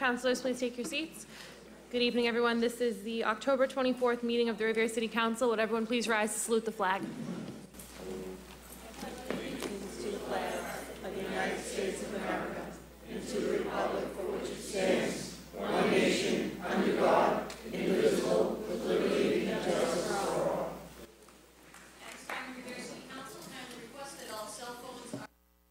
Councilors, please take your seats. Good evening, everyone. This is the October 24th meeting of the Revere City Council. Would everyone please rise to salute the flag? Allegiance to the flag of the United States of America and to the republic for which it stands, one nation, under God, indivisible, with liberty and justice for all. Next time, Revere City Council kindly request that all cell phones are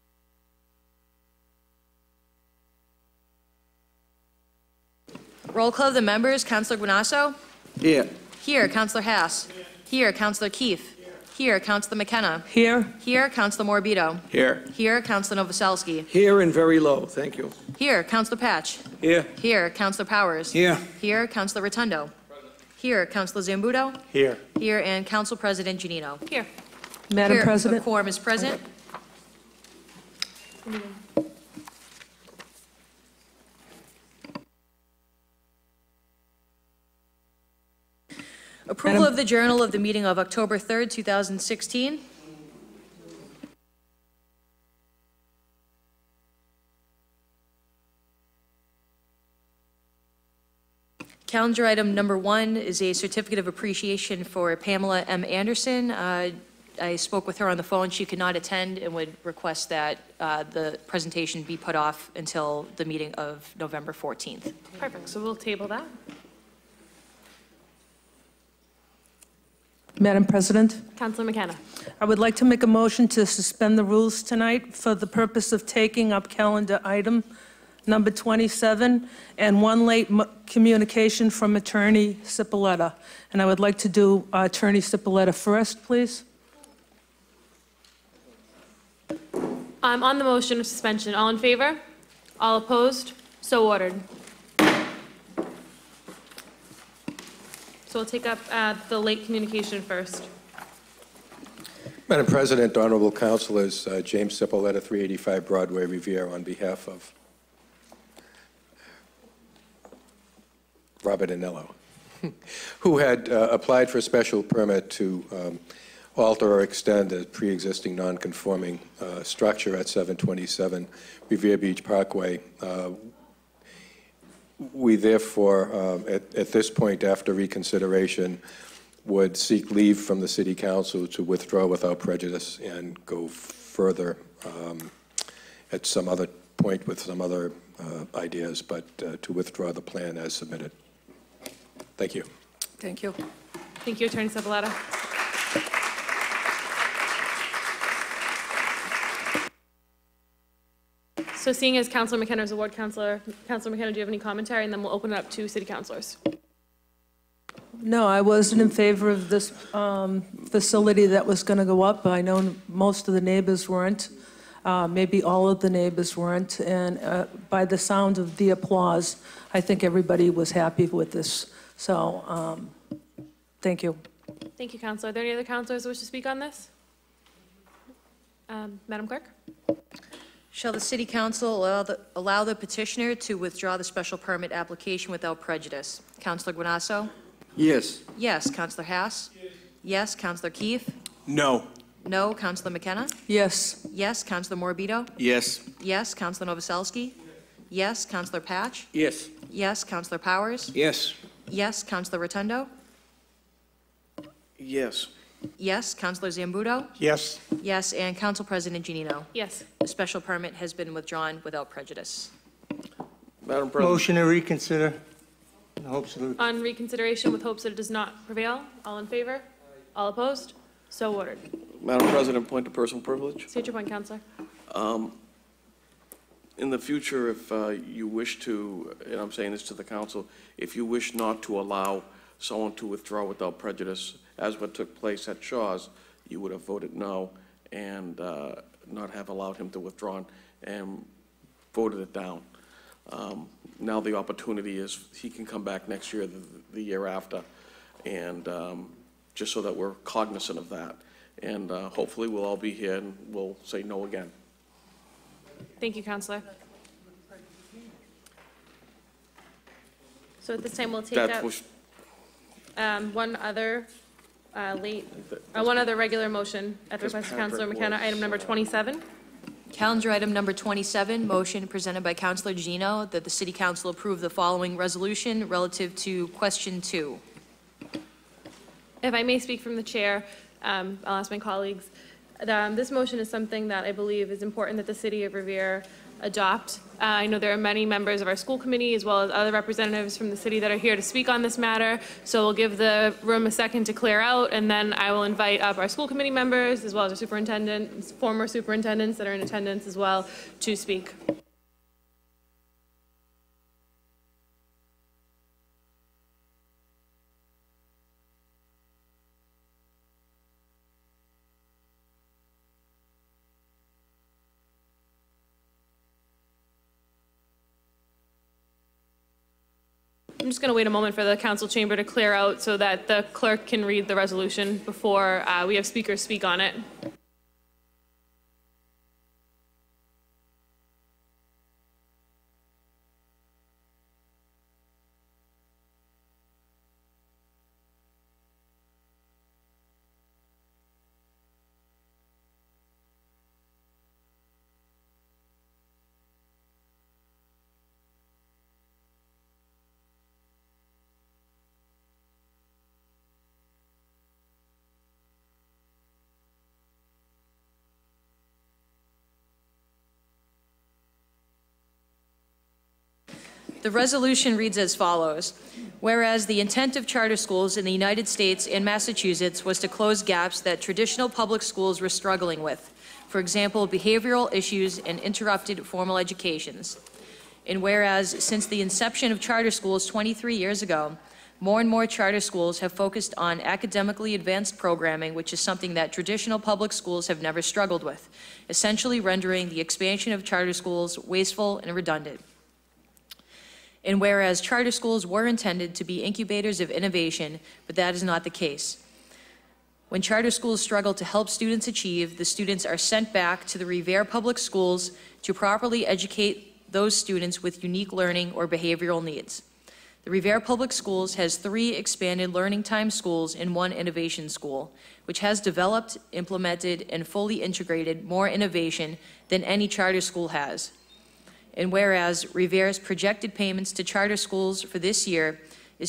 roll call of the members. Councilor Guanasso? Here. Here. Councilor Haas? Here. Councilor Keefe? Here. Councilor McKenna? Here. Here. Councilor Morbido? Here. Here. Councilor Novoselsky? Here and very low. Thank you. Here. Councilor Patch? Here. Here. Councilor Powers? Here. Here. Councilor Rotundo? Here. Councilor Zambudo? Here. Here. And Council President Giannino? Here. Madam Here. President. A quorum is present. Approval of the journal of the meeting of October 3rd, 2016. Calendar item number 1 is a certificate of appreciation for Pamela M. Anderson. I spoke with her on the phone. She could not attend and would request that the presentation be put off until the meeting of November 14th. Perfect. So we'll table that. Madam President, Councilor McKenna. I would like to make a motion to suspend the rules tonight for the purpose of taking up calendar item number 27 and one late communication from Attorney Cipoletta. And I would like to do Attorney Cipoletta first, please. On the motion of suspension, all in favor? All opposed? So ordered. So we'll take up the late communication first. Madam President, honorable councilors, James Cipoletta, 385 Broadway, Revere, on behalf of Robert Inello, who had applied for a special permit to alter or extend a pre-existing non-conforming structure at 727 Revere Beach Parkway. We therefore, at this point, after reconsideration, would seek leave from the City Council to withdraw without prejudice and go further at some other point with some other ideas, but to withdraw the plan as submitted. Thank you. Thank you. Thank you, Attorney Cipoletta. So seeing as Councilor McKenna is a ward councilor, Councilor McKenna, do you have any commentary? And then we'll open it up to city councilors. No, I wasn't in favor of this facility that was going to go up. I know most of the neighbors weren't. Maybe all of the neighbors weren't. And by the sound of the applause, I think everybody was happy with this. So thank you. Thank you, Councilor. Are there any other councilors who wish to speak on this? Madam Clerk? Shall the City Council allow the petitioner to withdraw the special permit application without prejudice? Councilor Guanasso? Yes. Yes. Councilor Haas? Yes. Yes. Councilor Keefe? No. No. Councilor McKenna? Yes. Yes. Councilor Morbido? Yes. Yes. Councilor Novoselsky? Yes. Councilor Patch? Yes. Yes. Councilor Powers? Yes. Yes. Councilor Rotundo? Yes. Yes. Councilor Zambudo? Yes. Yes. And Council President Giannino? Yes. The special permit has been withdrawn without prejudice. Madam President. Motion to reconsider. In hopes of On reconsideration with hopes that it does not prevail. All in favor? All opposed? So ordered. Madam President, point of personal privilege. State your point, Councilor. In the future, if you wish to, and I'm saying this to the council, if you wish not to allow someone to withdraw without prejudice, as what took place at Shaw's, you would have voted no and not have allowed him to withdraw and voted it down. Now the opportunity is he can come back next year, the year after, and just so that we're cognizant of that. And hopefully we'll all be here and we'll say no again. Thank you, Councilor. So at this time, we'll take up one other regular motion at the request of Councilor McKenna, item number 27. Calendar item number 27, motion presented by Councilor Giannino that the City Council approve the following resolution relative to question 2. If I may speak from the chair, I'll ask my colleagues. This motion is something that I believe is important that the City of Revere adopt. I know there are many members of our school committee as well as other representatives from the city that are here to speak on this matter. So we'll give the room a second to clear out, and then I will invite up our school committee members as well as our superintendent, former superintendents that are in attendance as well to speak. I'm just going to wait a moment for the council chamber to clear out so that the clerk can read the resolution before we have speakers speak on it. The resolution reads as follows. Whereas the intent of charter schools in the United States and Massachusetts was to close gaps that traditional public schools were struggling with, for example, behavioral issues and interrupted formal educations. And whereas since the inception of charter schools 23 years ago, more and more charter schools have focused on academically advanced programming, which is something that traditional public schools have never struggled with, essentially rendering the expansion of charter schools wasteful and redundant. And whereas charter schools were intended to be incubators of innovation, but that is not the case. When charter schools struggle to help students achieve, the students are sent back to the Revere Public Schools to properly educate those students with unique learning or behavioral needs. The Revere Public Schools has 3 expanded learning time schools and 1 innovation school, which has developed, implemented, and fully integrated more innovation than any charter school has. And whereas Revere's projected payments to charter schools for this year is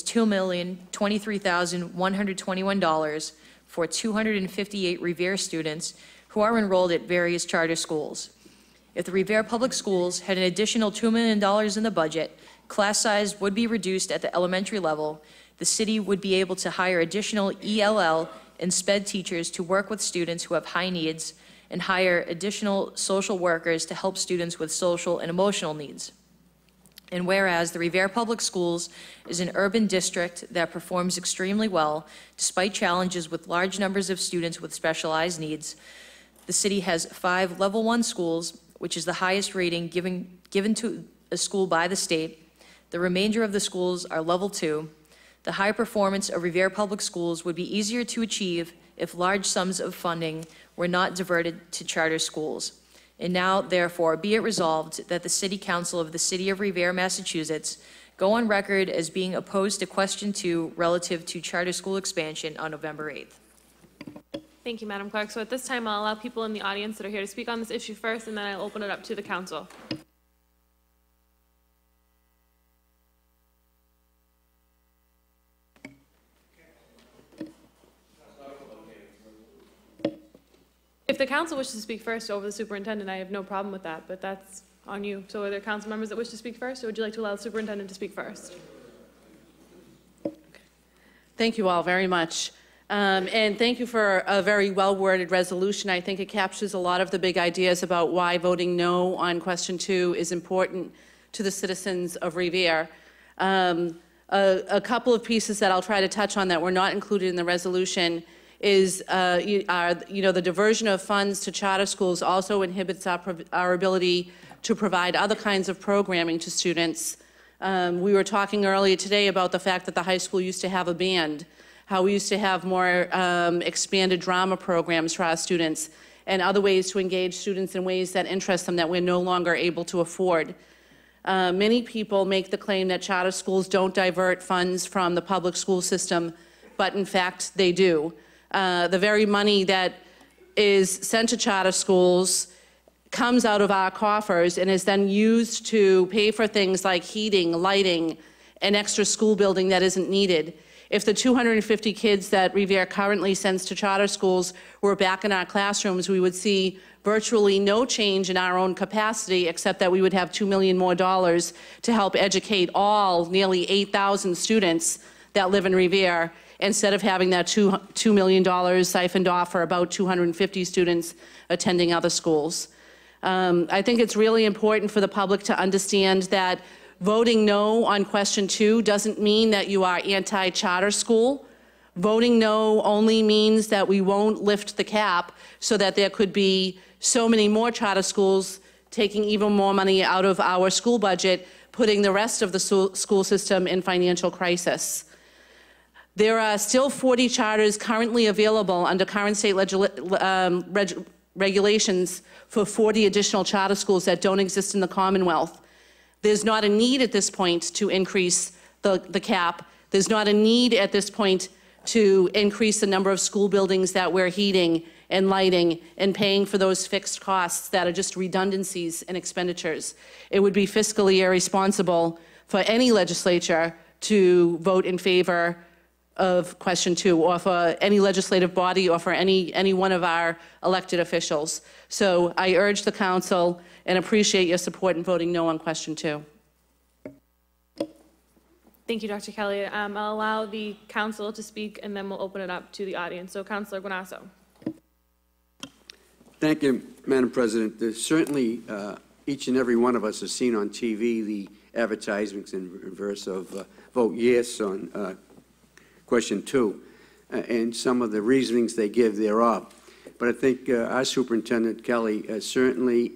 $2,023,121 for 258 Revere students who are enrolled at various charter schools. If the Revere Public Schools had an additional $2 million in the budget, class size would be reduced at the elementary level, the city would be able to hire additional ELL and SPED teachers to work with students who have high needs, and hire additional social workers to help students with social and emotional needs. And whereas the Revere Public Schools is an urban district that performs extremely well, despite challenges with large numbers of students with specialized needs, the city has 5 level 1 schools, which is the highest rating given to a school by the state. The remainder of the schools are level 2. The high performance of Revere Public Schools would be easier to achieve if large sums of funding were not diverted to charter schools. And now, therefore, be it resolved that the City Council of the City of Revere, Massachusetts, go on record as being opposed to question 2 relative to charter school expansion on November 8th. Thank you, Madam Clerk. So at this time, I'll allow people in the audience that are here to speak on this issue first, and then I'll open it up to the council. If the council wishes to speak first over the superintendent, I have no problem with that, but that's on you. So are there council members that wish to speak first, or would you like to allow the superintendent to speak first? Thank you all very much. And thank you for a very well-worded resolution. I think it captures a lot of the big ideas about why voting no on question 2 is important to the citizens of Revere. A couple of pieces that I'll try to touch on that were not included in the resolution is the diversion of funds to charter schools also inhibits our ability to provide other kinds of programming to students. We were talking earlier today about the fact that the high school used to have a band, how we used to have more expanded drama programs for our students, and other ways to engage students in ways that interest them that we're no longer able to afford. Many people make the claim that charter schools don't divert funds from the public school system, but in fact they do. The very money that is sent to charter schools comes out of our coffers and is then used to pay for things like heating, lighting, and extra school building that isn't needed. If the 250 kids that Revere currently sends to charter schools were back in our classrooms, we would see virtually no change in our own capacity, except that we would have $2 million more to help educate all nearly 8,000 students that live in Revere, instead of having that $2 million siphoned off for about 250 students attending other schools. I think it's really important for the public to understand that voting no on question 2 doesn't mean that you are anti-charter school. Voting no only means that we won't lift the cap so that there could be so many more charter schools taking even more money out of our school budget, putting the rest of the school system in financial crisis. There are still 40 charters currently available under current state regulations for 40 additional charter schools that don't exist in the Commonwealth. There's not a need at this point to increase the cap. There's not a need at this point to increase the number of school buildings that we're heating and lighting and paying for those fixed costs that are just redundancies and expenditures. It would be fiscally irresponsible for any legislature to vote in favor of question 2, or for any legislative body, or for any one of our elected officials. So I urge the council and appreciate your support in voting no on question 2. Thank you, Dr. Kelly. I'll allow the council to speak, and then we'll open it up to the audience. So, Councilor Guanasso. Thank you, Madam President. Certainly, each and every one of us has seen on TV the advertisements in reverse of vote yes on question 2, and some of the reasonings they give thereof. But I think our Superintendent Kelly certainly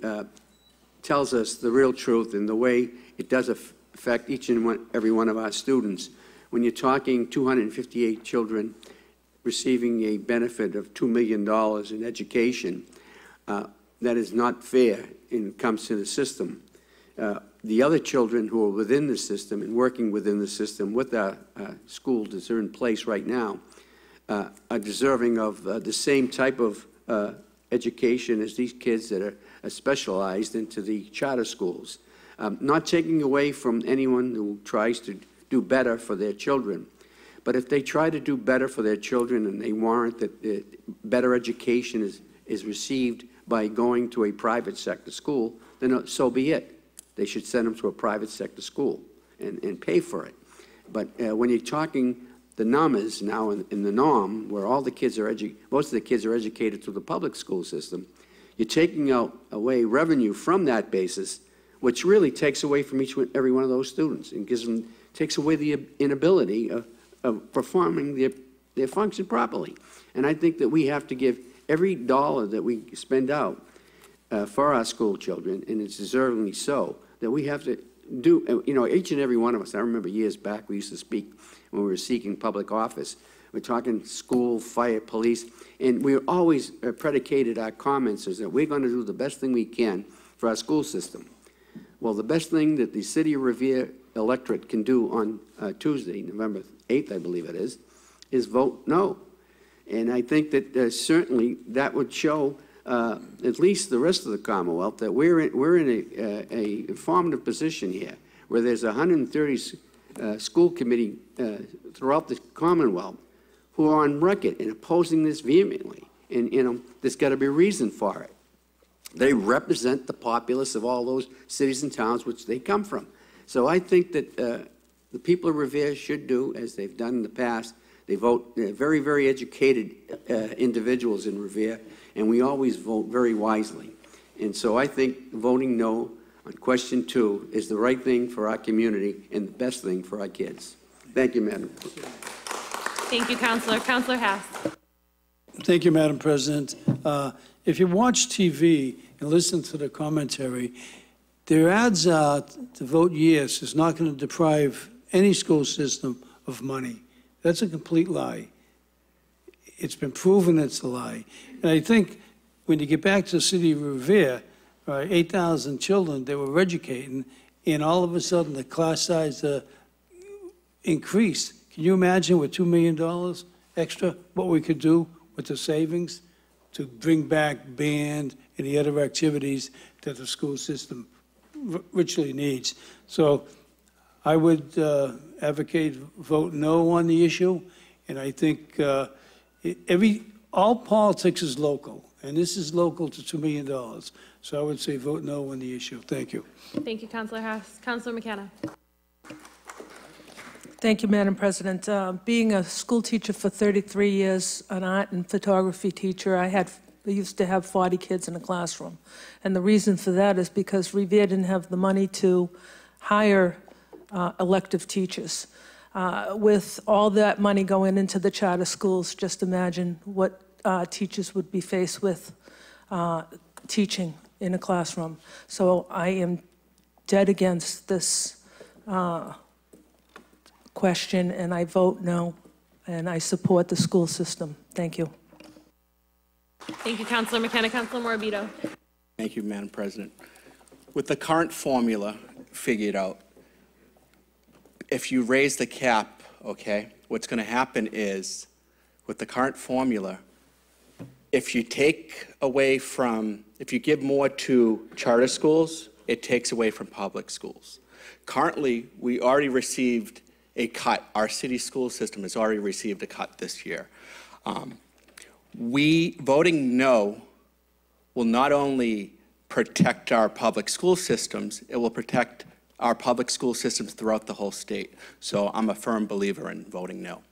tells us the real truth in the way it does affect each and every one of our students. When you're talking 258 children receiving a benefit of $2 million in education, that is not fair when it comes to the system. The other children who are within the system and working within the system with our schools that are in place right now are deserving of the same type of education as these kids that are specialized into the charter schools. Not taking away from anyone who tries to do better for their children, but if they try to do better for their children and they warrant that better education is received by going to a private sector school, then so be it. They should send them to a private sector school and pay for it. But when you're talking the numbers now in the norm, where all the kids are most of the kids are educated through the public school system, you're taking away revenue from that basis, which really takes away from each and every one of those students and takes away the inability of performing their function properly. And I think that we have to give every dollar that we spend out for our school children, and it's deservingly so, that we have to do, each and every one of us. I remember years back we used to speak when we were seeking public office. We're talking school, fire, police, and we always predicated our comments as that we're going to do the best thing we can for our school system. Well, the best thing that the City of Revere electorate can do on Tuesday, November 8th, I believe it is vote no. And I think that certainly that would show at least the rest of the Commonwealth that we're in a informative position here, where there's 130 school committee throughout the Commonwealth who are on record in opposing this vehemently. And there's got to be a reason for it. They represent the populace of all those cities and towns which they come from. So I think that the people of Revere should do as they've done in the past. They vote very, very educated individuals in Revere, and we always vote very wisely. And so I think voting no on question 2 is the right thing for our community and the best thing for our kids. Thank you, Madam. Thank you, Councilor. Councilor Haas. Thank you, Madam President. If you watch TV and listen to the commentary, their ads are to vote yes is not going to deprive any school system of money. That's a complete lie. It's been proven it's a lie. And I think when you get back to the city of Revere, 8,000 children they were educating, and all of a sudden the class size increased. Can you imagine with $2 million extra what we could do with the savings? to bring back band and the other activities that the school system richly needs. So I would advocate vote no on the issue, and I think all politics is local, and this is local to $2 million. So I would say vote no on the issue. Thank you. Thank you, Councilor Haas. Councilor McKenna. Thank you, Madam President. Being a school teacher for 33 years, an art and photography teacher, I used to have 40 kids in a classroom. And the reason for that is because Revere didn't have the money to hire elective teachers. With all that money going into the charter schools, just imagine what teachers would be faced with teaching in a classroom. So I am dead against this question, and I vote no, and I support the school system. Thank you. Thank you, Councilor McKenna. Councilor Morabito. Thank you, Madam President. With the current formula figured out, if you raise the cap, okay, what's going to happen is, with the current formula, if you give more to charter schools, it takes away from public schools. Currently, we already received a cut. Our city school system has already received a cut this year. Voting no will not only protect our public school systems, it will protect our public school systems throughout the whole state. So I'm a firm believer in voting no.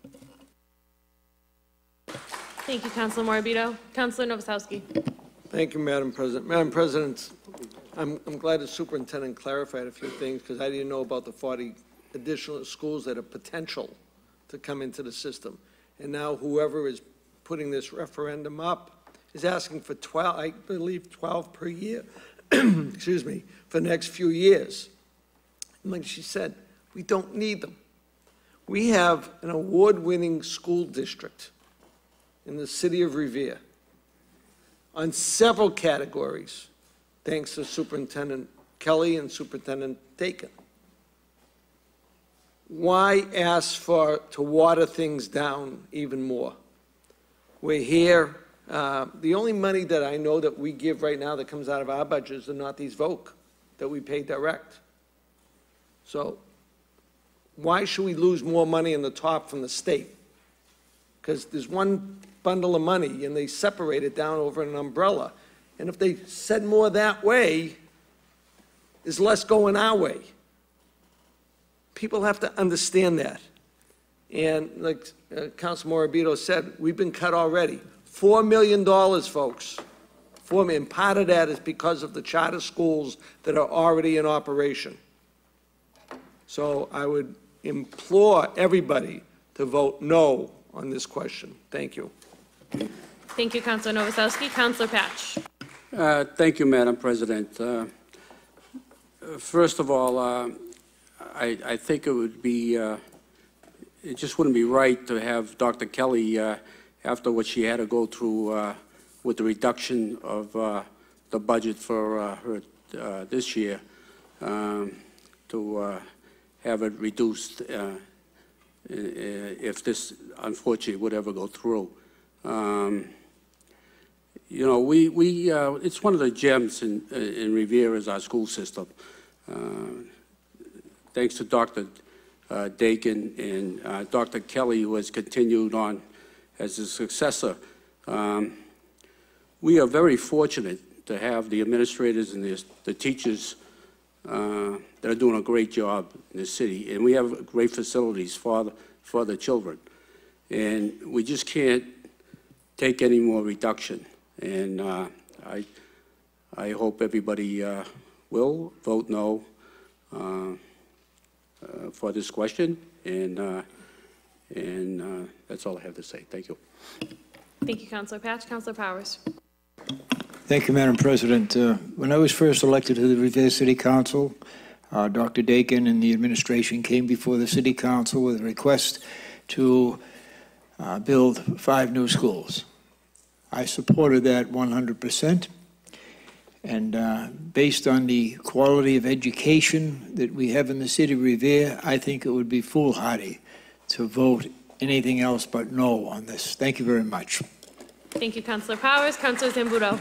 Thank you, Councilor Morabito. Councilor Novoselsky. Thank you, Madam President. Madam President, I'm glad the superintendent clarified a few things because I didn't know about the 40 additional schools that are potential to come into the system. And now whoever is putting this referendum up is asking for 12, I believe 12 per year, excuse me, for the next few years. And like she said, we don't need them. We have an award-winning school district in the city of Revere on several categories, thanks to Superintendent Kelly and Superintendent Dakin. Why ask to water things down even more? We're here. The only money that I know that we give right now that comes out of our budget is the Northeast Voc that we pay direct. So why should we lose more money in the top from the state? Because there's one bundle of money and they separate it down over an umbrella. And if they said more that way, there's less going our way. People have to understand that. And like Councilor Morabito said, we've been cut already. $4 million, folks. $4 million. Part of that is because of the charter schools that are already in operation. So I would implore everybody to vote no on this question. Thank you. Thank you, Councilor Novoselsky. Councilor Patch. Thank you, Madam President. First of all, I think it would be, it just wouldn't be right to have Dr. Kelly, after what she had to go through with the reduction of the budget for her this year, to have it reduced if this unfortunately would ever go through. You know, it's one of the gems in Revere is our school system. Thanks to Dr. Dakin and Dr. Kelly, who has continued on as a successor. We are very fortunate to have the administrators and the teachers that are doing a great job in the city, and we have great facilities for the children. And we just can't take any more reduction. And I hope everybody will vote no for this question, and that's all I have to say. Thank you. Thank you, Councilor Patch. Councilor Powers. Thank you, Madam President. When I was first elected to the Revere City Council, Dr. Dakin and the administration came before the City Council with a request to build 5 new schools. I supported that 100%. And based on the quality of education that we have in the city of Revere, I think it would be foolhardy to vote anything else but no on this. Thank you very much. Thank you, Councillor Powers. Councillor Zambudo.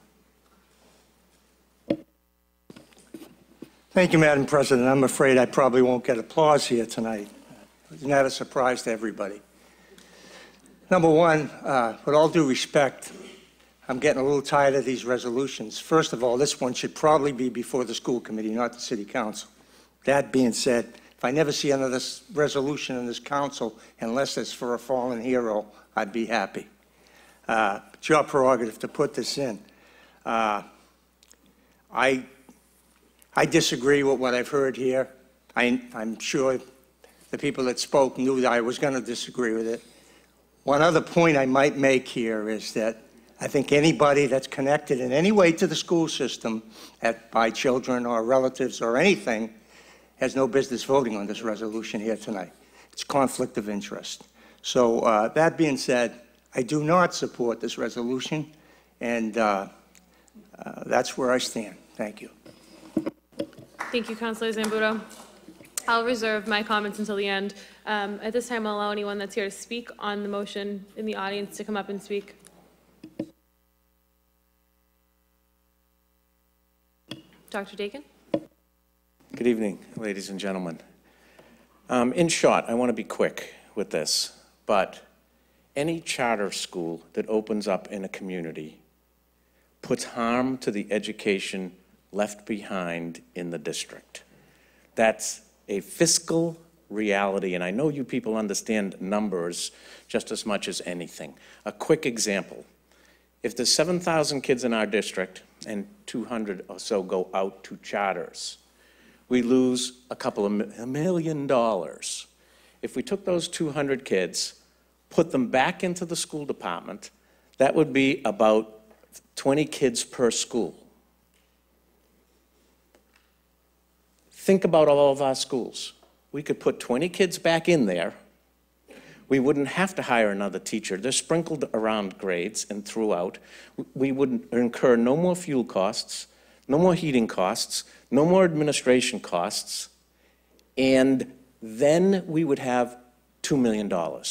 Thank you, Madam President. I'm afraid I probably won't get applause here tonight. Isn't that a surprise to everybody? Number one, with all due respect, I'm getting a little tired of these resolutions. First of all, this one should probably be before the school committee, not the city council. That being said, if I never see another resolution in this council, unless it's for a fallen hero, I'd be happy. It's your prerogative to put this in. I disagree with what I've heard here. I'm sure the people that spoke knew that I was going to disagree with it. One other point I might make here is that I think anybody that's connected in any way to the school system, by children or relatives or anything, has no business voting on this resolution here tonight. It's conflict of interest. So that being said, I do not support this resolution, and that's where I stand. Thank you. Thank you, Councillor Zambudo. I'll reserve my comments until the end. At this time, I'll allow anyone that's here to speak on the motion in the audience to come up and speak. Dr. Dakin? Good evening, ladies and gentlemen. In short, I want to be quick with this, but any charter school that opens up in a community puts harm to the education left behind in the district. That's a fiscal reality, and I know you people understand numbers just as much as anything. A quick example. If there's 7,000 kids in our district and 200 or so go out to charters, we lose a couple of $1 million. If we took those 200 kids, put them back into the school department, that would be about 20 kids per school. Think about all of our schools. We could put 20 kids back in there. We wouldn't have to hire another teacher. They're sprinkled around grades and throughout. We would incur no more fuel costs, no more heating costs, no more administration costs, and then we would have $2 million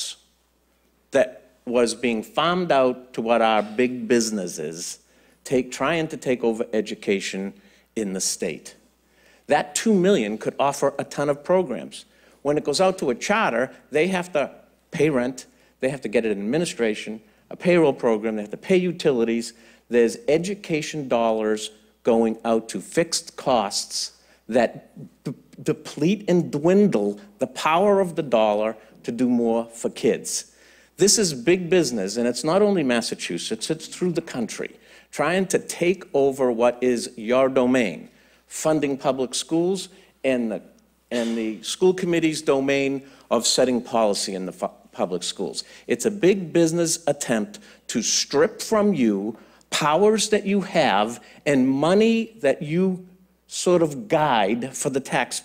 that was being farmed out to what our big business is, trying to take over education in the state. That $2 million could offer a ton of programs. When it goes out to a charter, they have to pay rent, they have to get an administration, a payroll program, they have to pay utilities. There's education dollars going out to fixed costs that deplete and dwindle the power of the dollar to do more for kids. This is big business, and it's not only Massachusetts, it's through the country, trying to take over what is your domain, funding public schools and the school committee's domain of setting policy in the public schools. It's a big business attempt to strip from you powers that you have and money that you sort of guide for the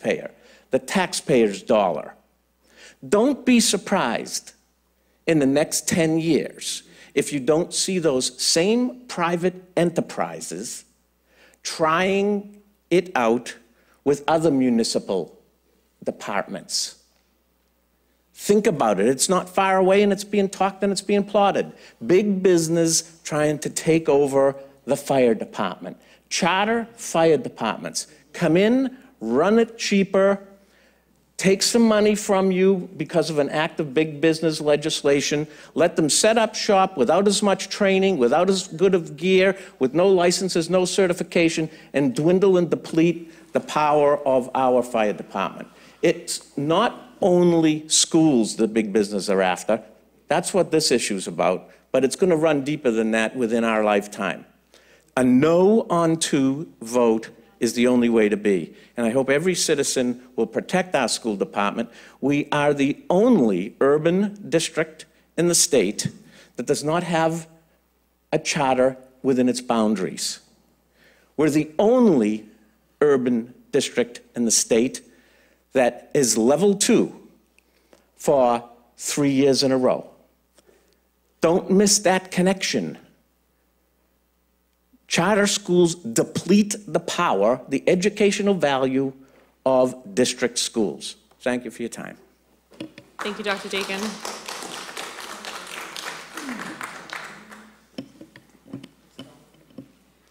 taxpayer's dollar. Don't be surprised in the next 10 years if you don't see those same private enterprises trying it out with other municipal departments. Think about it. It's not far away, and it's being talked and it's being plotted. Big business trying to take over the fire department. Charter fire departments. Come in, run it cheaper, take some money from you because of an act of big business legislation, let them set up shop without as much training, without as good of gear, with no licenses, no certification, and dwindle and deplete the power of our fire department. It's not only schools that big business are after. That's what this issue's about, but it's going to run deeper than that within our lifetime. A no on 2 vote is the only way to be. And I hope every citizen will protect our school department. We are the only urban district in the state that does not have a charter within its boundaries. We're the only urban district in the state that is level 2 for 3 years in a row. Don't miss that connection. Charter schools deplete the power, the educational value of district schools. Thank you for your time. Thank you, Dr. Dakin.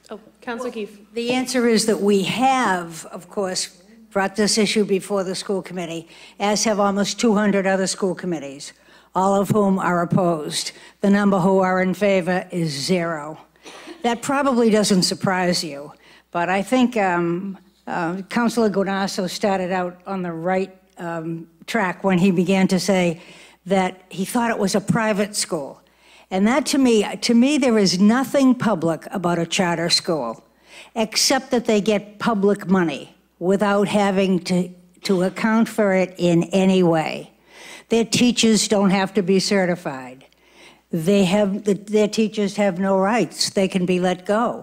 Oh, Councilor Keefe. The answer is that we have, of course, brought this issue before the school committee, as have almost 200 other school committees, all of whom are opposed. The number who are in favor is 0. That probably doesn't surprise you, but I think Councilor Guanasso started out on the right track when he began to say that he thought it was a private school. And that to me, there is nothing public about a charter school, except that they get public money without having to account for it in any way. Their teachers don't have to be certified. Their teachers have no rights. They can be let go.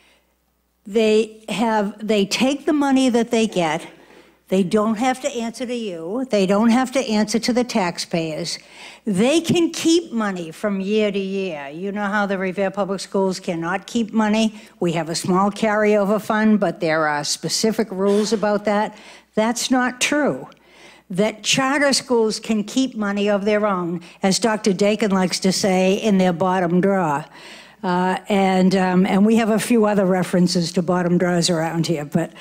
They take the money that they get. They don't have to answer to you. They don't have to answer to the taxpayers. They can keep money from year to year. You know how the Revere Public Schools cannot keep money? We have a small carryover fund, but there are specific rules about that. That's not true. That charter schools can keep money of their own, as Dr. Dakin likes to say, in their bottom drawer. And we have a few other references to bottom drawers around here, but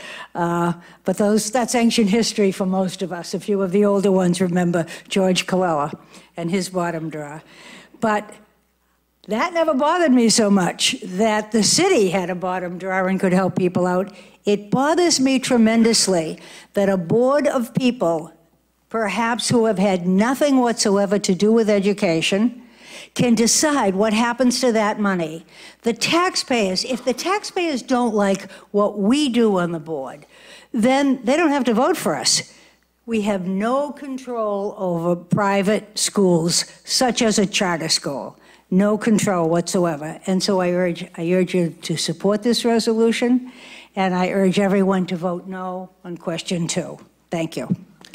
that's ancient history for most of us. A few of the older ones remember George Colella and his bottom drawer. But that never bothered me so much, that the city had a bottom drawer and could help people out. It bothers me tremendously that a board of people, perhaps who have had nothing whatsoever to do with education, can decide what happens to that money. The taxpayers, if the taxpayers don't like what we do on the board, then they don't have to vote for us. We have no control over private schools, such as a charter school. No control whatsoever. And so I urge you to support this resolution, and I urge everyone to vote no on question 2. Thank you.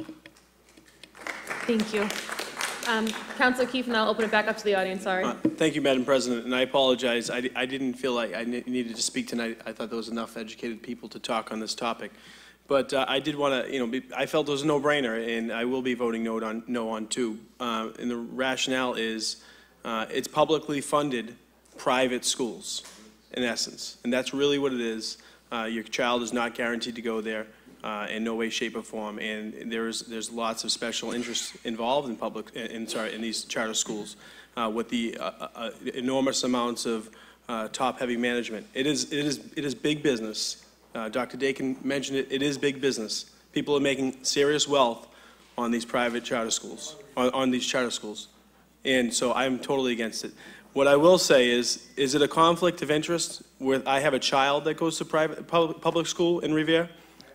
Thank you. Councilor Keefe, and I'll open it back up to the audience, sorry. Thank you, Madam President, and I apologize. I didn't feel like I needed to speak tonight. I thought there was enough educated people to talk on this topic. But I did want to, I felt it was a no-brainer, and I will be voting no on 2. And the rationale is it's publicly funded private schools, in essence. And that's really what it is. Your child is not guaranteed to go there. In no way, shape, or form, and there's lots of special interests involved in these charter schools, with the enormous amounts of top-heavy management. It is big business. Dr. Dakin mentioned it. It is big business. People are making serious wealth on these private charter schools, on these charter schools, and so I'm totally against it. What I will say is it a conflict of interest where I have a child that goes to public school in Revere?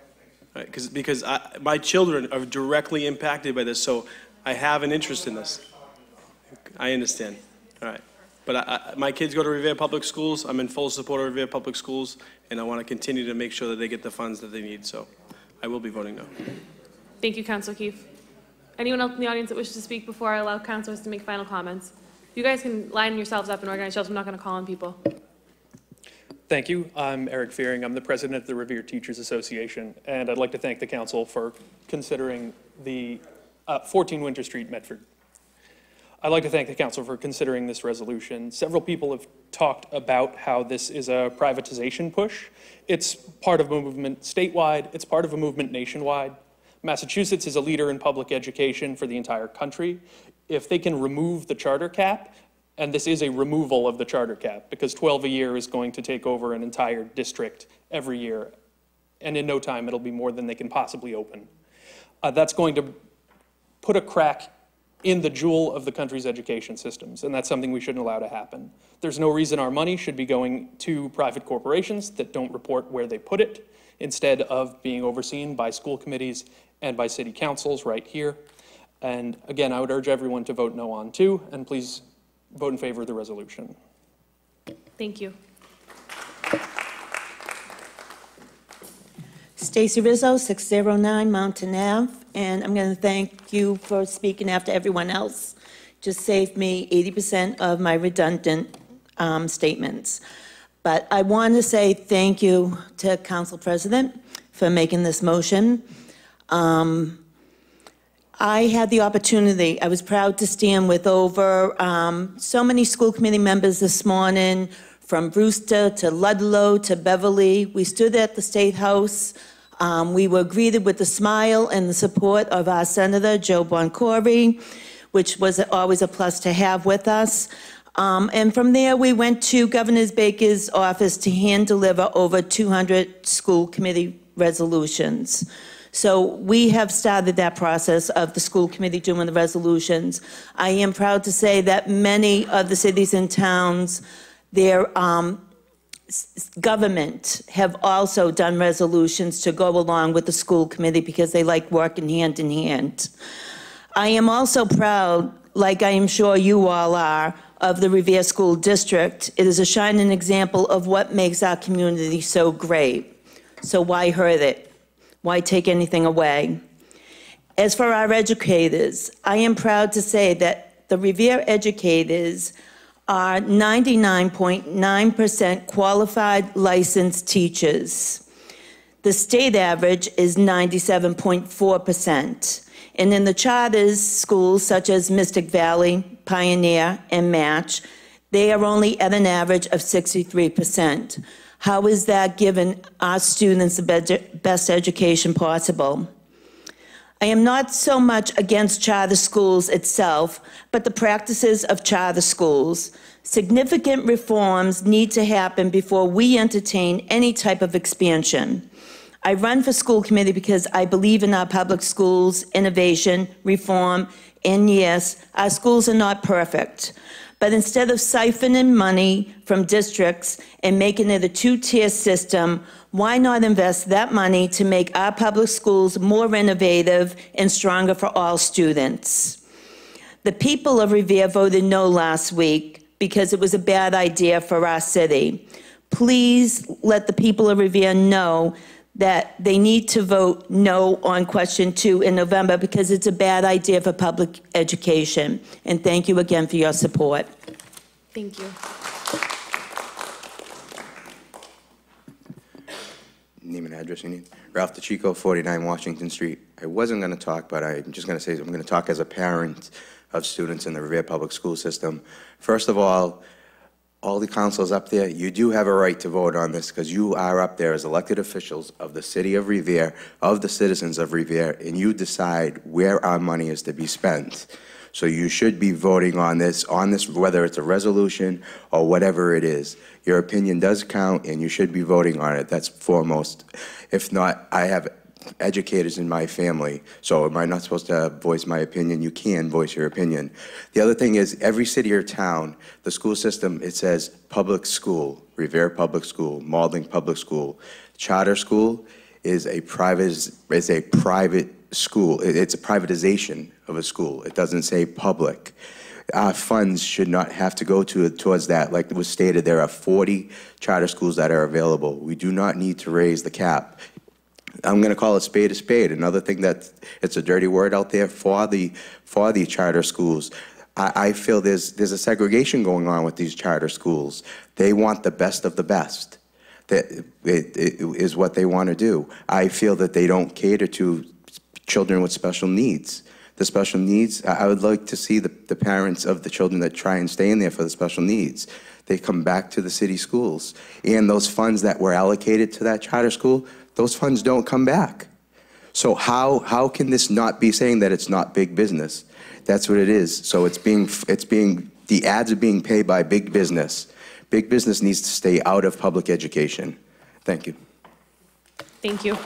Because my children are directly impacted by this, so I have an interest in this. I understand. All right. But my kids go to Revere Public Schools. I'm in full support of Revere Public Schools, and I want to continue to make sure that they get the funds that they need. So I will be voting no. Thank you, Councilor Keefe. Anyone else in the audience that wishes to speak before I allow councilors to make final comments? You guys can line yourselves up and organize yourselves. I'm not going to call on people. Thank you. I'm Eric Fearing. I'm the president of the Revere Teachers Association, and I'd like to thank the council for considering the 14 Winter Street, Medford. I'd like to thank the council for considering this resolution. Several people have talked about how this is a privatization push. It's part of a movement statewide. It's part of a movement nationwide. Massachusetts is a leader in public education for the entire country. If they can remove the charter cap, and this is a removal of the charter cap, because 12 a year is going to take over an entire district every year, and in no time it'll be more than they can possibly open. That's going to put a crack in the jewel of the country's education systems, and that's something we shouldn't allow to happen. There's no reason our money should be going to private corporations that don't report where they put it, instead of being overseen by school committees and by city councils right here. And again, I would urge everyone to vote no on 2, and please vote in favor of the resolution. Thank you. Stacy Rizzo, 609 Mountain Ave, and I'm going to thank you for speaking after everyone else. Just saved me 80% of my redundant statements. But I want to say thank you to Council President for making this motion. I had the opportunity, I was proud to stand with over so many school committee members this morning from Brewster to Ludlow to Beverly. We stood at the State House. We were greeted with a smile and the support of our Senator, Joe Boncory, which was always a plus to have with us. And from there, we went to Governor Baker's office to hand deliver over 200 school committee resolutions. So we have started that process of the school committee doing the resolutions. I am proud to say that many of the cities and towns, their government have also done resolutions to go along with the school committee because they like working hand in hand. I am also proud, like I am sure you all are, of the Revere School District. It is a shining example of what makes our community so great. So why hurt it? Why take anything away? As for our educators, I am proud to say that the Revere educators are 99.9% qualified licensed teachers. The state average is 97.4%. And in the charters schools such as Mystic Valley, Pioneer, and Match, they are only at an average of 63%. How is that given our students the best education possible? I am not so much against charter schools itself, but the practices of charter schools. Significant reforms need to happen before we entertain any type of expansion. I run for school committee because I believe in our public schools, innovation, reform, and yes, our schools are not perfect. But instead of siphoning money from districts and making it a two-tier system, why not invest that money to make our public schools more innovative and stronger for all students? The people of Revere voted no last week because it was a bad idea for our city. Please let the people of Revere know that they need to vote no on question 2 in November because it's a bad idea for public education. And thank you again for your support. Thank you. Name and address you need. Ralph DeChico, 49 Washington Street. I wasn't going to talk, but I'm just going to say I'm going to talk as a parent of students in the Revere Public School System. First of all the councils up there, you do have a right to vote on this because you are up there as elected officials of the city of Revere, of the citizens of Revere, and you decide where our money is to be spent. So you should be voting on this, whether it's a resolution or whatever it is. Your opinion does count, and you should be voting on it. That's foremost. If not, I have educators in my family, so am I not supposed to voice my opinion? You can voice your opinion. The other thing is, every city or town, the school system, it says public school, Revere Public School, Maulding Public School. Charter school is a private school. It's a privatization of a school. It doesn't say public. Our funds should not have to go towards that. Like it was stated, there are 40 charter schools that are available. We do not need to raise the cap. I'm going to call it spade a spade. Another thing that it's a dirty word out there for the charter schools. I feel there's a segregation going on with these charter schools. They want the best of the best. That it is what they want to do. I feel that they don't cater to children with special needs. The special needs, I would like to see the parents of the children that try and stay in there for the special needs. They come back to the city schools. And those funds that were allocated to that charter school, those funds don't come back. So how can this not be saying that it's not big business? That's what it is. So the ads are being paid by big business. Big business needs to stay out of public education. Thank you. Thank you.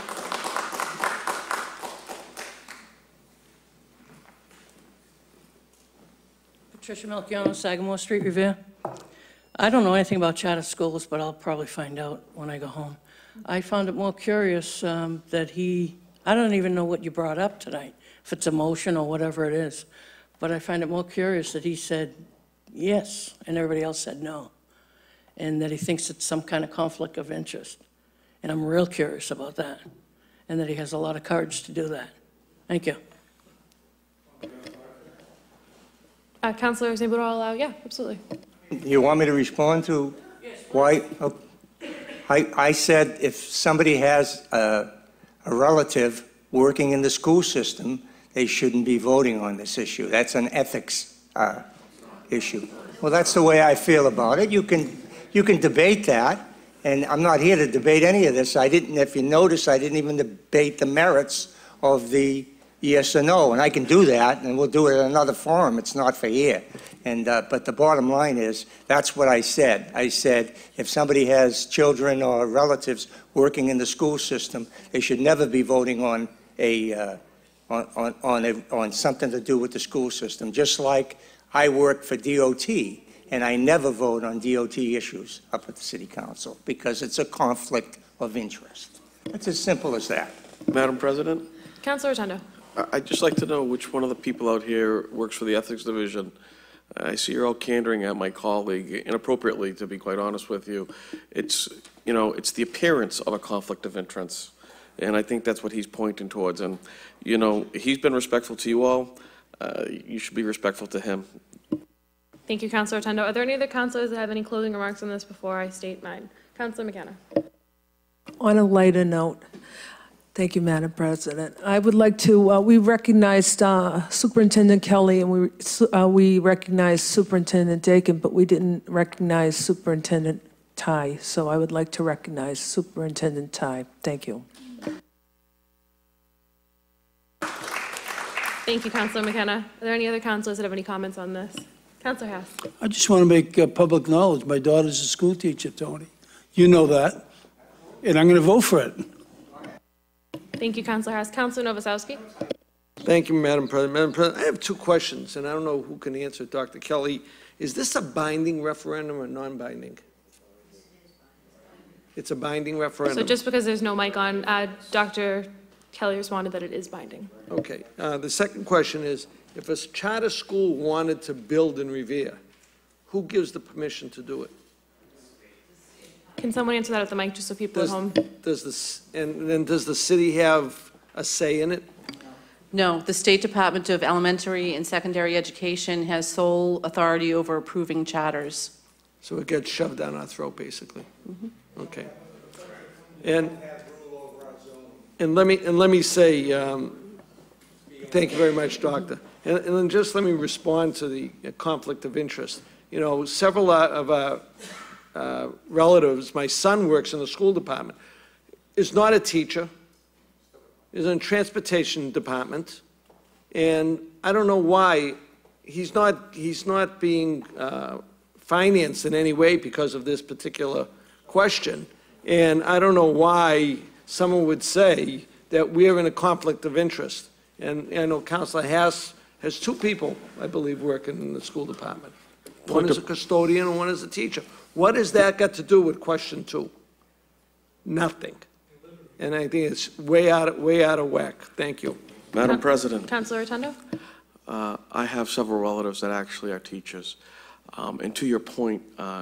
Patricia Melchiano, Sagamore Street, Revere. I don't know anything about charter schools, but I'll probably find out when I go home. I found it more curious that I don't even know what you brought up tonight, if it's a motion or whatever it is, but I find it more curious that he said yes and everybody else said no, and that he thinks it's some kind of conflict of interest. And I'm real curious about that, and that he has a lot of courage to do that. Thank you. Councilor Zambudo, yeah, absolutely. You want me to respond to why? Oh, I said if somebody has a relative working in the school system, they shouldn't be voting on this issue. That's an ethics issue. Well, that's the way I feel about it. You can You can debate that, and I'm not here to debate any of this. If you notice, I didn't even debate the merits of the yes or no, and I can do that, and we'll do it in another forum. It's not for here. But the bottom line is, that's what I said. I said, if somebody has children or relatives working in the school system, they should never be voting on on something to do with the school system. Just like I work for DOT, and I never vote on DOT issues up at the City Council because it's a conflict of interest. It's as simple as that. Madam President? Councilor Rotundo. I'd just like to know which one of the people out here works for the Ethics Division. I see you're all candering at my colleague inappropriately, to be quite honest with you. It's, you know, it's the appearance of a conflict of interest. And I think that's what he's pointing towards. And, you know, he's been respectful to you all. You should be respectful to him. Thank you, Councilor Rotundo. Are there any other councilors that have any closing remarks on this before I state mine? Councilor McKenna. On a lighter note, thank you, Madam President. I would like to, we recognized Superintendent Kelly and we recognized Superintendent Dakin, but we didn't recognize Superintendent Tai. So I would like to recognize Superintendent Tai. Thank you. Thank you, Councilor McKenna. Are there any other councilors that have any comments on this? Councilor Hess. I just want to make public knowledge. My daughter's a school teacher, Tony. You know that. And I'm going to vote for it. Thank you, Councilor Hess. Councilor Novoselsky. Thank you, Madam President. Madam President, I have two questions, and I don't know who can answer. Dr. Kelly, is this a binding referendum or non-binding? It's a binding referendum. So just because there's no mic on, Dr. Kelly responded that it is binding. Okay. The second question is, if a charter school wanted to build in Revere, who gives the permission to do it? Can someone answer that at the mic, just so people at home? Does the city have a say in it? No, the State Department of Elementary and Secondary Education has sole authority over approving charters. So it gets shoved down our throat, basically. Mm-hmm. Okay. And let me say, thank you very much, Doctor. And then just let me respond to the conflict of interest. You know, several of our relatives, my son works in the school department, is not a teacher, is in transportation department, and I don't know why he's not being financed in any way because of this particular question. And I don't know why someone would say that we're in a conflict of interest. And I know Councilor Hass has two people, I believe, working in the school department. One is a custodian and one is a teacher. What has that got to do with question 2? Nothing. And I think it's way out of whack. Thank you. Madam President. Councilor Rotundo. I have several relatives that actually are teachers. And to your point,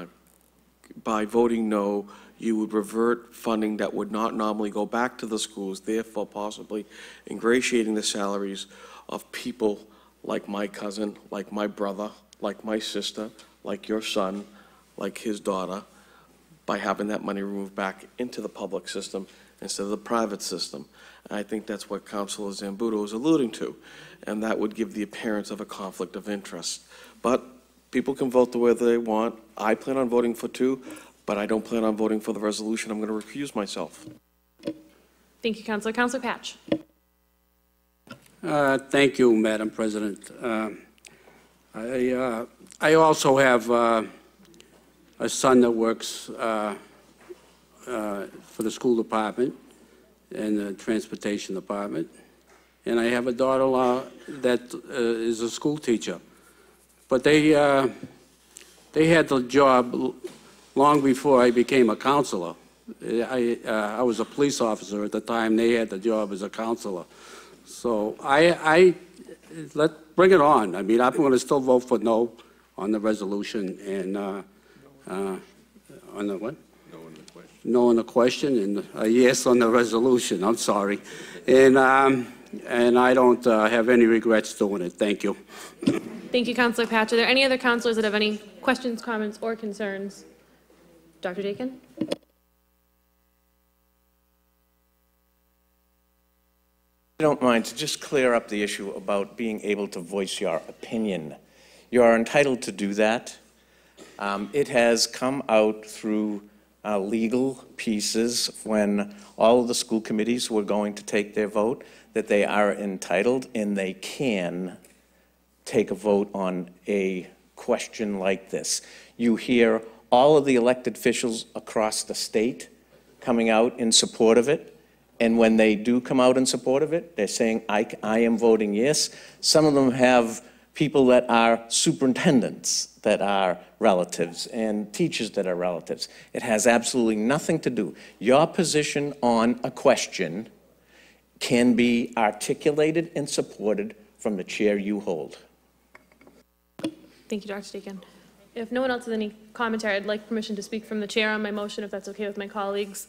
by voting no, you would revert funding that would not normally go back to the schools, therefore possibly ingratiating the salaries of people like my cousin, like my brother, like my sister, like your son, like his daughter, by having that money removed back into the public system instead of the private system. And I think that's what Councilor Zambuto is alluding to, and that would give the appearance of a conflict of interest. But people can vote the way they want. I plan on voting for 2, but I don't plan on voting for the resolution. I'm going to recuse myself. Thank you, Councilor. Councilor Patch. Thank you, Madam President. I also have a son that works for the school department and the transportation department, and I have a daughter-in-law that is a school teacher. But they had the job long before I became a counselor. I was a police officer at the time. They had the job as a counselor. So bring it on. I mean, I'm going to still vote for no on the resolution and on the what? No on the question and a yes on the resolution. I'm sorry, and I don't have any regrets doing it. Thank you. Thank you, Councilor Patch. Are there any other councilors that have any questions, comments, or concerns? Dr. Dakin? I don't mind to just clear up the issue about being able to voice your opinion. You are entitled to do that. It has come out through legal pieces when all of the school committees were going to take their vote, that they are entitled and they can take a vote on a question like this. You hear all of the elected officials across the state coming out in support of it, and when they do come out in support of it, they're saying, I am voting yes. Some of them have people that are superintendents that are relatives and teachers that are relatives. It has absolutely nothing to do. Your position on a question can be articulated and supported from the chair you hold. Thank you, Dr. Deacon. If no one else has any commentary, I'd like permission to speak from the chair on my motion, if that's okay with my colleagues.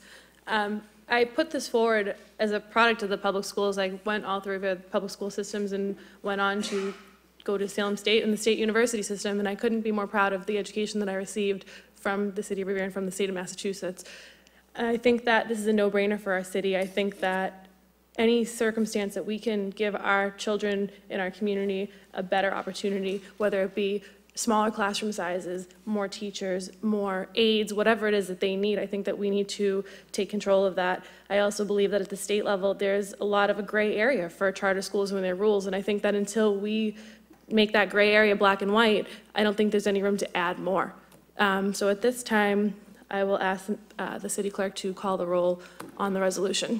I put this forward as a product of the public schools. I went all through the public school systems and went on to go to Salem State and the state university system, and I couldn't be more proud of the education that I received from the city of Revere and from the state of Massachusetts. I think that this is a no-brainer for our city. I think that any circumstance that we can give our children in our community a better opportunity, whether it be smaller classroom sizes, more teachers, more aides, whatever it is that they need, I think that we need to take control of that. I also believe that at the state level, there's a lot of a gray area for charter schools and their rules, and I think that until we make that gray area black and white, I don't think there's any room to add more. So at this time, I will ask the city clerk to call the roll on the resolution.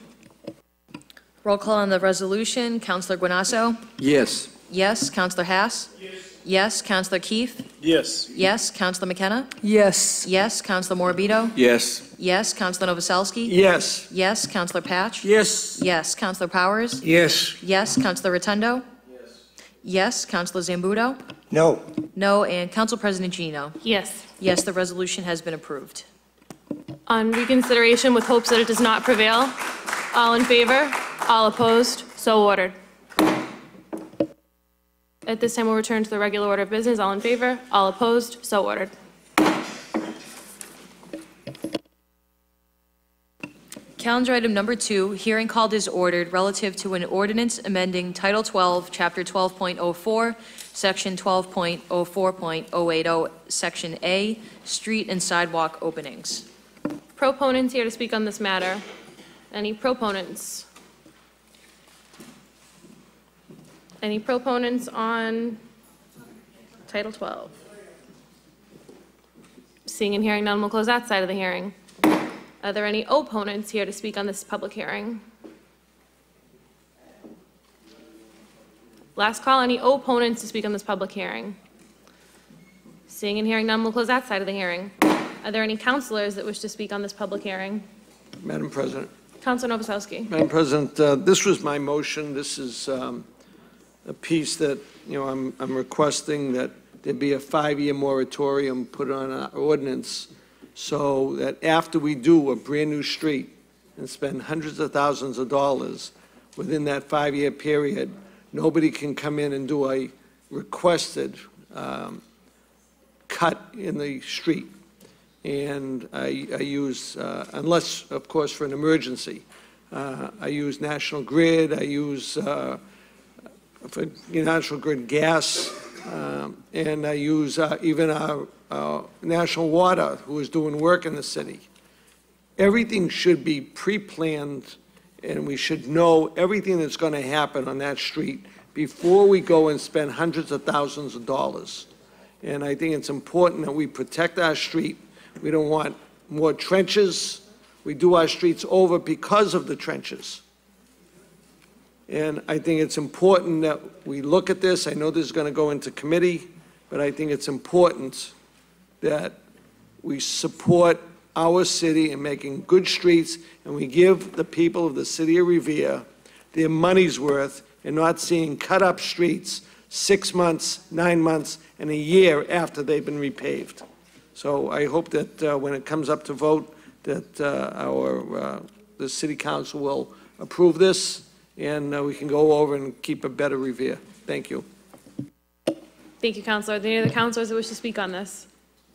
Roll call on the resolution. Councilor Guanasso? Yes. Yes. Councilor Haas? Yes. Yes. Councilor Keefe? Yes. Yes. Councilor McKenna? Yes. Yes. Councilor Morbido? Yes. Yes. Councilor Novoselsky? Yes. Yes. Councilor Patch? Yes. Yes. Councilor Powers? Yes. Yes. Councilor Rotundo? Yes. Councilor Zambudo? No. No. And Council President Giannino? Yes. Yes, the resolution has been approved. On reconsideration with hopes that it does not prevail, all in favor? All opposed? So ordered. At this time, we'll return to the regular order of business. All in favor? All opposed? So ordered. Calendar item number 2, hearing called is ordered relative to an ordinance amending Title 12, Chapter 12.04, Section 12.04.080, Section A, street and sidewalk openings. Proponents here to speak on this matter. Any proponents? Any proponents on Title 12? Seeing and hearing none, we'll close that side of the hearing. Are there any opponents here to speak on this public hearing? Last call, any opponents to speak on this public hearing? Seeing and hearing none, we'll close that side of the hearing. Are there any counselors that wish to speak on this public hearing? Madam President. Councilor Novoselsky. Madam President, this was my motion. This is a piece that, I'm requesting that there be a 5-year moratorium put on our ordinance so that after we do a brand-new street and spend hundreds of thousands of dollars within that 5-year period, nobody can come in and do a requested cut in the street. And I use, unless, of course, for an emergency, I use National Grid, I use for National Grid gas, and I use even our National Water, who is doing work in the city. Everything should be pre-planned, and we should know everything that's going to happen on that street before we go and spend hundreds of thousands of dollars. And I think it's important that we protect our street. We don't want more trenches. We do our streets over because of the trenches. And I think it's important that we look at this. I know this is going to go into committee, but I think it's important that we support our city in making good streets, and we give the people of the city of Revere their money's worth and not seeing cut-up streets 6 months, 9 months, and a year after they've been repaved. So I hope that when it comes up to vote, that the city council will approve this, and we can go over and keep a better Revere. Thank you. Thank you, Councilor. Are there any other councilors that wish to speak on this?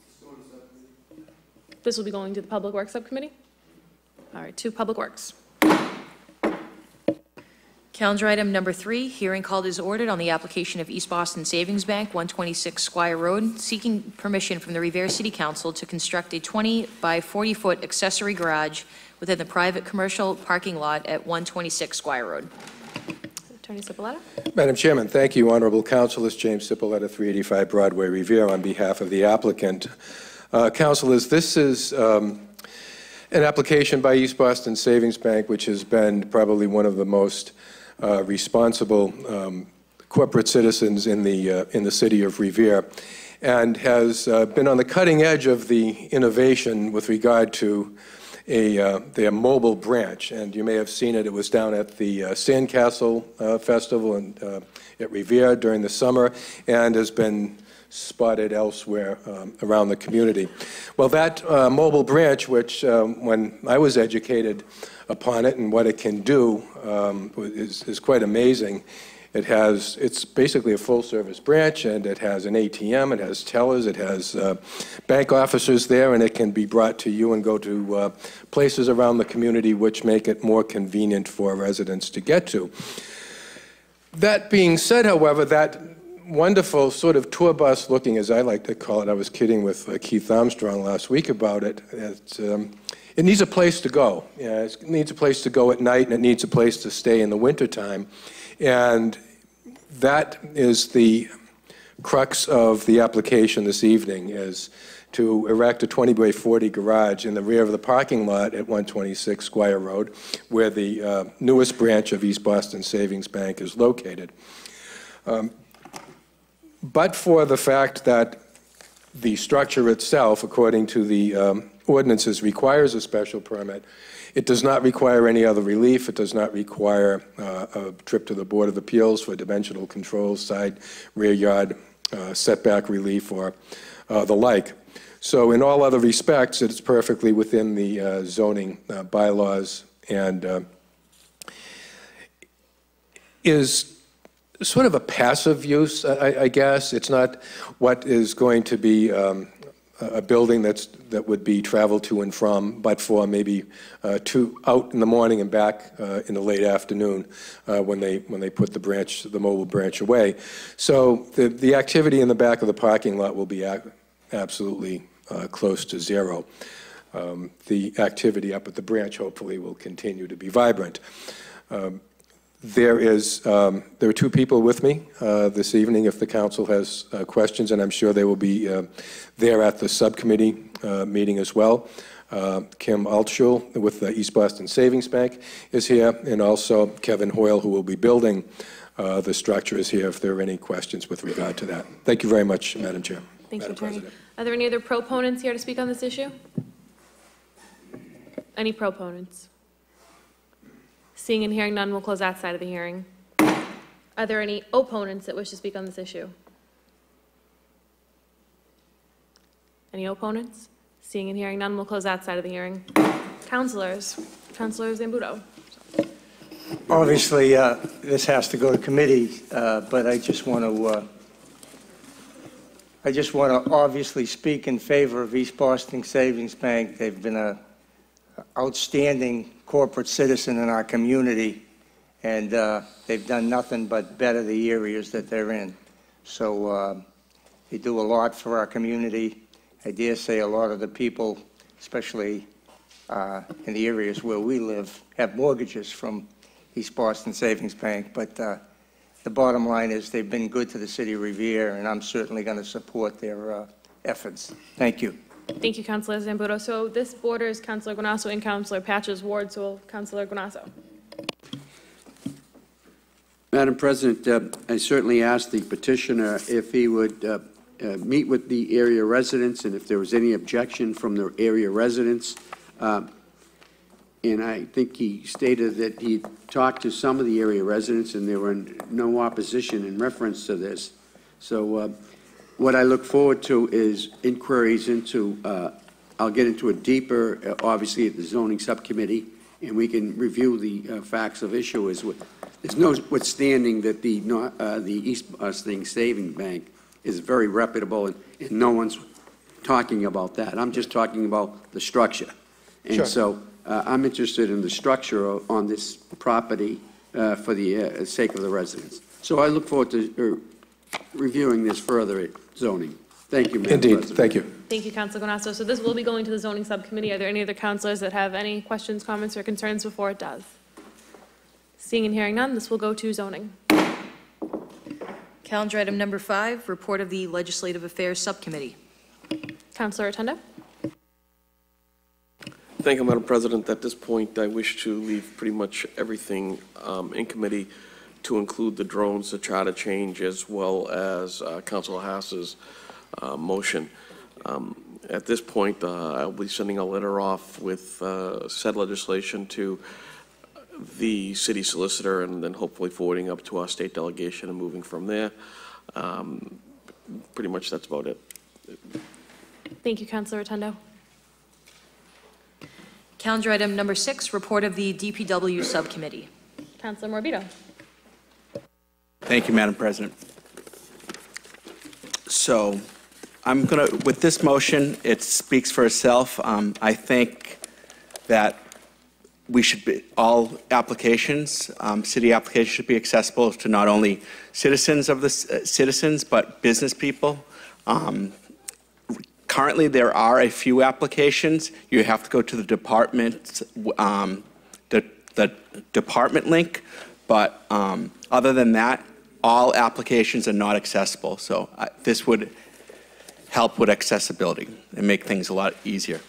This will be going to the Public Works Subcommittee. All right, to Public Works. Calendar item number 3, hearing called is ordered on the application of East Boston Savings Bank, 126 Squire Road, seeking permission from the Revere City Council to construct a 20 by 40-foot accessory garage within the private commercial parking lot at 126 Squire Road. Attorney Cipoletta. Madam Chairman, thank you. Honorable Councilors, James Cipoletta, 385 Broadway, Revere, on behalf of the applicant. Councilors, this is an application by East Boston Savings Bank, which has been probably one of the most responsible corporate citizens in the city of Revere, and has been on the cutting edge of the innovation with regard to their mobile branch. And you may have seen it. It was down at the Sandcastle Festival at Revere during the summer, and has been spotted elsewhere around the community. Well, that mobile branch, which when I was educated upon it and what it can do, is quite amazing. It's basically a full-service branch, and it has an ATM, it has tellers, it has bank officers there, and it can be brought to you and go to places around the community which make it more convenient for residents to get to. That being said, however, that wonderful sort of tour bus looking, as I like to call it, I was kidding with Keith Armstrong last week about it, it needs a place to go. Yeah, it needs a place to go at night, and it needs a place to stay in the wintertime. And that is the crux of the application this evening, is to erect a 20 by 40 garage in the rear of the parking lot at 126 Squire Road, where the newest branch of East Boston Savings Bank is located. But for the fact that the structure itself, according to the ordinances, requires a special permit, it does not require any other relief. It does not require a trip to the Board of Appeals for dimensional controls, side, rear yard, setback relief, or the like. So in all other respects, it's perfectly within the zoning bylaws, and is sort of a passive use, I guess. It's not what is going to be a building that would be traveled to and from, but for maybe out in the morning and back in the late afternoon when they put the mobile branch away. So the activity in the back of the parking lot will be absolutely close to zero. The activity up at the branch hopefully will continue to be vibrant. There are two people with me this evening if the council has questions, and I'm sure they will be there at the subcommittee meeting as well. Kim Altschul with the East Boston Savings Bank is here, and also Kevin Hoyle, who will be building the structure, is here if there are any questions with regard to that. Thank you very much, Madam Chair. Thank you, Attorney. Are there any other proponents here to speak on this issue? Any proponents? Seeing and hearing none, we'll close that side of the hearing. Are there any opponents that wish to speak on this issue? Any opponents? Seeing and hearing none, we'll close that side of the hearing. Councilors, Councilor Zambuto. Obviously, this has to go to committee, but I just want to obviously speak in favor of East Boston Savings Bank. They've been an outstanding corporate citizen in our community, and they've done nothing but better the areas that they're in. So they do a lot for our community. I dare say a lot of the people, especially in the areas where we live, have mortgages from East Boston Savings Bank. But the bottom line is they've been good to the city of Revere, and I'm certainly going to support their efforts. Thank you. Thank you, Councilor Zambuto. So this borders Councilor Guanasso and Councilor Patch's ward, so Councilor Guanasso. Madam President, I certainly asked the petitioner if he would meet with the area residents and if there was any objection from the area residents. And I think he stated that he talked to some of the area residents and there were no opposition in reference to this. So what I look forward to is inquiries into, I'll get into it deeper, obviously, at the zoning subcommittee, and we can review the facts of issue. There's notwithstanding that the East Boston Savings Bank is very reputable, and no one's talking about that. I'm just talking about the structure. And so I'm interested in the structure on this property for the sake of the residents. So I look forward to reviewing this further at zoning. Thank you, Madam President. Indeed, thank you. Thank you, Councilor Gonasso. So this will be going to the zoning subcommittee. Are there any other councilors that have any questions, comments, or concerns before it does? Seeing and hearing none, this will go to zoning. Calendar item number 5, report of the Legislative Affairs Subcommittee. Councilor Rotundo. Thank you, Madam President. At this point, I wish to leave pretty much everything in committee to include the drones, the charter change, as well as Councilor Haas's motion. At this point, I'll be sending a letter off with said legislation to the city solicitor, and then hopefully forwarding up to our state delegation and moving from there. Pretty much that's about it. Thank you, Councilor Rotundo. Calendar item number 6, report of the DPW Subcommittee. Councilor Morbido. Thank you, Madam President. So I'm going to, with this motion, it speaks for itself. I think that we should be, all applications, city applications should be accessible to not only citizens of the citizens, but business people. Currently, there are a few applications. You have to go to the department, the department link, but other than that, all applications are not accessible. So this would help with accessibility and make things a lot easier.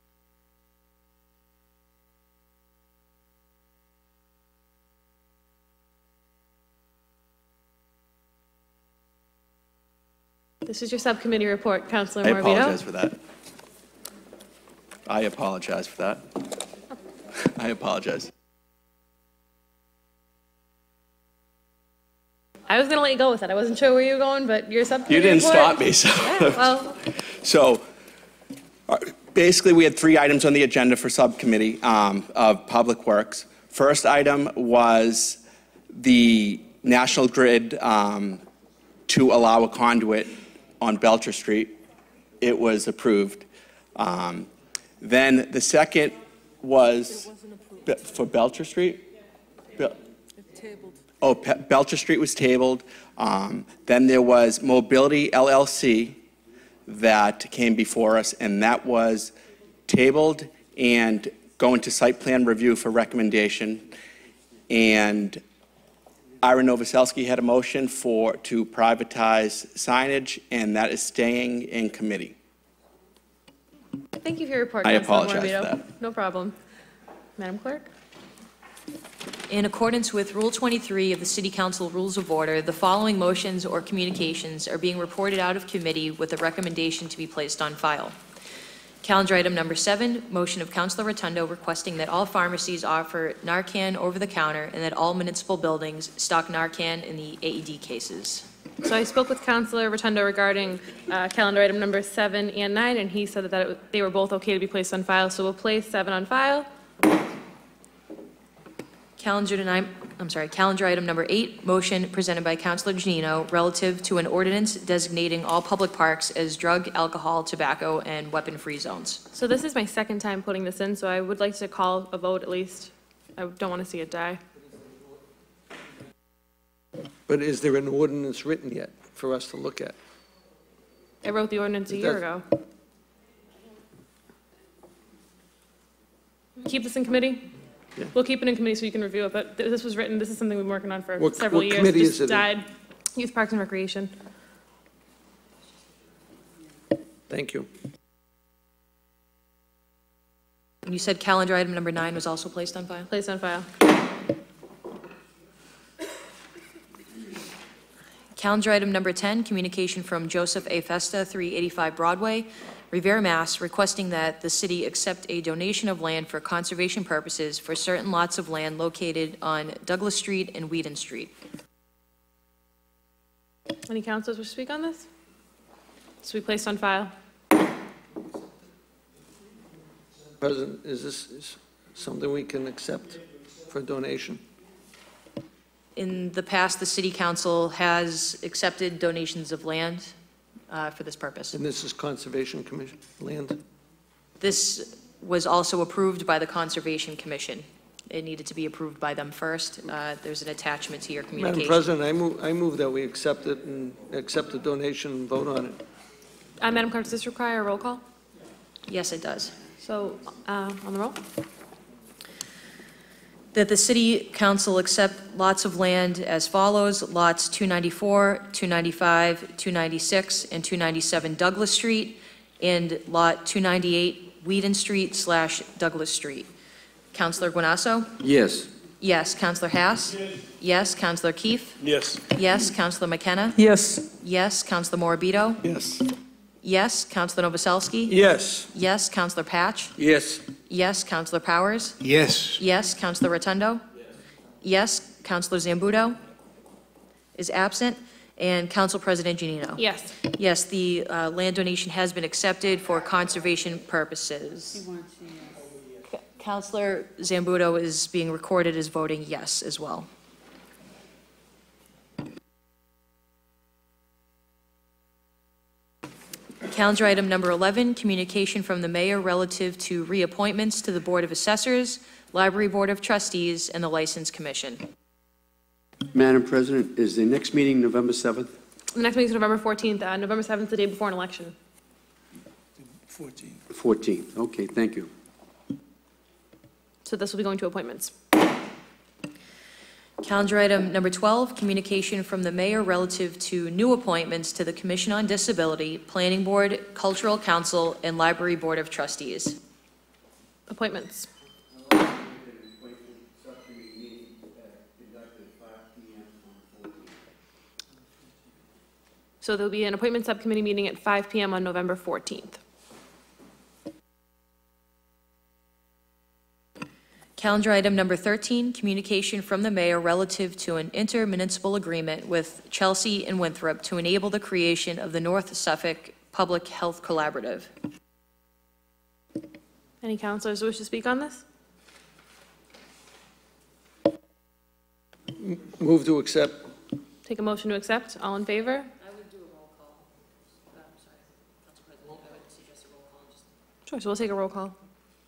This is your subcommittee report, Councilor I Morbido. apologize for that. I apologize for that. I apologize. I was going to let you go with it. I wasn't sure where you were going, but your subcommittee You didn't report. stop me, so. Yeah, well, So basically, we had 3 items on the agenda for subcommittee of Public Works. First item was the National Grid to allow a conduit on Belcher Street. It was approved. Then the second was for Belcher Street? Oh, Belcher Street was tabled. Then there was Mobility LLC that came before us, and that was tabled and going to site plan review for recommendation. And Ira Novoselsky had a motion to privatize signage, and that is staying in committee. thank you for your report, I Councilor apologize Morbido. for that. No problem. Madam Clerk. In accordance with Rule 23 of the City Council Rules of Order, the following motions or communications are being reported out of committee with a recommendation to be placed on file. Calendar item number 7, motion of Councilor Rotundo requesting that all pharmacies offer Narcan over the counter and that all municipal buildings stock Narcan in the AED cases. So I spoke with Councilor Rotundo regarding calendar item number 7 and 9, and he said that they were both okay to be placed on file. So we'll place 7 on file. Calendar item number 8, motion presented by Councilor Giannino relative to an ordinance designating all public parks as drug, alcohol, tobacco, and weapon-free zones. So this is my second time putting this in, so I would like to call a vote at least. I don't want to see it die. But is there an ordinance written yet for us to look at? I wrote the ordinance a year ago. Keep this in committee? Yeah. We'll keep it in committee so you can review it, but this was written, this is something we've been working on for What several years. committee It is just it in? died. Youth Parks and Recreation. Thank you. You said calendar item number 9 was also placed on file? Placed on file. Calendar item number 10, communication from Joseph A. Festa, 385 Broadway, Revere, Mass., requesting that the city accept a donation of land for conservation purposes for certain lots of land located on Douglas Street and Whedon Street. Any councilors wish to speak on this? This will be placed on file. President, is this something we can accept for donation? In the past, the city council has accepted donations of land for this purpose. And this is Conservation Commission land? This was also approved by the Conservation Commission. it needed to be approved by them first. There's an attachment to your communication. Madam President, I move that we accept it and accept the donation and vote on it. Madam Clerk, does this require a roll call? Yes, it does. So, on the roll? That the City Council accept lots of land as follows: lots 294, 295, 296, and 297 Douglas Street, and lot 298 Whedon Street / Douglas Street. Councilor Guanasso? Yes. Yes. Councilor Hass? Yes. Councilor Keefe? Yes. Yes. Councilor McKenna? Yes. Yes. Councilor Morabito? Yes. Yes. Councilor Novoselsky? Yes. Yes. Councilor Patch? Yes. Yes. Councilor Powers? Yes. Yes. Councilor Rotundo? Yes. Councilor Zambudo is absent. And Council President Giannino? Yes. Yes, the land donation has been accepted for conservation purposes. Councilor Zambudo is being recorded as voting yes as well. Calendar item number 11, communication from the mayor relative to reappointments to the Board of Assessors, Library Board of Trustees, and the License Commission. Madam President, is the next meeting November 7th? The next meeting is November 14th. November 7th, the day before an election. 14th. Okay, thank you. So this will be going to appointments. Calendar item number 12, communication from the mayor relative to new appointments to the Commission on Disability, Planning Board, Cultural Council, and Library Board of Trustees. Appointments. So there'll be an appointment subcommittee meeting at 5 p.m. on November 14th. Calendar item number 13, communication from the mayor relative to an intermunicipal agreement with Chelsea and Winthrop to enable the creation of the North Suffolk Public Health Collaborative. Any councilors wish to speak on this? Move to accept. Take a motion to accept. All in favor? Sure, so we'll take a roll call.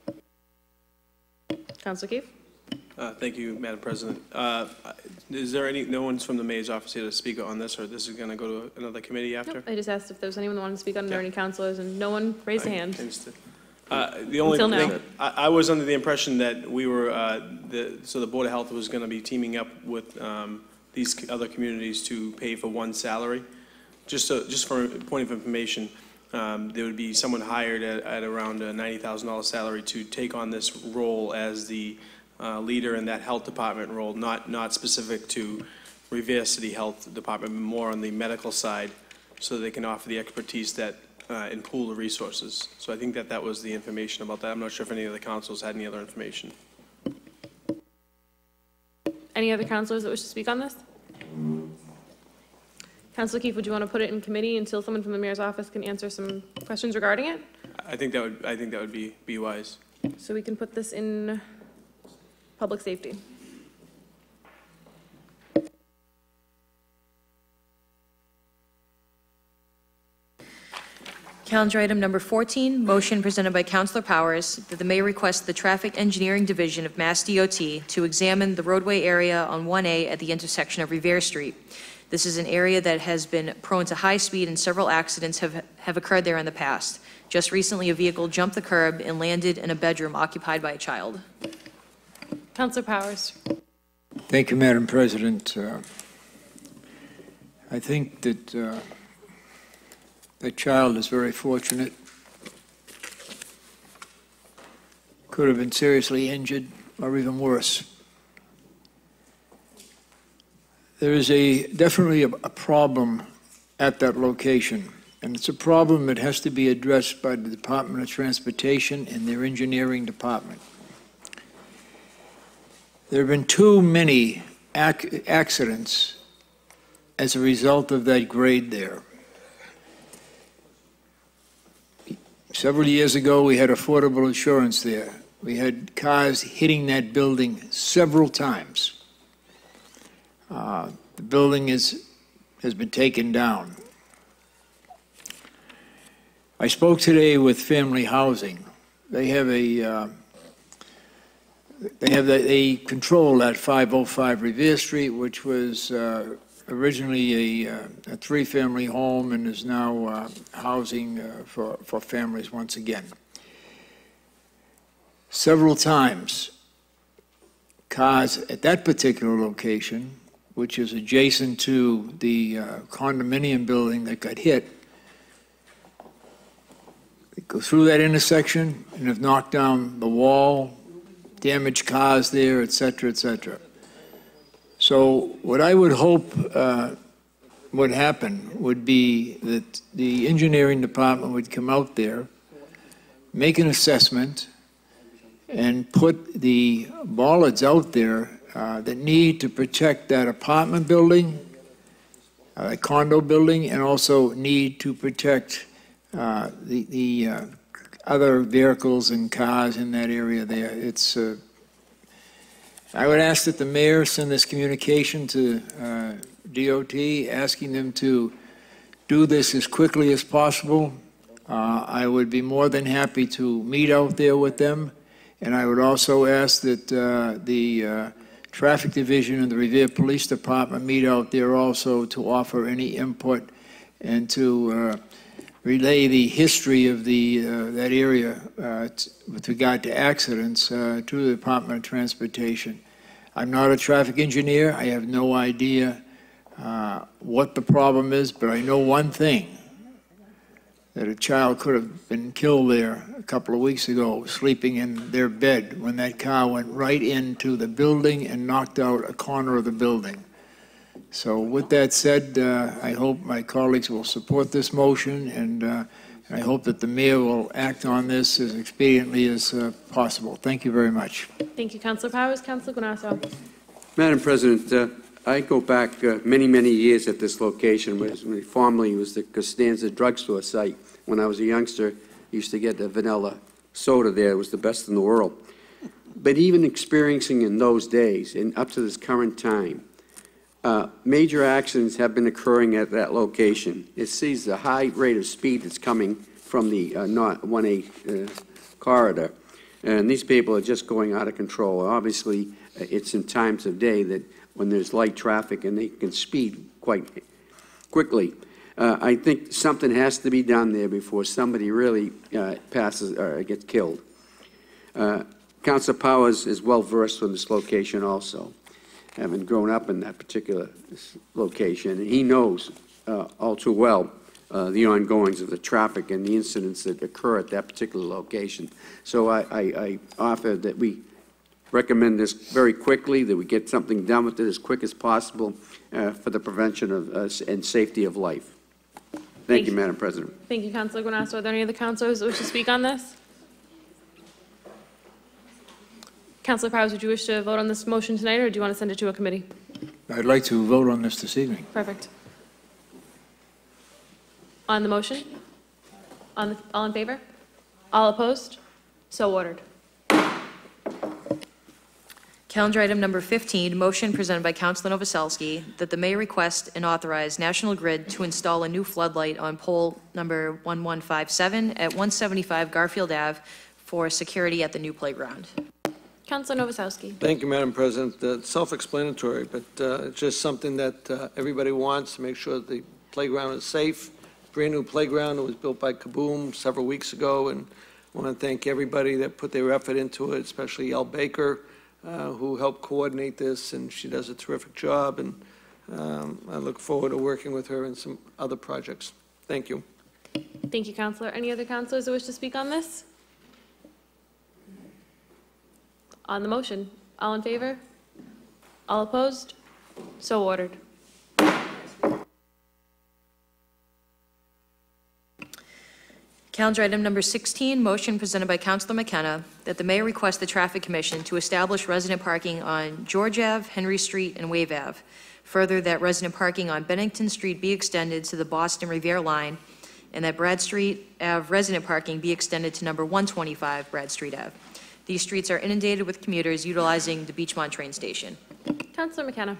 Councilor Keefe? Thank you, Madam President. Is there no one's from the mayor's office here to speak on this, or this is going to go to another committee after? Nope, I just asked if there was anyone that wanted to speak on it, or any councilors, and no one raised a hand. The only Until thing, now. I was under the impression that we were, so the Board of Health was going to be teaming up with these other communities to pay for one salary. Just for a point of information, there would be someone hired at around a $90,000 salary to take on this role as the leader in that health department role, not specific to Revere City Health Department, but more on the medical side, so they can offer the expertise that and pool the resources. So I think that was the information about that. I'm not sure if any of the councils had any other information. Any other councilors that wish to speak on this? Councilor Keefe, would you want to put it in committee until someone from the mayor's office can answer some questions regarding it? I think that would be wise. So we can put this in public safety. Calendar item number 14, motion presented by Councilor Powers that the mayor request the Traffic Engineering Division of Mass DOT to examine the roadway area on 1A at the intersection of Revere Street. This is an area that has been prone to high speed, and several accidents have occurred there in the past. Just recently, a vehicle jumped the curb and landed in a bedroom occupied by a child. Councilor Powers. Thank you, Madam President. I think that the child is very fortunate. Could have been seriously injured or even worse. There is definitely a problem at that location, and it's a problem that has to be addressed by the Department of Transportation and their engineering department. There have been too many accidents as a result of that grade there. Several years ago, we had affordable insurance there. We had cars hitting that building several times. The building has been taken down. I spoke today with Family Housing. They have they control that 505 Revere Street, which was originally a three-family home and is now housing for families once again. Several times, cars at that particular location, which is adjacent to the condominium building that got hit, they go through that intersection and have knocked down the wall, damaged cars there, et cetera, et cetera. So what I would hope would happen would be that the engineering department would come out there, make an assessment, and put the bollards out there that need to protect that apartment building, a condo building, and also need to protect the other vehicles and cars in that area there. It's, I would ask that the mayor send this communication to DOT, asking them to do this as quickly as possible. I would be more than happy to meet out there with them, and I would also ask that the Traffic Division and the Revere Police Department meet out there also to offer any input and to relay the history of that area with regard to accidents to the Department of Transportation. I'm not a traffic engineer. I have no idea what the problem is, but I know one thing, that a child could have been killed there a couple of weeks ago, sleeping in their bed when that car went right into the building and knocked out a corner of the building. So with that said, I hope my colleagues will support this motion, and I hope that the mayor will act on this as expediently as possible. Thank you very much. Thank you, Councilor Powers. Councilor Guanasso. Madam President, I go back many, many years at this location, when it formerly was the Costanza drugstore site. When I was a youngster, I used to get the vanilla soda there. It was the best in the world. But even experiencing in those days, and up to this current time, major accidents have been occurring at that location. It sees the high rate of speed that's coming from the not 1A corridor. And these people are just going out of control. Obviously, it's in times of day that when there's light traffic and they can speed quite quickly. I think something has to be done there before somebody really passes or gets killed. Councilor Powers is well versed on this location also, having grown up in that particular location. He knows all too well the ongoings of the traffic and the incidents that occur at that particular location. So I offer that we recommend this very quickly, that we get something done with it as quick as possible for the prevention of and safety of life. Thank you, Madam President. Thank you, Councilor Guanasso. Are there any other councilors that wish to speak on this? Councilor Powers, would you wish to vote on this motion tonight, or do you want to send it to a committee? I'd like to vote on this evening. Perfect. On the motion? All in favor? All opposed? So ordered. Calendar item number 15, motion presented by Councilor Novoselsky that the mayor request and authorize National Grid to install a new floodlight on pole number 1157 at 175 Garfield Ave for security at the new playground. Councilor Novoselsky. Thank you, Madam President. It's self-explanatory, but it's just something that everybody wants to make sure that the playground is safe. Brand new playground. It was built by Kaboom several weeks ago, and I want to thank everybody that put their effort into it, especially Elle Baker, who helped coordinate this, and she does a terrific job, and I look forward to working with her in some other projects. Thank you. Thank you, Councilor. Any other councilors who wish to speak on this? On the motion, all in favor? All opposed? So ordered. Calendar item number 16, motion presented by Councilor McKenna that the mayor request the Traffic Commission to establish resident parking on George Ave, Henry Street, and Wave Ave. Further, that resident parking on Bennington Street be extended to the Boston Revere line, and that Brad Street Ave resident parking be extended to number 125 Brad Street Ave. These streets are inundated with commuters utilizing the Beachmont train station. Councilor McKenna.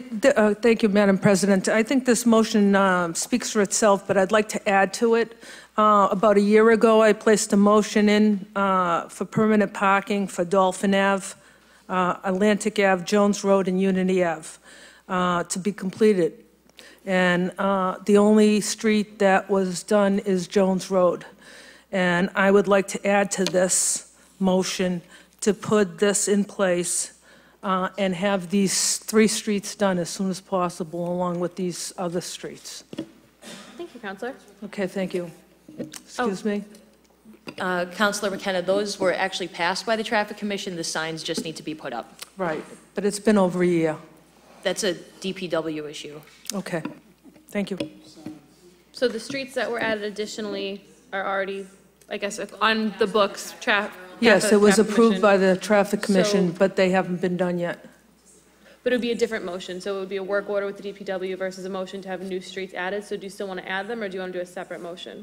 Thank you, Madam President. I think this motion speaks for itself, but I'd like to add to it. About a year ago, I placed a motion in for permanent parking for Dolphin Ave, Atlantic Ave, Jones Road, and Unity Ave to be completed. And the only street that was done is Jones Road. And I would like to add to this motion to put this in place and have these 3 streets done as soon as possible, along with these other streets. Thank you, Counselor. Okay, thank you. Excuse me? Councilor McKenna, those were actually passed by the Traffic Commission. The signs just need to be put up. Right, but it's been over a year. That's a DPW issue. Okay, thank you. So the streets that were added additionally are already, I guess, on the books, Yes, it was Traffic approved Commission. by the Traffic Commission, So- but they haven't been done yet. But it would be a different motion, so it would be a work order with the DPW versus a motion to have new streets added. So do you still want to add them, or do you want to do a separate motion?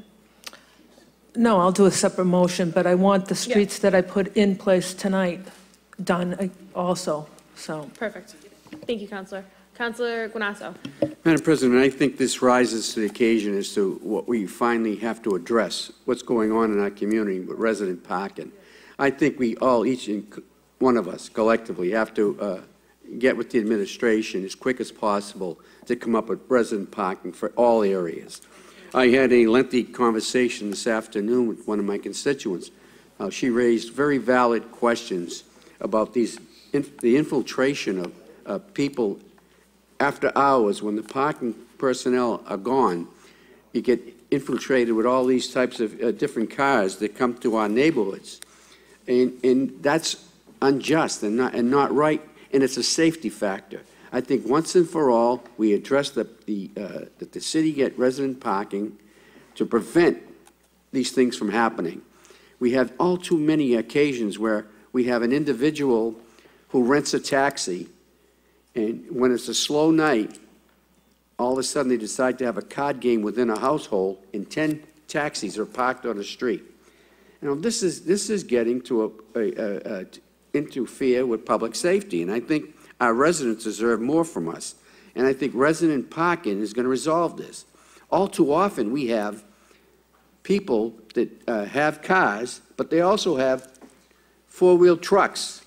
No, I'll do a separate motion, but I want the streets that I put in place tonight done also, so. Perfect. Thank you, Counselor. Counselor Guanasso. Madam President, I think this rises to the occasion as to what we finally have to address, what's going on in our community with resident parking. I think we all, each one of us collectively, have to get with the administration as quick as possible to come up with resident parking for all areas. I had a lengthy conversation this afternoon with one of my constituents. She raised very valid questions about the infiltration of people after hours when the parking personnel are gone. You get infiltrated with all these types of different cars that come to our neighborhoods. And that's unjust and not right, and it's a safety factor. I think once and for all, we address that the city get resident parking to prevent these things from happening. We have all too many occasions where we have an individual who rents a taxi, and when it's a slow night, all of a sudden they decide to have a card game within a household, and 10 taxis are parked on the street. You know, this is getting to interfere with public safety, and I think our residents deserve more from us. And I think resident parking is going to resolve this. All too often, we have people that have cars, but they also have four-wheel trucks.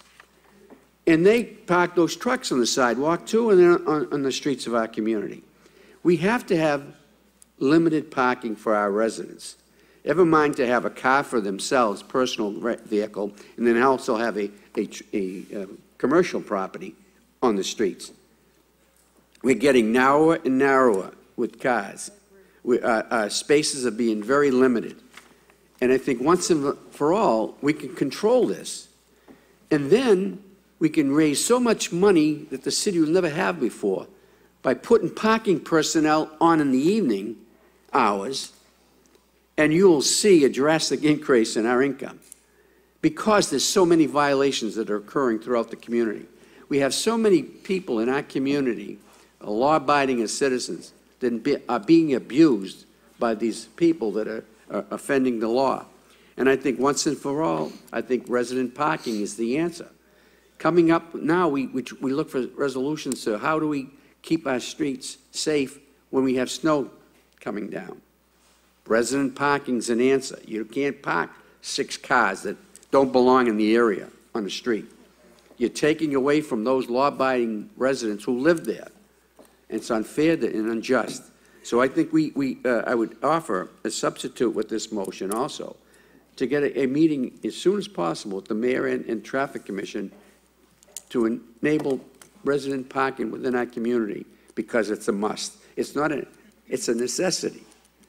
And they park those trucks on the sidewalk, too, and they're on the streets of our community. We have to have limited parking for our residents. Never mind to have a car for themselves, personal vehicle, and then also have a commercial property on the streets. We're getting narrower and narrower with cars. Our spaces are being very limited. And I think once and for all, we can control this. And then we can raise so much money that the city will never have before by putting parking personnel on in the evening hours, and you will see a drastic increase in our income because there's so many violations that are occurring throughout the community. We have so many people in our community, law-abiding as citizens, that are being abused by these people that are offending the law. And I think once and for all, I think resident parking is the answer. Coming up now, we look for resolutions to how do we keep our streets safe when we have snow coming down. Resident parking's an answer. You can't park 6 cars that don't belong in the area on the street. You're taking away from those law-abiding residents who live there. It's unfair and unjust. So I think I would offer a substitute with this motion also to get a meeting as soon as possible with the mayor and traffic commission to enable resident parking within our community because it's a must. It's not it's a necessity.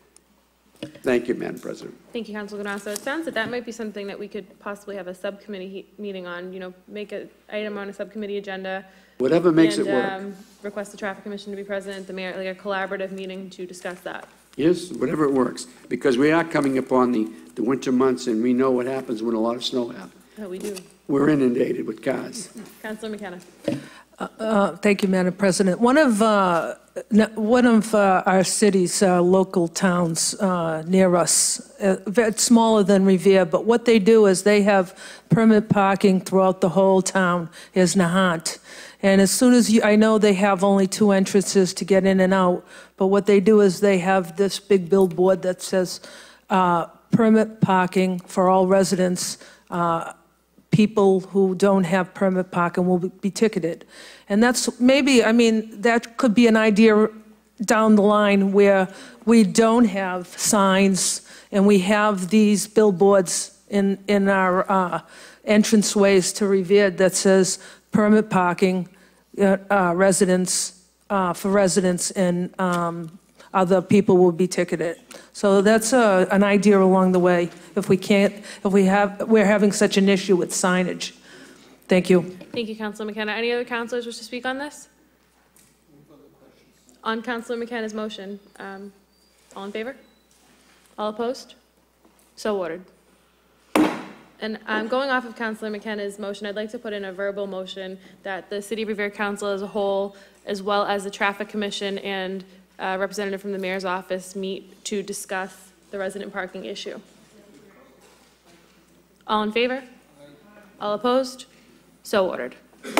Thank you, Madam President. Thank you, Councilor Guanasso. It sounds that that might be something that we could possibly have a subcommittee meeting on, make an item on a subcommittee agenda. Whatever makes it work. Request the Traffic Commission to be present, the mayor, like a collaborative meeting to discuss that. Yes, whatever it works, because we are coming upon the winter months, and we know what happens when a lot of snow happens. Oh, we do. We're inundated with cars. Councilor McKenna. Thank you, Madam President. One of our cities, local towns near us, it's smaller than Revere, but what they do is they have permit parking throughout the whole town, is Nahant. And as soon as I know they have only 2 entrances to get in and out, but what they do is they have this big billboard that says, permit parking for all residents. People who don't have permit parking will be ticketed. And that's maybe, I mean, that could be an idea down the line where we don't have signs and we have these billboards in our entranceways to Revere that says permit parking residents, for residents, and other people will be ticketed. So that's an idea along the way if we're having such an issue with signage. Thank you. Thank you, Councilor McKenna. Any other councilors wish to speak on this? On Councilor McKenna's motion, all in favor? All opposed? So ordered. And going off of Councilor McKenna's motion, I'd like to put in a verbal motion that the City of Revere Council as a whole, as well as the Traffic Commission and a representative from the Mayor's office, meet to discuss the resident parking issue. All in favor? All opposed? So ordered.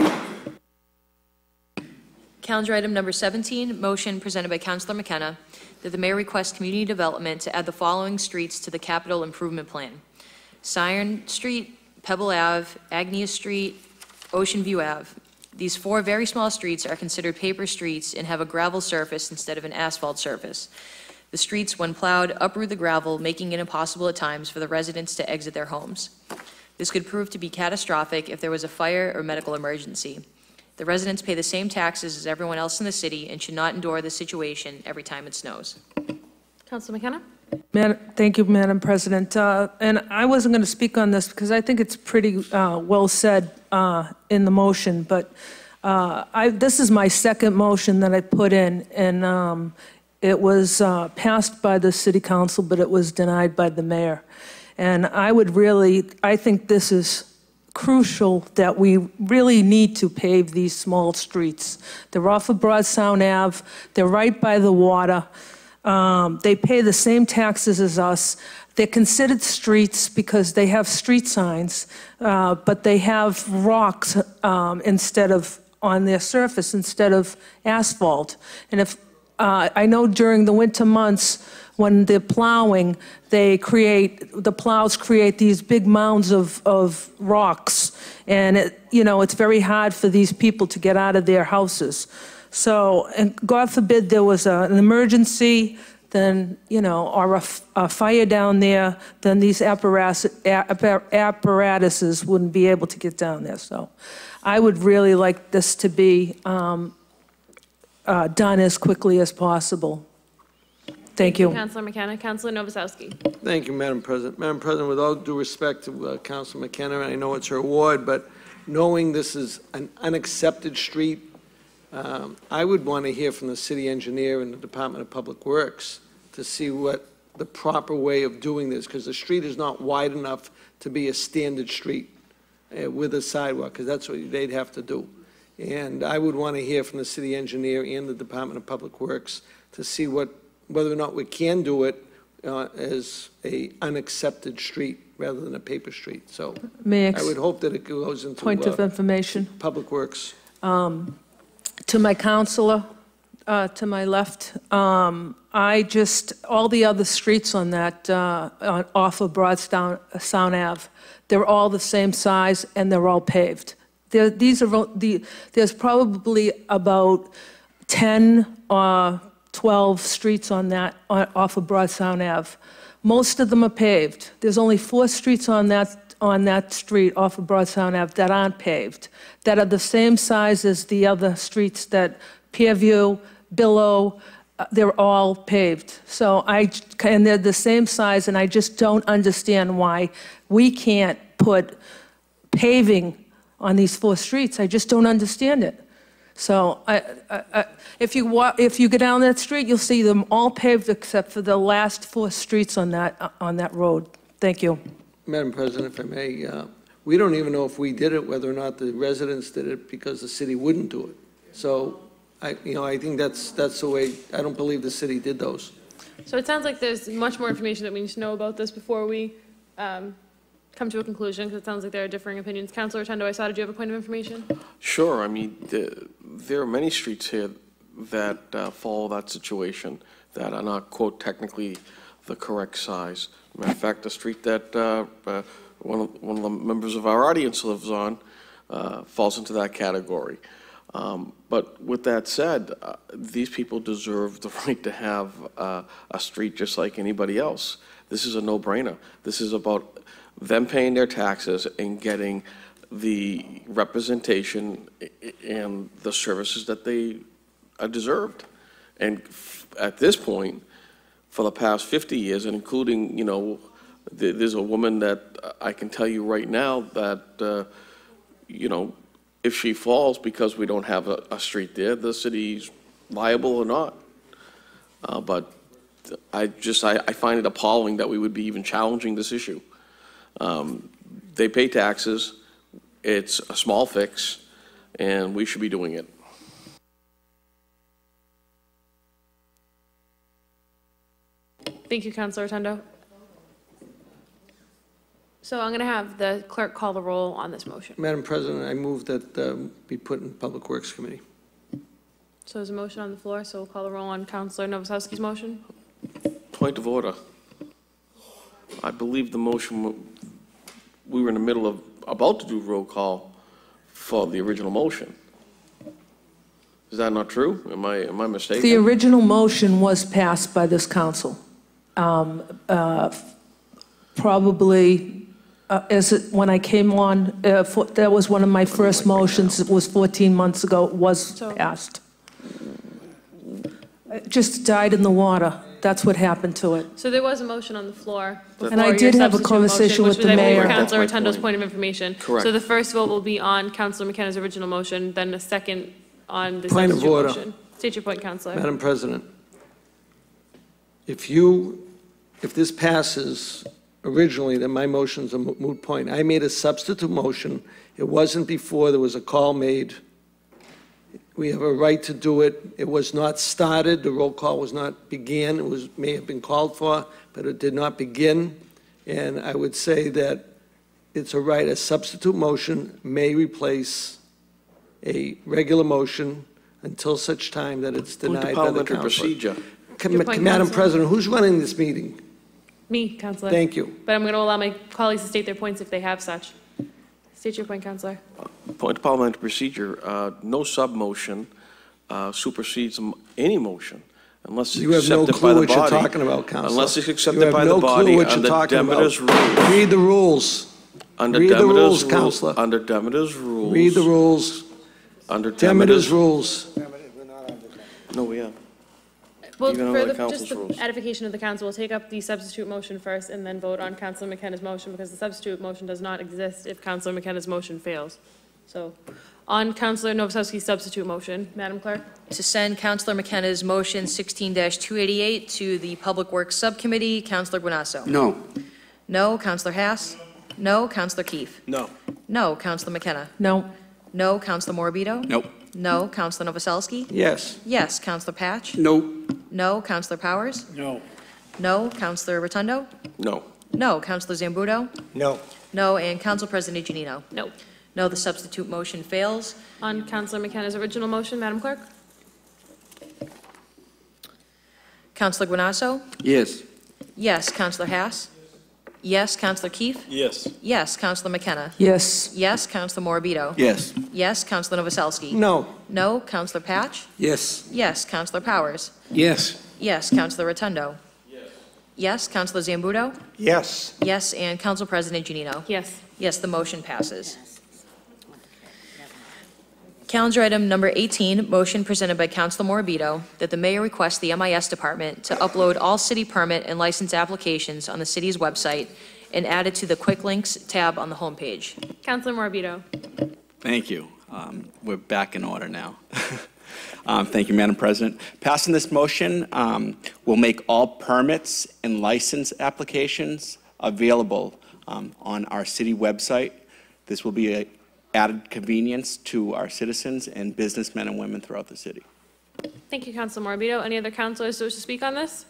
Calendar item number 17, motion presented by Councilor McKenna that the mayor requests community development to add the following streets to the capital improvement plan: Siren Street, Pebble Ave, Agnes Street, Ocean View Ave. These 4 very small streets are considered paper streets and have a gravel surface instead of an asphalt surface. The streets, when plowed, uproot the gravel, making it impossible at times for the residents to exit their homes. This could prove to be catastrophic if there was a fire or medical emergency. The residents pay the same taxes as everyone else in the city and should not endure this situation every time it snows. Councilor McKenna? Thank you, Madam President. And I wasn't going to speak on this because I think it's pretty well said in the motion, but this is my second motion that I put in, and it was passed by the City Council, but it was denied by the Mayor. And I think this is crucial that we really need to pave these small streets. They're off of Broad Sound Ave, they're right by the water. They pay the same taxes as us. They're considered streets because they have street signs, but they have rocks instead of on their surface instead of asphalt. And if I know during the winter months when they're plowing, the plows create these big mounds of rocks, and it's very hard for these people to get out of their houses. So, and God forbid there was an emergency, then, or a fire down there, then these apparatuses wouldn't be able to get down there. So I would really like this to be done as quickly as possible. Thank you. Councilor McKenna. Councilor Novoselsky. Thank you, Madam President. Madam President, with all due respect to Councilor McKenna, I know it's her ward, but knowing this is an unaccepted street, I would want to hear from the city engineer and the Department of Public Works to see what the proper way of doing this, because the street is not wide enough to be a standard street with a sidewalk, because that's what they'd have to do. And I would want to hear from the city engineer and the Department of Public Works to see whether or not we can do it as a unaccepted street rather than a paper street. So I would hope that it goes into point of information. Public Works. To my counselor, to my left, all the other streets on that, off of Broad Sound Ave, they're all the same size and they're all paved. There's probably about 10 or 12 streets on that, off of Broad Sound Ave. Most of them are paved. There's only 4 streets on that street off of Broad Sound Ave that aren't paved, that are the same size as the other streets that Pierview, Billow, they're all paved. And they're the same size, and I just don't understand why we can't put paving on these 4 streets. I just don't understand it. So if you go down that street, you'll see them all paved except for the last 4 streets on that road. Thank you. Madam President, if I may, we don't even know if we did it, whether or not the residents did it, because the city wouldn't do it. So, I think that's the way. I don't believe the city did those. So it sounds like there's much more information that we need to know about this before we come to a conclusion, because it sounds like there are differing opinions. Councilor Rotundo, I saw, did you have a point of information? Sure. I mean, there are many streets here that follow that situation that are not, quote, technically the correct size. Matter of fact, the street that one of the members of our audience lives on falls into that category. But with that said, these people deserve the right to have a street just like anybody else. This is a no-brainer. This is about them paying their taxes and getting the representation and the services that they are deserved. And at this point, for the past 50 years, and including, you know, there's a woman that I can tell you right now that, you know, if she falls because we don't have a street there, the city's liable or not. But I find it appalling that we would be even challenging this issue. They pay taxes, it's a small fix, and we should be doing it. Thank you, Councilor Rotundo. So I'm going to have the clerk call the roll on this motion. Madam President, I move that be put in Public Works Committee. So there's a motion on the floor, so we'll call the roll on Councilor Novoselsky's motion. Point of order. I believe the motion, we were in the middle of about to do roll call for the original motion. Is that not true? Am I mistaken? The original motion was passed by this council. Probably, when I came on, that was one of my first motions. It was 14 months ago. It was passed. It just died in the water. That's what happened to it. So there was a motion on the floor. And I did have a conversation with the mayor. Councilor Rotundo's point of information. Correct. So the first vote will be on Councilor McKenna's original motion, then the second on the Point of substitute order. motion. State your point, Councilor. Madam President, if this passes originally, then my motion's a moot point. I made a substitute motion. It wasn't before there was a call made. We have a right to do it. It was not started. The roll call was not began. It may have been called for, but it did not begin. And I would say that it's a right. A substitute motion may replace a regular motion until such time that it's Point of denied by the parliamentary council. procedure. Your point, Madam Councilor. President, who's running this meeting? Me, Councilor. Thank you. But I'm going to allow my colleagues to state their points if they have such. State your point, Councilor. Point of parliamentary procedure, no sub-motion supersedes any motion unless it's You have no accepted by clue the what you're body. talking about, Councilor. Unless it's You accepted have by no the body clue what you're under talking about. Demeter's rules. Read the rules. Under Read the Demeter's rules, rules. Counselor. Under Demeter's rules. Read the rules. Under Demeter's rules. No, we are. Well, Even for under the, council's just the rules. edification of the council, we'll take up the substitute motion first and then vote on Councilor McKenna's motion because the substitute motion does not exist if Councilor McKenna's motion fails. So, on Councilor Novoselsky's substitute motion, Madam Clerk. To send Councilor McKenna's motion 16-288 to the Public Works Subcommittee, Councilor Guanasso. No. No. Councilor Hass. No. Councilor Keefe. No. No. Councilor McKenna. No. No. Councilor Morbido. Nope. No. Councilor Novoselsky. Yes. Yes. Councilor Patch. No. No. Councilor Powers. No. No. Councilor Rotundo. No. No. Councilor Zambudo. No. No. And Council President Giannino. No. No. The substitute motion fails. On Councilor McKenna's original motion, Madam Clerk. Councilor Guanasso. Yes. Yes. Councilor Hass. Yes. Councilor Keefe. Yes. Yes. Councilor McKenna. Yes. Yes. Councilor Morbido. Yes. Yes. Councilor Novoselsky. No. No. Councilor Patch. Yes. Yes. Councilor Powers. Yes. Yes. Councilor Rotundo. Yes. Councilor Zambudo. Yes. Yes. And Council President Giannino. Yes. Yes, the motion passes. Calendar item number 18, motion presented by Councilor Morbido that the mayor request the MIS department to upload all city permit and license applications on the city's website and add it to the quick links tab on the homepage. Councilor Morbido. Thank you. We're back in order now. Thank you, Madam President. Passing this motion will make all permits and license applications available on our city website. This will be an added convenience to our citizens and businessmen and women throughout the city. Thank you, Councilor Morbido. Any other councilors who wish to speak on this?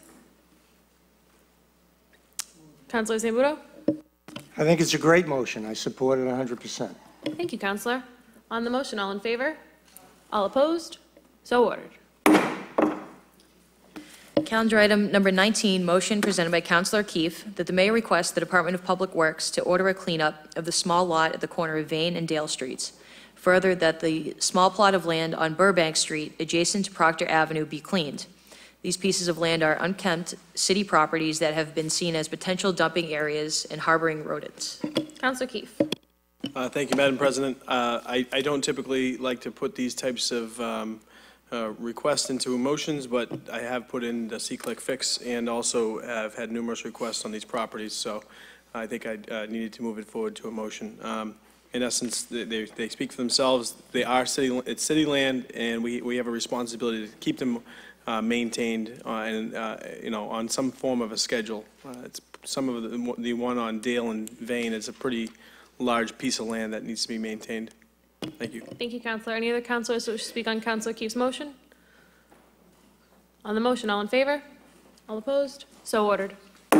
Councilor Zambudo? I think it's a great motion. I support it 100%. Thank you, Councilor. On the motion, all in favor? All opposed? So ordered. Calendar item number 19, motion presented by Councilor Keefe that the mayor request the Department of Public Works to order a cleanup of the small lot at the corner of Vane and Dale Streets. Further, that the small plot of land on Burbank Street adjacent to Proctor Avenue be cleaned. These pieces of land are unkempt city properties that have been seen as potential dumping areas and harboring rodents. Councilor Keefe. Thank you, Madam President. I don't typically like to put these types of requests into motions, but I have put in the C-click fix and also have had numerous requests on these properties, so I think I needed to move it forward to a motion. In essence, they speak for themselves. They are it's city land, and we have a responsibility to keep them maintained and on some form of a schedule. It's some of the one on Dale and Vane is a pretty large piece of land that needs to be maintained. Thank you. Thank you, Councilor. Any other councilors who wish to speak on Councilor Keefe's motion? On the motion, all in favor? All opposed? So ordered.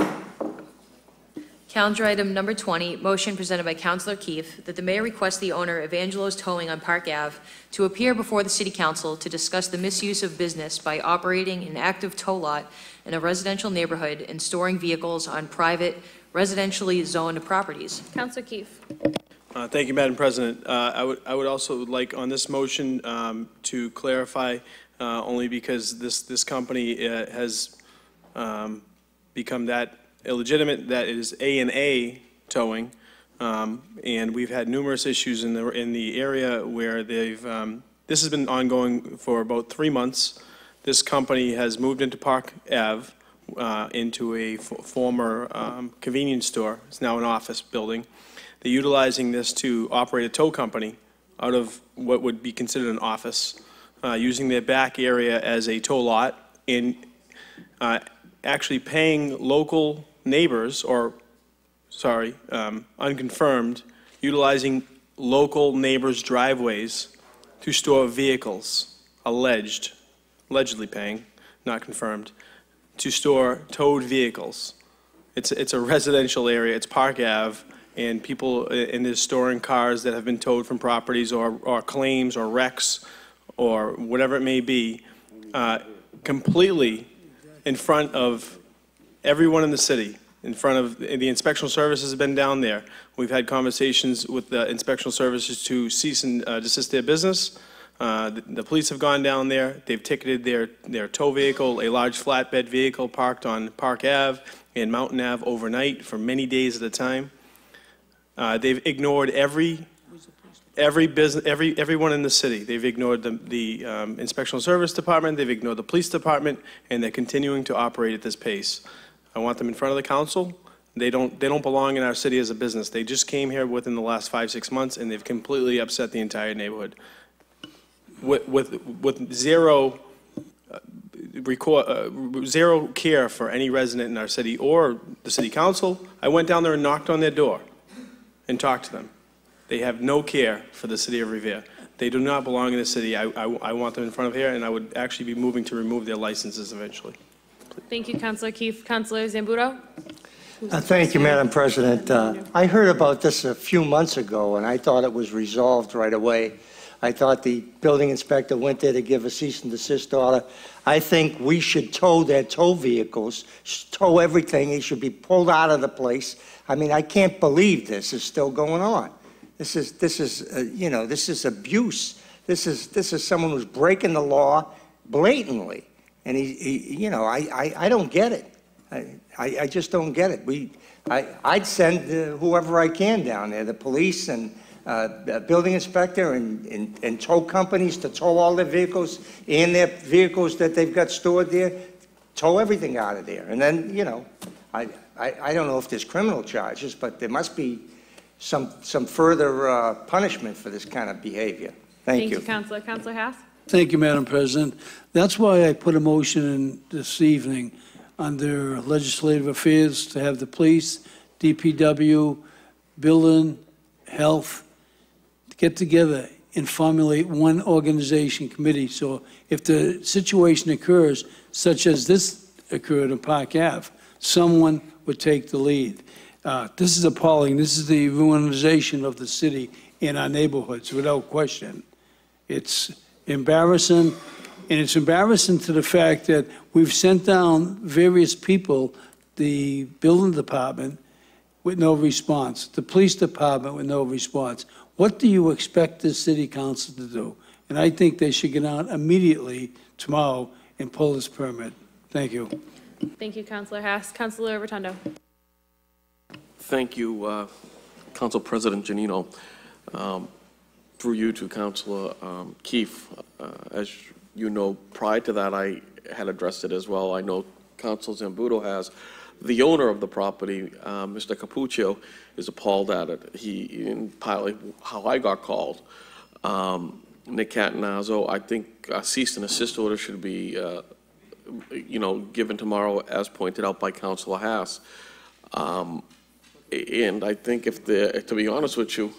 Calendar item number 20, motion presented by Councilor Keefe that the mayor request the owner of Angelo's Towing on Park Ave to appear before the City Council to discuss the misuse of business by operating an active tow lot in a residential neighborhood and storing vehicles on private, residentially zoned properties. Councilor Keefe. Thank you, Madam President. I would also like on this motion to clarify, only because this company has become that illegitimate, that it is A&A towing, and we've had numerous issues in the area where they've. This has been ongoing for about 3 months. This company has moved into Park Ave, into a former convenience store. It's now an office building. They're utilizing this to operate a tow company out of what would be considered an office, using their back area as a tow lot, and actually paying local neighbors, unconfirmed, utilizing local neighbors' driveways to store vehicles, allegedly paying, not confirmed, to store towed vehicles. It's a residential area, it's Park Ave, and people in this storing cars that have been towed from properties or claims or wrecks or whatever it may be, completely in front of everyone in the city, in front of the inspectional services have been down there. We've had conversations with the inspectional services to cease and desist their business. The police have gone down there. They've ticketed their tow vehicle, a large flatbed vehicle parked on Park Ave and Mountain Ave overnight for many days at a time. They've ignored everyone in the city. They've ignored the inspectional service department. They've ignored the police department, and they're continuing to operate at this pace. I want them in front of the council. They don't belong in our city as a business. They just came here within the last 5-6 months, and they've completely upset the entire neighborhood. With zero care for any resident in our city or the city council. I went down there and knocked on their door and talked to them. They have no care for the city of Revere. They do not belong in the city. I want them in front of here, and I would actually be moving to remove their licenses eventually. Thank you, Councilor Keefe. Councilor Zambuto. Thank you, Madam President. I heard about this a few months ago, and I thought it was resolved right away. I thought the building inspector went there to give a cease and desist order. I think we should tow their tow vehicles, tow everything. He should be pulled out of the place. I mean, I can't believe this is still going on. This is abuse. This is someone who's breaking the law blatantly, and I don't get it. I just don't get it. I'd send whoever I can down there, the police and building inspector and tow companies to tow all their vehicles and their vehicles that they've got stored there, tow everything out of there. And then, I don't know if there's criminal charges, but there must be some further punishment for this kind of behavior. Thank you. Thank you, Councilor. Councilor Haas. Thank you, Madam President. That's why I put a motion in this evening under legislative affairs to have the police, DPW, building, health, get together and formulate one organization committee. So if the situation occurs, such as this occurred in Park Ave, someone would take the lead. This is appalling. This is the ruinization of the city in our neighborhoods, without question. It's embarrassing, And it's embarrassing to the fact that we've sent down various people, the building department, with no response, the police department with no response. What do you expect the city council to do? And I think they should get out immediately tomorrow and pull this permit. Thank you. Thank you, Councilor Haas. Councilor Rotundo. Thank you, Council President Giannino. Through you to Councilor Keefe. As you know, prior to that, I had addressed it as well. I know Council Zambuto has. The owner of the property, Mr. Capuccio, is appalled at it. In partly how I got called. Nick Catanazzo, I think a cease and assist order should be, given tomorrow, as pointed out by Councilor Haas. And I think to be honest with you,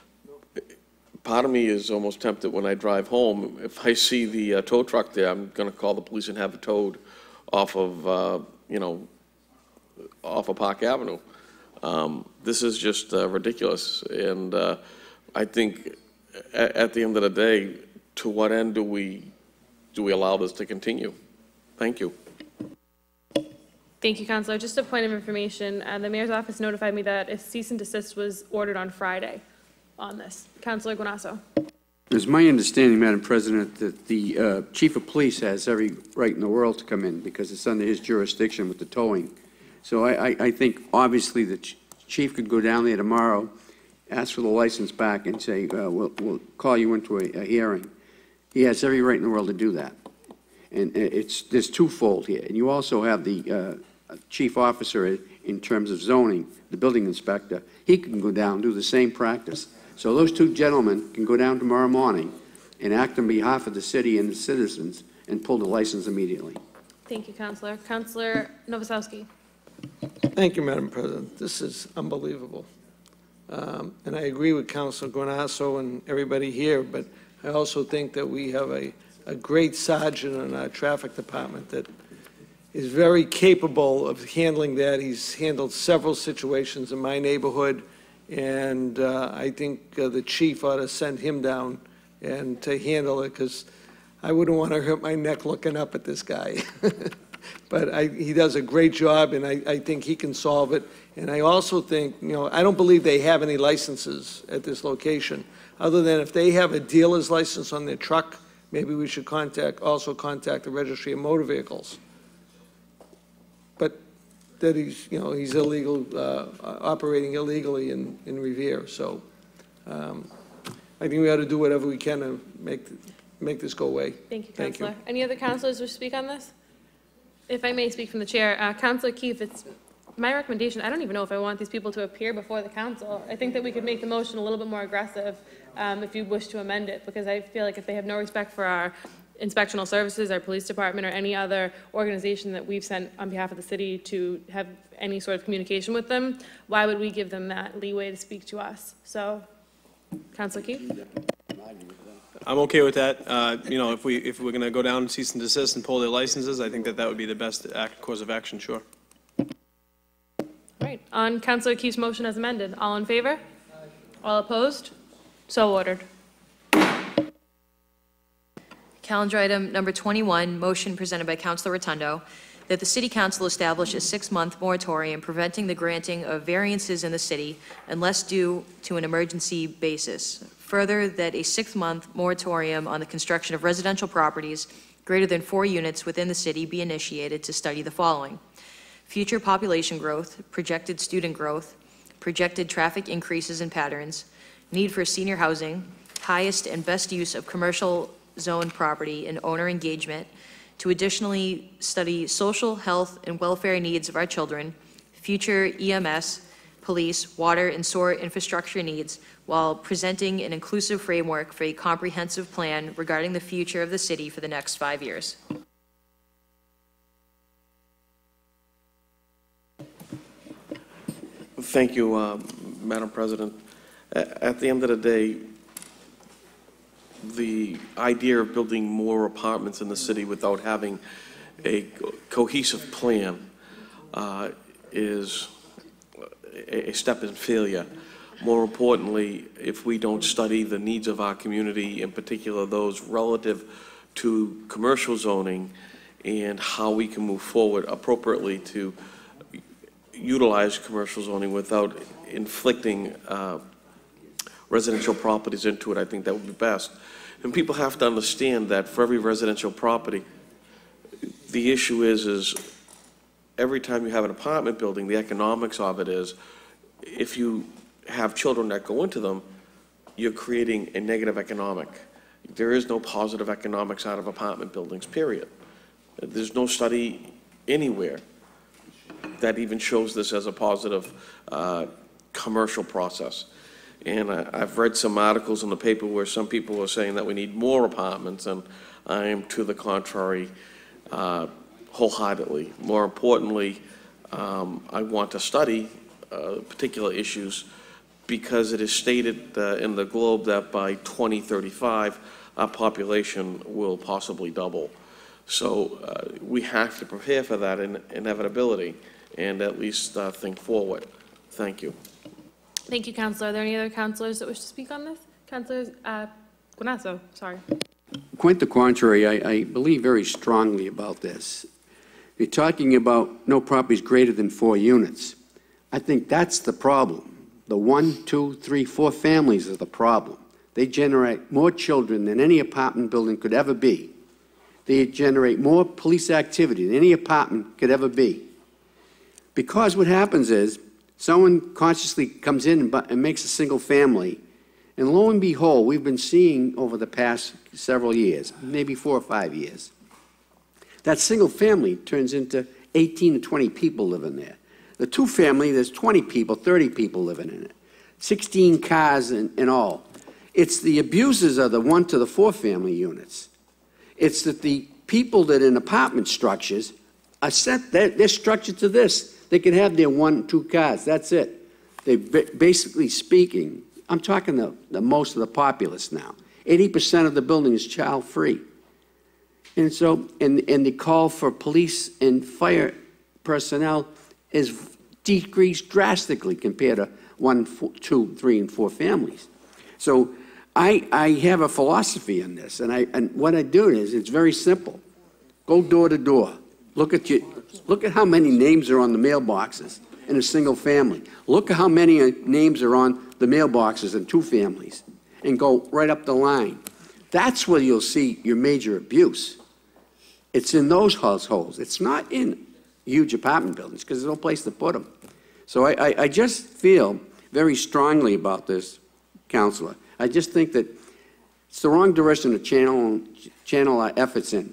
part of me is almost tempted when I drive home. If I see the tow truck there, I'm going to call the police and have it towed off of, off of Park Avenue. This is just ridiculous. And I think at the end of the day, to what end do we allow this to continue? Thank you. Thank you, Councilor. Just a point of information, the mayor's office notified me that a cease and desist was ordered on Friday on this. Councilor Guanasso. It's my understanding, Madam President, that the chief of police has every right in the world to come in because it's under his jurisdiction with the towing. So I think obviously the chief could go down there tomorrow, ask for the license back and say, we'll call you into a hearing. He has every right in the world to do that. And there's twofold here. And you also have the chief officer in terms of zoning, the building inspector. He can go down and do the same practice. So those two gentlemen can go down tomorrow morning and act on behalf of the city and the citizens and pull the license immediately. Thank you, Councilor. Councilor Novoselsky. Thank you, Madam President. This is unbelievable. And I agree with Councilor Guanasso and everybody here, but I also think that we have a great sergeant in our traffic department that is very capable of handling that. He's handled several situations in my neighborhood, and I think the chief ought to send him down and to handle it, because I wouldn't want to hurt my neck looking up at this guy. But he does a great job, and I think he can solve it. And I also think, I don't believe they have any licenses at this location, other than if they have a dealer's license on their truck, maybe we should also contact the Registry of Motor Vehicles. But that he's illegal, operating illegally in Revere. So I think we ought to do whatever we can to make this go away. Thank you, Councilor. Any other councilors wish to speak on this? If I may speak from the chair, Councilor Keefe, it's my recommendation. I don't even know if I want these people to appear before the council. I think that we could make the motion a little bit more aggressive if you wish to amend it, because I feel like if they have no respect for our inspectional services, our police department, or any other organization that we've sent on behalf of the city to have any sort of communication with them, why would we give them that leeway to speak to us? So, Councilor Keefe? I'm okay with that. If we're going to go down and cease and desist and pull their licenses, I think that would be the best course of action, sure. Right. On Councilor Keefe's motion as amended, all in favor? All opposed? So ordered. Calendar item number 21, motion presented by Councilor Rotundo, that the City Council establish a 6-month moratorium preventing the granting of variances in the city unless due to an emergency basis. Further, that a 6-month moratorium on the construction of residential properties greater than 4 units within the city be initiated to study the following: future population growth, projected student growth, projected traffic increases and patterns, need for senior housing, highest and best use of commercial zone property and owner engagement, to additionally study social, health, and welfare needs of our children, future EMS, police, water, and sewer infrastructure needs, while presenting an inclusive framework for a comprehensive plan regarding the future of the city for the next 5 years. Thank you, Madam President. At the end of the day, the idea of building more apartments in the city without having a cohesive plan is a step in failure. More importantly, if we don't study the needs of our community, in particular those relative to commercial zoning and how we can move forward appropriately to utilize commercial zoning without inflicting residential properties into it. I think that would be best. And people have to understand that for every residential property, the issue is every time you have an apartment building, the economics of it is, if you have children that go into them, you're creating a negative economic. There is no positive economics out of apartment buildings, period. There's no study anywhere that even shows this as a positive commercial process. And I've read some articles in the paper where some people are saying that we need more apartments, and I am to the contrary wholeheartedly. More importantly, I want to study particular issues because it is stated in the Globe that by 2035, our population will possibly double. So we have to prepare for that inevitability and at least think forward. Thank you. Thank you, Councilor. Are there any other councilors that wish to speak on this? Councilor Guanasso, sorry. Quite the contrary, I believe very strongly about this. You're talking about no properties greater than 4 units. I think that's the problem. The 1, 2, 3, 4 families are the problem. They generate more children than any apartment building could ever be. They generate more police activity than any apartment could ever be. Because what happens is, someone consciously comes in and makes a single family, and lo and behold, we've been seeing over the past several years, maybe 4 or 5 years, that single family turns into 18 to 20 people living there. The 2 family, there's 20 people, 30 people living in it, 16 cars in all. It's the abuses of the 1 to the 4 family units. It's that the people that in apartment structures are set, they're structured to this. They can have their 1, 2 cars, that's it. They basically speaking, I'm talking the most of the populace now. 80% of the building is child-free. And so, and the call for police and fire personnel is decreased drastically compared to 1, 2, 3, and 4 families. So I have a philosophy in this, and what I do is it's very simple. Go door to door. Look at how many names are on the mailboxes in a single family. Look at how many names are on the mailboxes in 2 families, and go right up the line. That's where you'll see your major abuse. It's in those households. It's not in huge apartment buildings because there's no place to put them. So I just feel very strongly about this, Councilor. I just think that it's the wrong direction to channel our efforts in.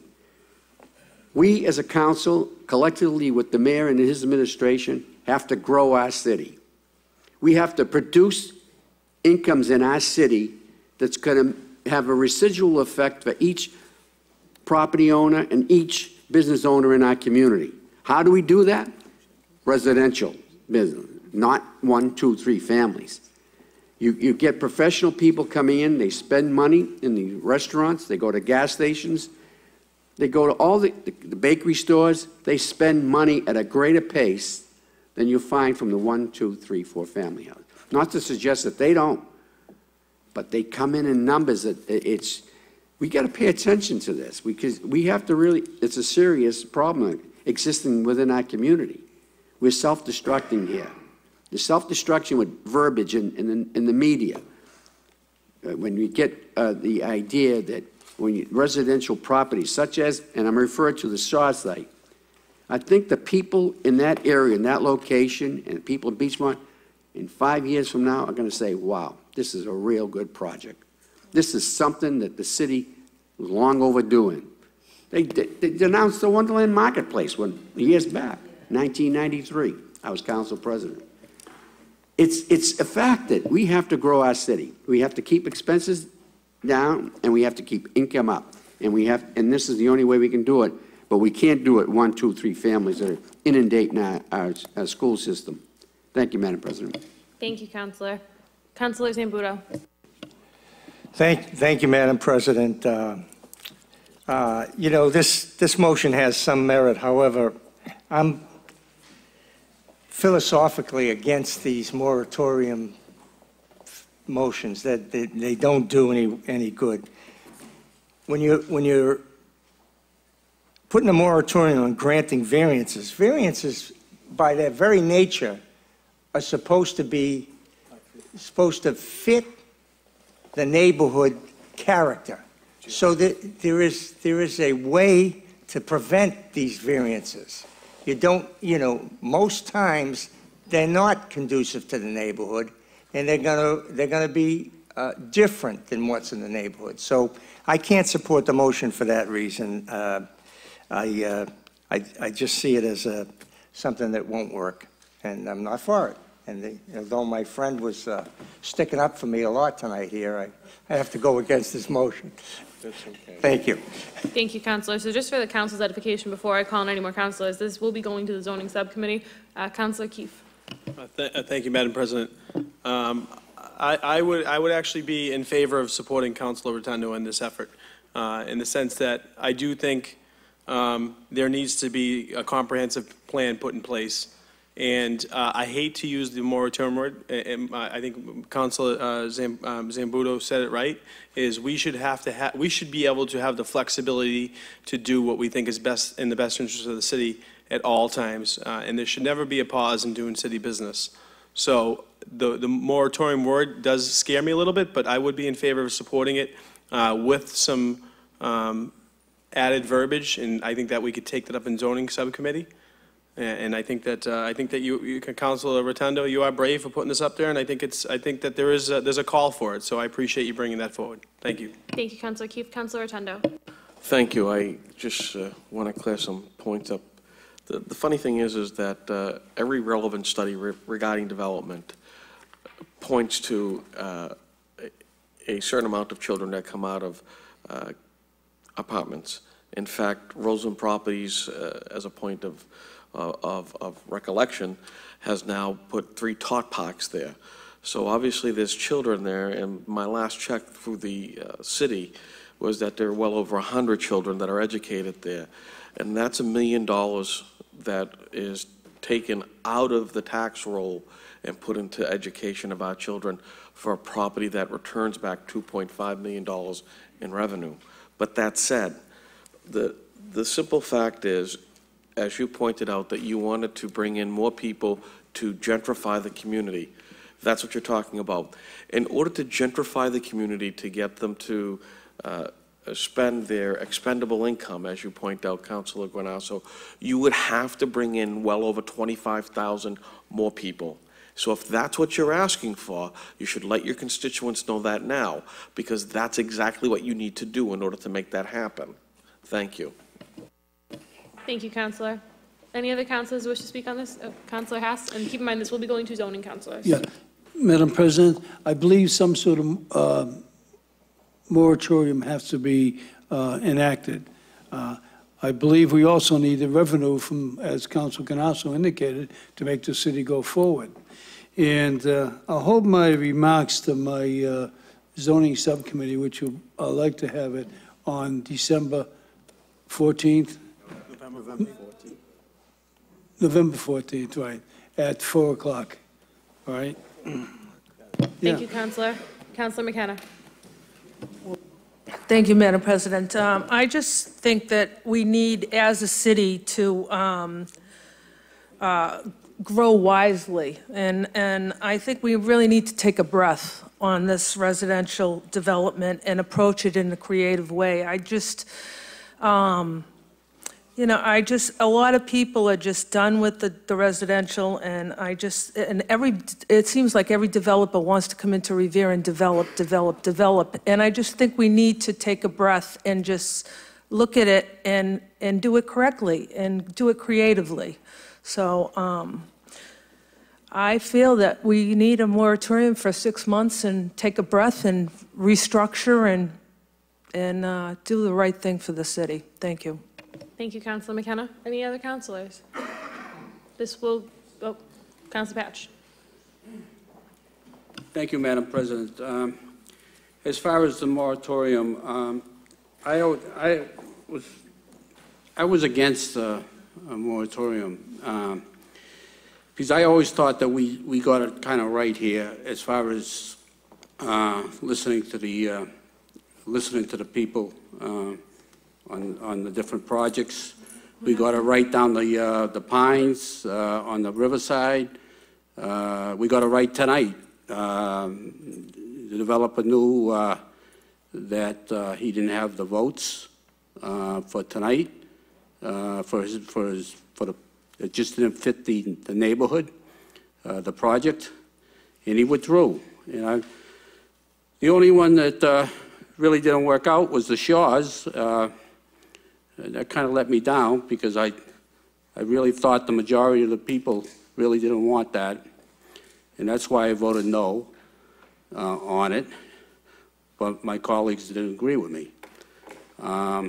We as a council, collectively with the mayor and his administration, have to grow our city. We have to produce incomes in our city that's going to have a residual effect for each property owner and each business owner in our community. How do we do that? Residential business, not 1, 2, 3 families. You get professional people coming in, they spend money in the restaurants, they go to gas stations, they go to all the bakery stores, they spend money at a greater pace than you'll find from the 1, 2, 3, 4 family house. Not to suggest that they don't, but they come in numbers that we got to pay attention to this because we have to really, it's a serious problem existing within our community. We're self-destructing here. The self-destruction with verbiage in the media. When you get the idea that when residential properties such as, and I'm referring to the Shaw site, I think the people in that area, in that location, and people in Beachmont, in 5 years from now are going to say, wow, this is a real good project. This is something that the city was long overdue. They denounced the Wonderland Marketplace years back, 1993. I was council president. It's a fact that we have to grow our city. We have to keep expenses down, and we have to keep income up. And this is the only way we can do it. But we can't do it 1, 2, 3 families that are inundating our school system. Thank you, Madam President. Thank you, Councilor. Councilor Zambuto. Thank you, Madam President. You know, this motion has some merit. However, I'm philosophically against these moratorium motions, that they don't do any good. when you're putting a moratorium on granting variances, variances by their very nature are supposed to fit the neighborhood character. So that there is a way to prevent these variances. You don't, most times they're not conducive to the neighborhood, and they're gonna be different than what's in the neighborhood. So I can't support the motion for that reason. I just see it as something that won't work, and I'm not for it. And although my friend was sticking up for me a lot tonight here, I have to go against this motion. That's okay. Thank you. Thank you, Councilor. So just for the council's edification, before I call on any more councilors, this will be going to the zoning subcommittee. Councilor Keefe. Thank you, Madam President. I would actually be in favor of supporting Councilor Rotundo in this effort, in the sense that I do think there needs to be a comprehensive plan put in place. And I hate to use the moratorium word. I think Councilor Zambudo said it right. Is we should be able to have the flexibility to do what we think is best in the best interest of the city at all times, and there should never be a pause in doing city business. So the moratorium word does scare me a little bit, but I would be in favor of supporting it with some added verbiage, and I think that we could take that up in zoning subcommittee. And I think that you Councilor Rotundo, you are brave for putting this up there, and I think that there's a call for it. So I appreciate you bringing that forward. Thank you. Thank you, Councilor Keefe. Councilor Rotundo. Thank you. I just want to clear some points up. The funny thing is that every relevant study regarding development points to a certain amount of children that come out of apartments. In fact, Roseland Properties, as a point of recollection, has now put 3 tot parks there. So obviously there's children there, and my last check through the city was that there are well over 100 children that are educated there. And that's $1 million that is taken out of the tax roll and put into education of our children for a property that returns back $2.5 million in revenue. But that said, the simple fact is, as you pointed out, that you wanted to bring in more people to gentrify the community. That's what you're talking about. In order to gentrify the community, to get them to spend their expendable income, as you point out, Councilor Guanasso, you would have to bring in well over 25,000 more people. So if that's what you're asking for, you should let your constituents know that now, because that's exactly what you need to do in order to make that happen. Thank you. Thank you, Councilor. Any other councilors who wish to speak on this? Councilor Haas, and keep in mind this will be going to zoning councilors. Yeah, Madam President, I believe some sort of moratorium has to be enacted. I believe we also need the revenue from, as Councilor Guanasso indicated, to make the city go forward. And I'll hold my remarks to my zoning subcommittee, which I'd like to have it on December 14th. November 14th, right, at 4 o'clock, all right? Thank you, Councilor. Councilor McKenna. Thank you, Madam President. I just think that we need, as a city, to grow wisely, and I think we really need to take a breath on this residential development and approach it in a creative way. I just, a lot of people are just done with the residential, and it seems like every developer wants to come into Revere and develop, and I just think we need to take a breath and just look at it and do it correctly and do it creatively. So I feel that we need a moratorium for 6 months and take a breath and restructure and do the right thing for the city. Thank you. Thank you, Councilor McKenna. Any other councilors? This will, Councilor Patch. Thank you, Madam President. As far as the moratorium, I was against a moratorium because I always thought that we got it kind of right here as far as listening to the listening to the people on the different projects. We got it right down the Pines on the riverside. We got it right tonight. The developer knew that he didn't have the votes for tonight. It just didn't fit the neighborhood, the project, and he withdrew. The only one that really didn't work out was the Shaws. That kind of let me down because I really thought the majority of the people really didn't want that, and that's why I voted no on it. But my colleagues didn't agree with me, and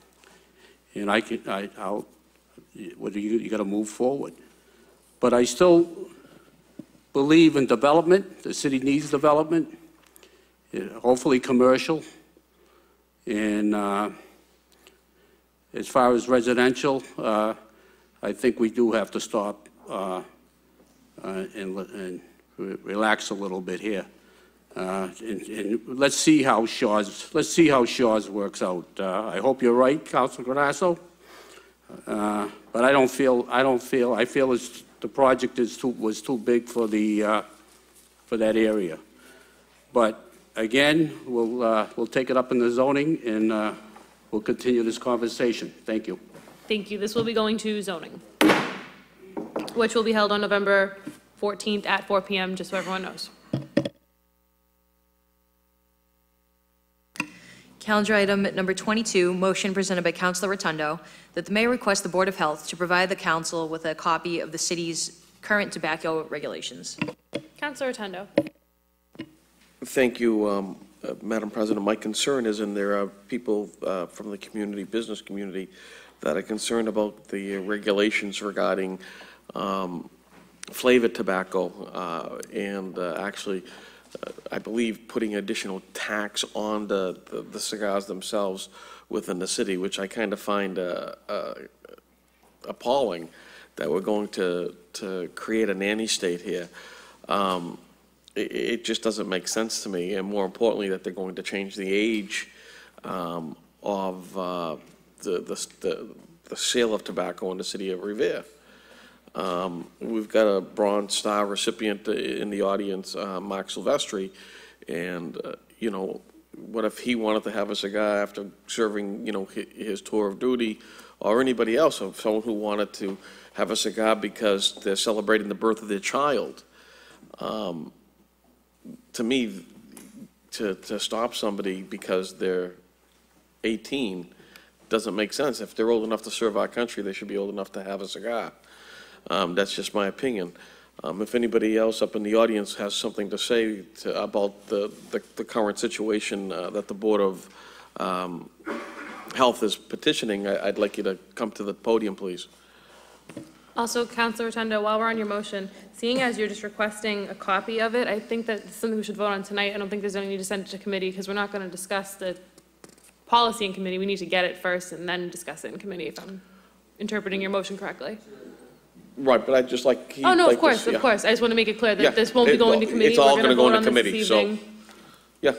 you got to move forward. But I still believe in development. The city needs development, hopefully commercial, and as far as residential, I think we do have to stop and relax a little bit here. And let's see how Shaw's works out. I hope you're right, Councilor Granasso. But I feel the project was too big for that area. But again, we'll take it up in the zoning and we'll continue this conversation. Thank you. Thank you. This will be going to zoning, which will be held on November 14th at 4 p.m., just so everyone knows. Calendar item number 22, motion presented by Councilor Rotundo, that the mayor request the Board of Health to provide the council with a copy of the city's current tobacco regulations. Councilor Rotundo. Thank you, Madam President. My concern is, and there are people from the community, business community, that are concerned about the regulations regarding flavored tobacco and actually, I believe, putting additional tax on the cigars themselves within the city, which I kind of find appalling that we're going to create a nanny state here. It just doesn't make sense to me, and more importantly, that they're going to change the age of the sale of tobacco in the city of Revere. We've got a Bronze Star recipient in the audience, Mark Silvestri, and you know, what if he wanted to have a cigar after serving, you know, his tour of duty, or anybody else, or someone who wanted to have a cigar because they're celebrating the birth of their child. To me, to stop somebody because they're 18 doesn't make sense. If they're old enough to serve our country, they should be old enough to have a cigar. That's just my opinion. If anybody else up in the audience has something to say about the current situation that the Board of Health is petitioning, I'd like you to come to the podium, please. Also, Councilor Rotundo, while we're on your motion, seeing as you're just requesting a copy of it, I think that's something we should vote on tonight. I don't think there's any need to send it to committee because we're not going to discuss the policy in committee. We need to get it first and then discuss it in committee, if I'm interpreting your motion correctly. Right, but I'd just like... Oh, no, like of course, this, of course. I just want to make it clear that Yeah, this won't be going to committee. It's all We're going to go vote into on this committee, this so... evening. Yeah.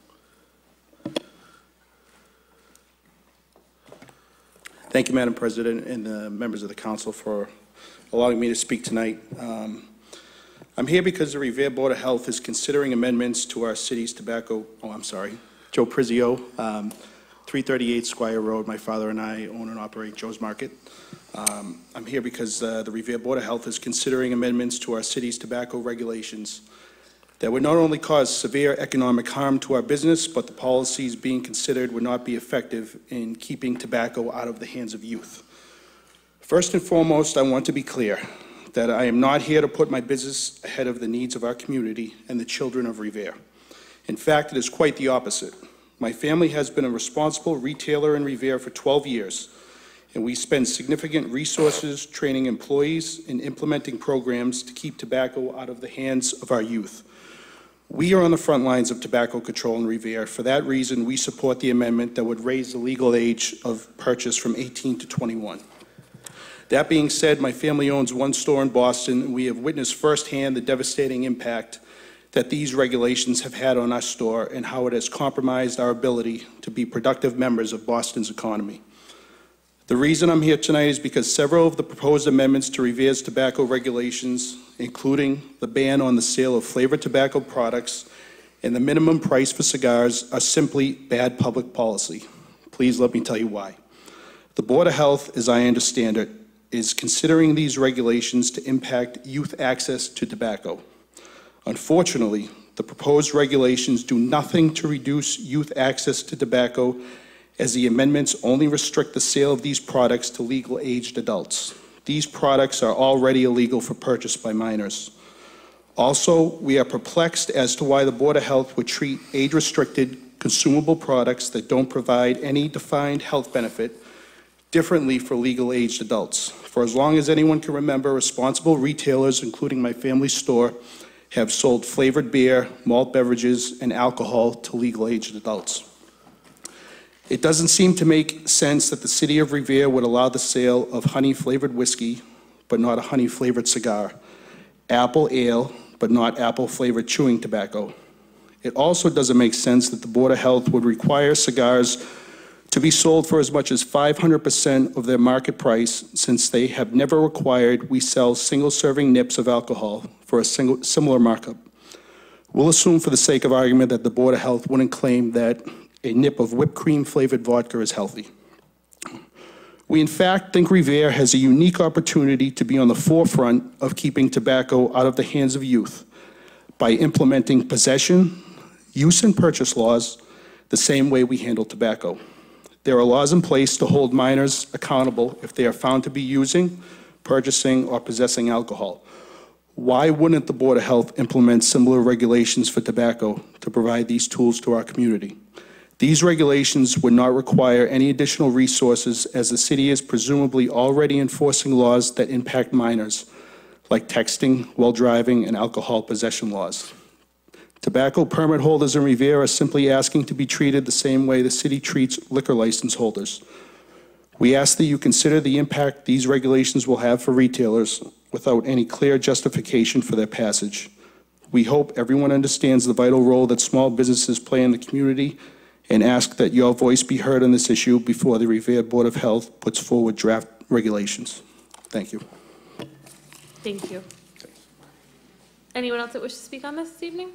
Thank you, Madam President, and members of the council for allowing me to speak tonight. I'm here because the Revere Board of Health is considering amendments to our city's tobacco, Joe Prizio, 338 Squire Road. My father and I own and operate Joe's Market. I'm here because the Revere Board of Health is considering amendments to our city's tobacco regulations that would not only cause severe economic harm to our business, but the policies being considered would not be effective in keeping tobacco out of the hands of youth. First and foremost, I want to be clear that I am not here to put my business ahead of the needs of our community and the children of Revere. In fact, it is quite the opposite. My family has been a responsible retailer in Revere for 12 years, and we spend significant resources training employees and implementing programs to keep tobacco out of the hands of our youth. We are on the front lines of tobacco control in Revere. For that reason, we support the amendment that would raise the legal age of purchase from 18 to 21. That being said, my family owns one store in Boston, and we have witnessed firsthand the devastating impact that these regulations have had on our store and how it has compromised our ability to be productive members of Boston's economy. The reason I'm here tonight is because several of the proposed amendments to Revere's tobacco regulations, including the ban on the sale of flavored tobacco products and the minimum price for cigars, are simply bad public policy. Please let me tell you why. The Board of Health, as I understand it, is considering these regulations to impact youth access to tobacco. Unfortunately, the proposed regulations do nothing to reduce youth access to tobacco, as the amendments only restrict the sale of these products to legal-aged adults. These products are already illegal for purchase by minors. Also, we are perplexed as to why the Board of Health would treat age-restricted, consumable products that don't provide any defined health benefit differently for legal-aged adults. For as long as anyone can remember, responsible retailers, including my family's store, have sold flavored beer, malt beverages, and alcohol to legal-aged adults. It doesn't seem to make sense that the city of Revere would allow the sale of honey-flavored whiskey, but not a honey-flavored cigar, apple ale, but not apple-flavored chewing tobacco. It also doesn't make sense that the Board of Health would require cigars to be sold for as much as 500% of their market price, since they have never required we sell single-serving nips of alcohol for a similar markup. We'll assume for the sake of argument that the Board of Health wouldn't claim that a nip of whipped cream-flavored vodka is healthy. We, in fact, think Revere has a unique opportunity to be on the forefront of keeping tobacco out of the hands of youth by implementing possession, use, and purchase laws the same way we handle tobacco. There are laws in place to hold minors accountable if they are found to be using, purchasing, or possessing alcohol. Why wouldn't the Board of Health implement similar regulations for tobacco to provide these tools to our community? These regulations would not require any additional resources, as the city is presumably already enforcing laws that impact minors, like texting while driving and alcohol possession laws. Tobacco permit holders in Revere are simply asking to be treated the same way the city treats liquor license holders. We ask that you consider the impact these regulations will have for retailers without any clear justification for their passage. We hope everyone understands the vital role that small businesses play in the community, and ask that your voice be heard on this issue before the Revere Board of Health puts forward draft regulations. Thank you. Thank you. Anyone else that wishes to speak on this evening?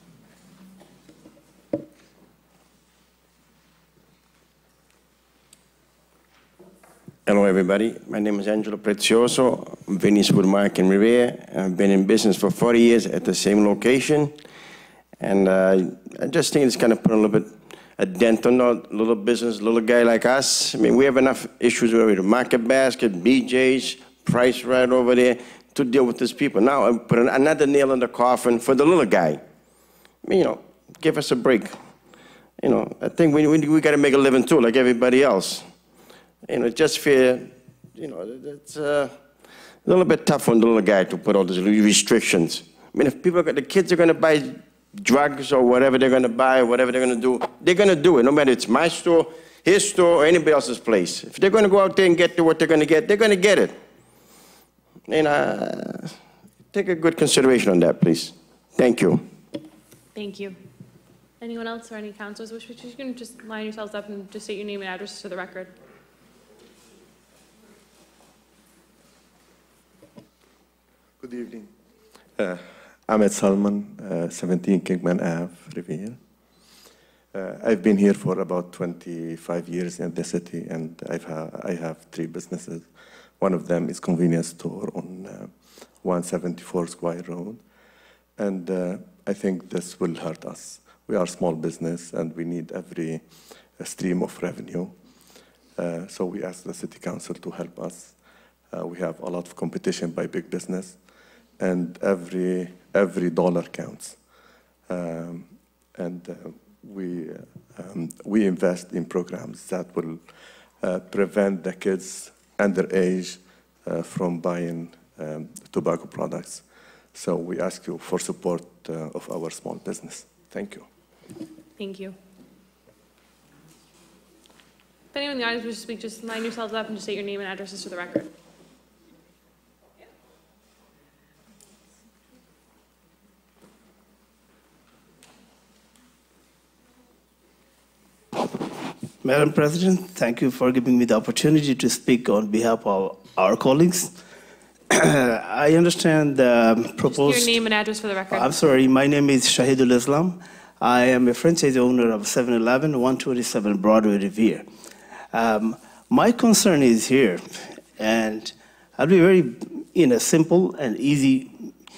Hello, everybody. My name is Angelo Prezioso. I'm Venice Woodmark in Revere. I've been in business for 40 years at the same location. And I just think it's kind of put a little bit a dent on a little business, little guy like us. I mean, we have enough issues with Market Basket, BJ's, Price right over there to deal with these people. Now I put another nail in the coffin for the little guy. I mean, give us a break. I think we got to make a living too, like everybody else. Just fair. It's a little bit tough on the little guy to put all these restrictions. I mean, if the kids are going to buy drugs or whatever they're going to buy, whatever they're going to do, they're going to do it, no matter it's my store, his store, or anybody else's place. If they're going to go out there and get to what they're going to get, they're going to get it. Take a good consideration on that, please. Thank you. Thank you. Anyone else or any councilors wish? You can just line yourselves up and just state your name and address to the record. Good evening. Ahmed Salman, 17 Kingman Ave, Revere. I've been here for about 25 years in the city, and I have 3 businesses. One of them is convenience store on 174 Squire Road. And I think this will hurt us. We are a small business, and we need every stream of revenue. So we asked the city council to help us. We have a lot of competition by big business, and every dollar counts. We invest in programs that will prevent the kids underage from buying tobacco products. So we ask you for support of our small business. Thank you. Thank you. If anyone in the audience wishes to speak, just line yourselves up and just state your name and addresses to the record. Madam President, thank you for giving me the opportunity to speak on behalf of our colleagues. I understand the proposed... Just your name and address for the record. I'm sorry, my name is Shahidul Islam. I am a franchise owner of 7-Eleven, 127 Broadway, Revere. My concern is here, and I'll be very simple and easy.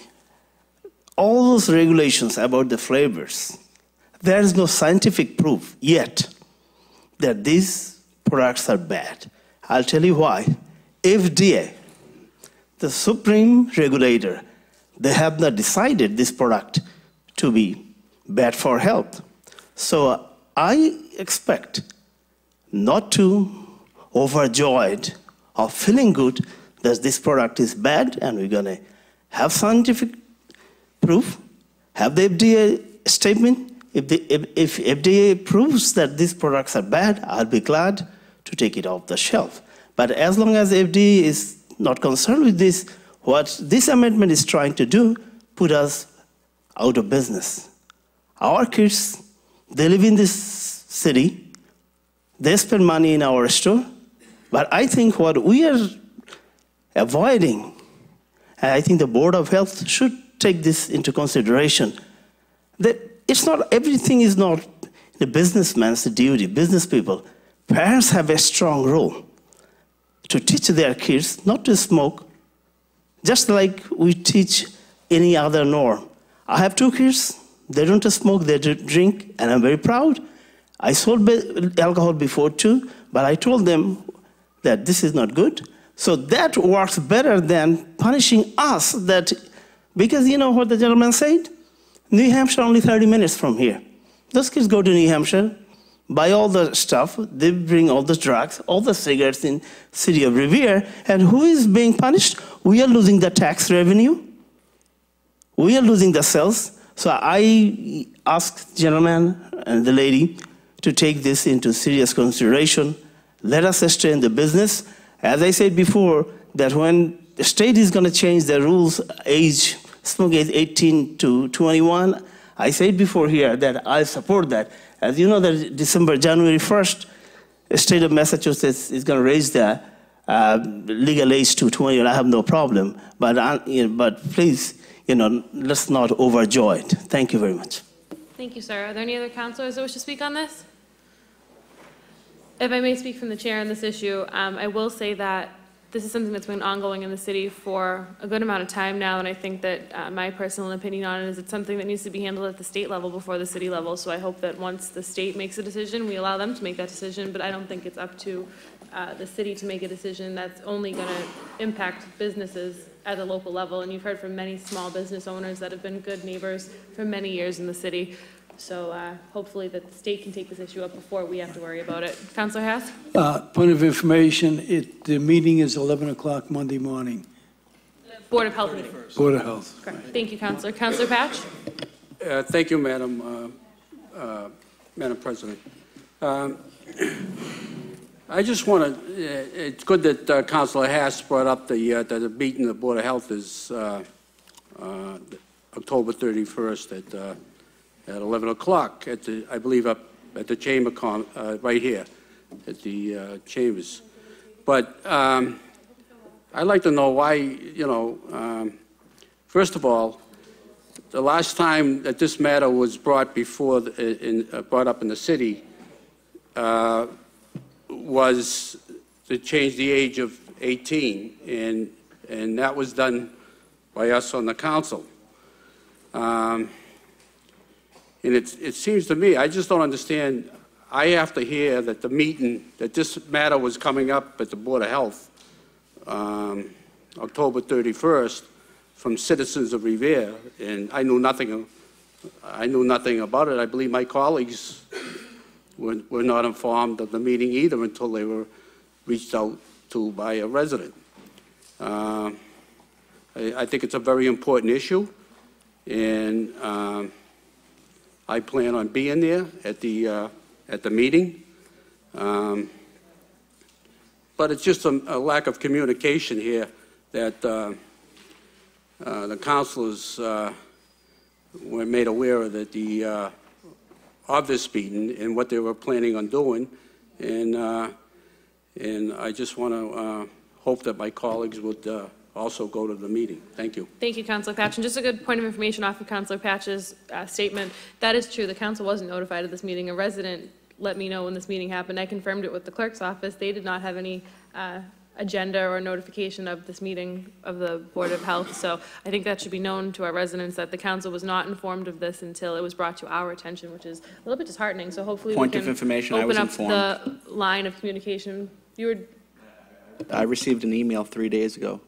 All those regulations about the flavors, there is no scientific proof yet that these products are bad. I'll tell you why. FDA, the supreme regulator, they have not decided this product to be bad for health. So I expect not to overjoyed or feeling good that this product is bad, and we're going to have scientific proof, have the FDA statement. If FDA proves that these products are bad, I'll be glad to take it off the shelf. But as long as FDA is not concerned with this, what this amendment is trying to do, put us out of business. Our kids, they live in this city, they spend money in our store, but I think what we are avoiding, and I think the Board of Health should take this into consideration, that it's not, everything is not the businessman's duty, business people. Parents have a strong role to teach their kids not to smoke, just like we teach any other norm. I have 2 kids, they don't smoke, they drink, and I'm very proud. I sold alcohol before too, but I told them that this is not good. So that works better than punishing us, that, because you know what the gentleman said? New Hampshire only 30 minutes from here. Those kids go to New Hampshire, buy all the stuff, they bring all the drugs, all the cigarettes in city of Revere, and who is being punished? We are losing the tax revenue. We are losing the sales. So I ask the gentleman and the lady to take this into serious consideration. Let us stay in the business. As I said before, that when the state is going to change the rules, smoke age 18 to 21, I said before here that I support that. As you know, that January 1st, the state of Massachusetts is going to raise the legal age to 20, and I have no problem. But please, let's not overjoy it. Thank you very much. Thank you, sir. Are there any other councilors that wish to speak on this? If I may speak from the chair on this issue, I will say that this is something that's been ongoing in the city for a good amount of time now, and I think that my personal opinion on it is it's something that needs to be handled at the state level before the city level. So I hope that once the state makes a decision, we allow them to make that decision, but I don't think it's up to the city to make a decision that's only going to impact businesses at a local level. And you've heard from many small business owners that have been good neighbors for many years in the city. So hopefully that the state can take this issue up before we have to worry about it. Councilor Haas? Point of information, the meeting is 11 o'clock Monday morning. Board of Health meeting. Board of Health. Correct. Thank you, Councilor. Councilor Patch? Thank you, Madam President. I just want to, it's good that Councilor Haas brought up the meeting of the Board of Health is October 31st at 11 o'clock at the, I believe, up at the chamber, right here at the chambers. But I'd like to know why, first of all, the last time that this matter was brought before, brought up in the city, was to change the age of 18, and that was done by us on the council. And it seems to me, I just don't understand. I have to hear that the meeting, that this matter was coming up at the Board of Health, October 31st, from citizens of Revere, and I knew nothing about it. I believe my colleagues were not informed of the meeting either until they were reached out to by a resident. I think it's a very important issue, and I plan on being there at the meeting. But it's just a lack of communication here that the councilors were made aware of of this meeting and what they were planning on doing, and I just want to hope that my colleagues would also go to the meeting. Thank you. Thank you, Councilor Patch. And just a good point of information off of Councilor Patch's statement. That is true. The council wasn't notified of this meeting. A resident let me know when this meeting happened. I confirmed it with the clerk's office. They did not have any agenda or notification of this meeting of the Board of Health. So I think that should be known to our residents that the council was not informed of this until it was brought to our attention, which is a little bit disheartening. So hopefully Point we of can information, I was open up informed. the line of communication. You were I received an email 3 days ago.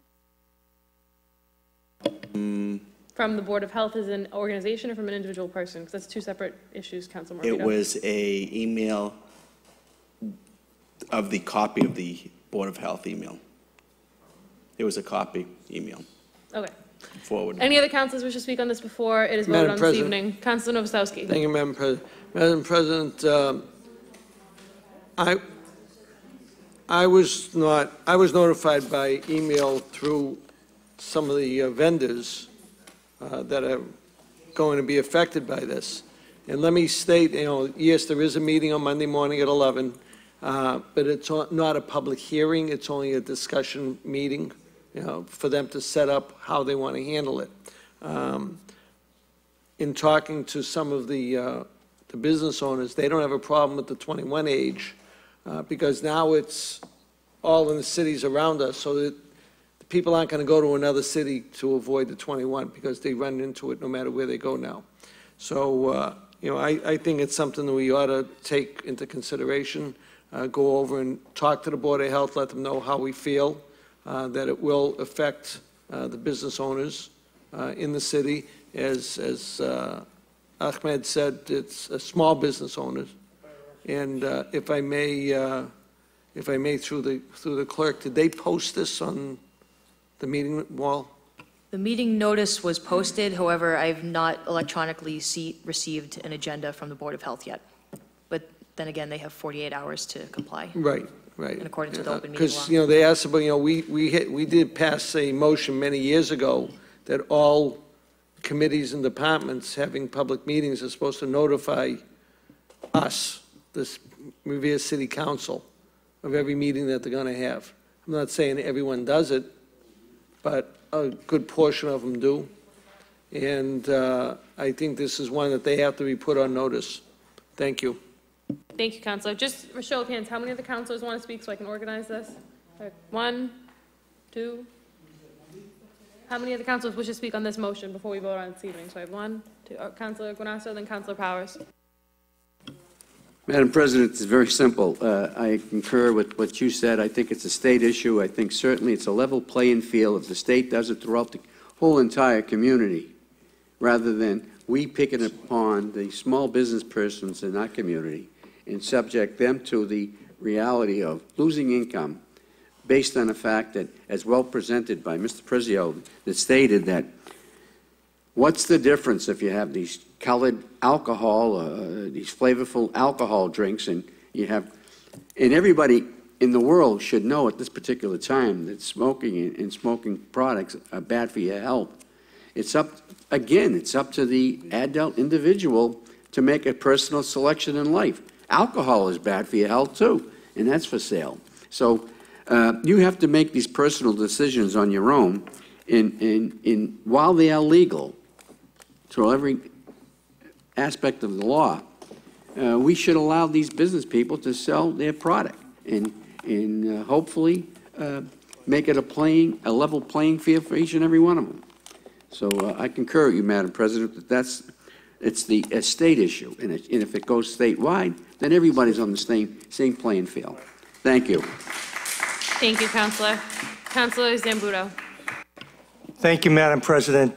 from the Board of Health as an organization or from an individual person? Because that's two separate issues, Council Morbido. It was a email of the copy of the Board of Health email. It was a copy email. Okay. Forward. Any other councilors wish to speak on this before it is voted on this evening? Councilor Novoselsky. Thank you, Madam President. Madam President, I was notified by email through some of the vendors that are going to be affected by this. And let me state, yes, there is a meeting on Monday morning at 11, but it's not a public hearing. It's only a discussion meeting, for them to set up how they want to handle it. In talking to some of the business owners, they don't have a problem with the 21 age because now it's all in the cities around us, so that the people aren't going to go to another city to avoid the 21 because they run into it no matter where they go now. So, I think it's something that we ought to take into consideration, go over and talk to the Board of Health, let them know how we feel, that it will affect the business owners in the city. As Ahmed said, it's small business owners. And if I may, through the clerk, did they post this on the meeting wall? The meeting notice was posted. However, I've not electronically received an agenda from the Board of Health yet. But then again, they have 48 hours to comply. Right. In accordance with the open meeting law. Because, they asked about, we did pass a motion many years ago that all committees and departments having public meetings are supposed to notify us, this Revere City Council, of every meeting that they're going to have. I'm not saying everyone does it, but a good portion of them do. And I think this is one that they have to be put on notice. Thank you. Thank you, Councilor. Just for show of hands, how many of the councilors want to speak so I can organize this? One, two. How many of the councilors wish to speak on this motion before we vote on it this evening? So I have one, two, Councilor Guanasso, then Councilor Powers. Madam President, it's very simple. I concur with what you said. I think it's a state issue. I think certainly it's a level playing field if the state does it throughout the whole entire community, rather than we picking upon the small business persons in our community and subject them to the reality of losing income based on the fact that, as well presented by Mr. Prezio, that stated that what's the difference if you have these colored alcohol, these flavorful alcohol drinks, and you have, and everybody in the world should know at this particular time that smoking and smoking products are bad for your health. It's up, again, it's up to the adult individual to make a personal selection in life. Alcohol is bad for your health too, and that's for sale. So you have to make these personal decisions on your own, and while they are legal, through every aspect of the law, we should allow these business people to sell their product and hopefully make it a level playing field for each and every one of them. So I concur with you, Madam President, that it's a state issue, and if it goes statewide, then everybody's on the same playing field. Thank you. Thank you, Councilor. Councilor Zambuto. Thank you, Madam President.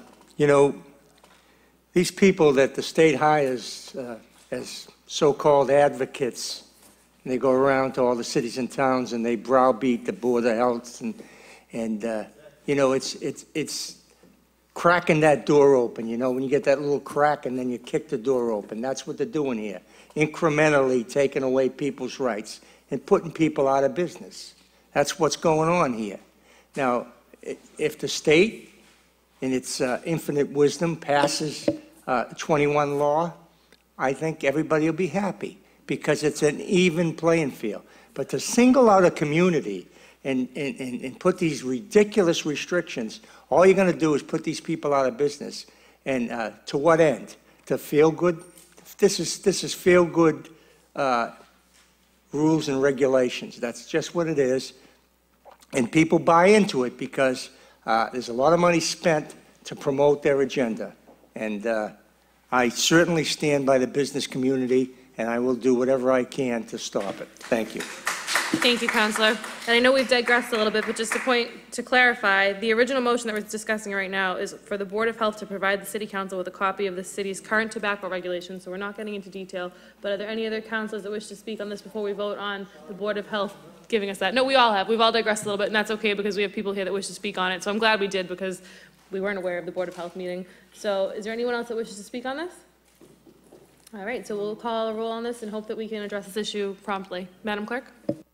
These people that the state hires as so-called advocates, and they go around to all the cities and towns and they browbeat the Board of Health, and it's cracking that door open, when you get that little crack and then you kick the door open. That's what they're doing here, incrementally taking away people's rights and putting people out of business. That's what's going on here. Now, if the state, in its infinite wisdom, passes 21 law, I think everybody will be happy. because it's an even playing field. But to single out a community and put these ridiculous restrictions, all you're going to do is put these people out of business. And to what end? To feel good? This is feel good rules and regulations. That's just what it is. And people buy into it because there's a lot of money spent to promote their agenda. And I certainly stand by the business community, and I will do whatever I can to stop it. Thank you. Thank you, Councilor. And I know we've digressed a little bit, but just to clarify, the original motion that we're discussing right now is for the Board of Health to provide the City Council with a copy of the city's current tobacco regulations, so we're not getting into detail. But are there any other councilors that wish to speak on this before we vote on the Board of Health giving us that? No, we all have. We've all digressed a little bit, and that's okay because we have people here that wish to speak on it. So I'm glad we did because we weren't aware of the Board of Health meeting. So is there anyone else that wishes to speak on this? All right, so we'll call a roll on this and hope that we can address this issue promptly. Madam Clerk?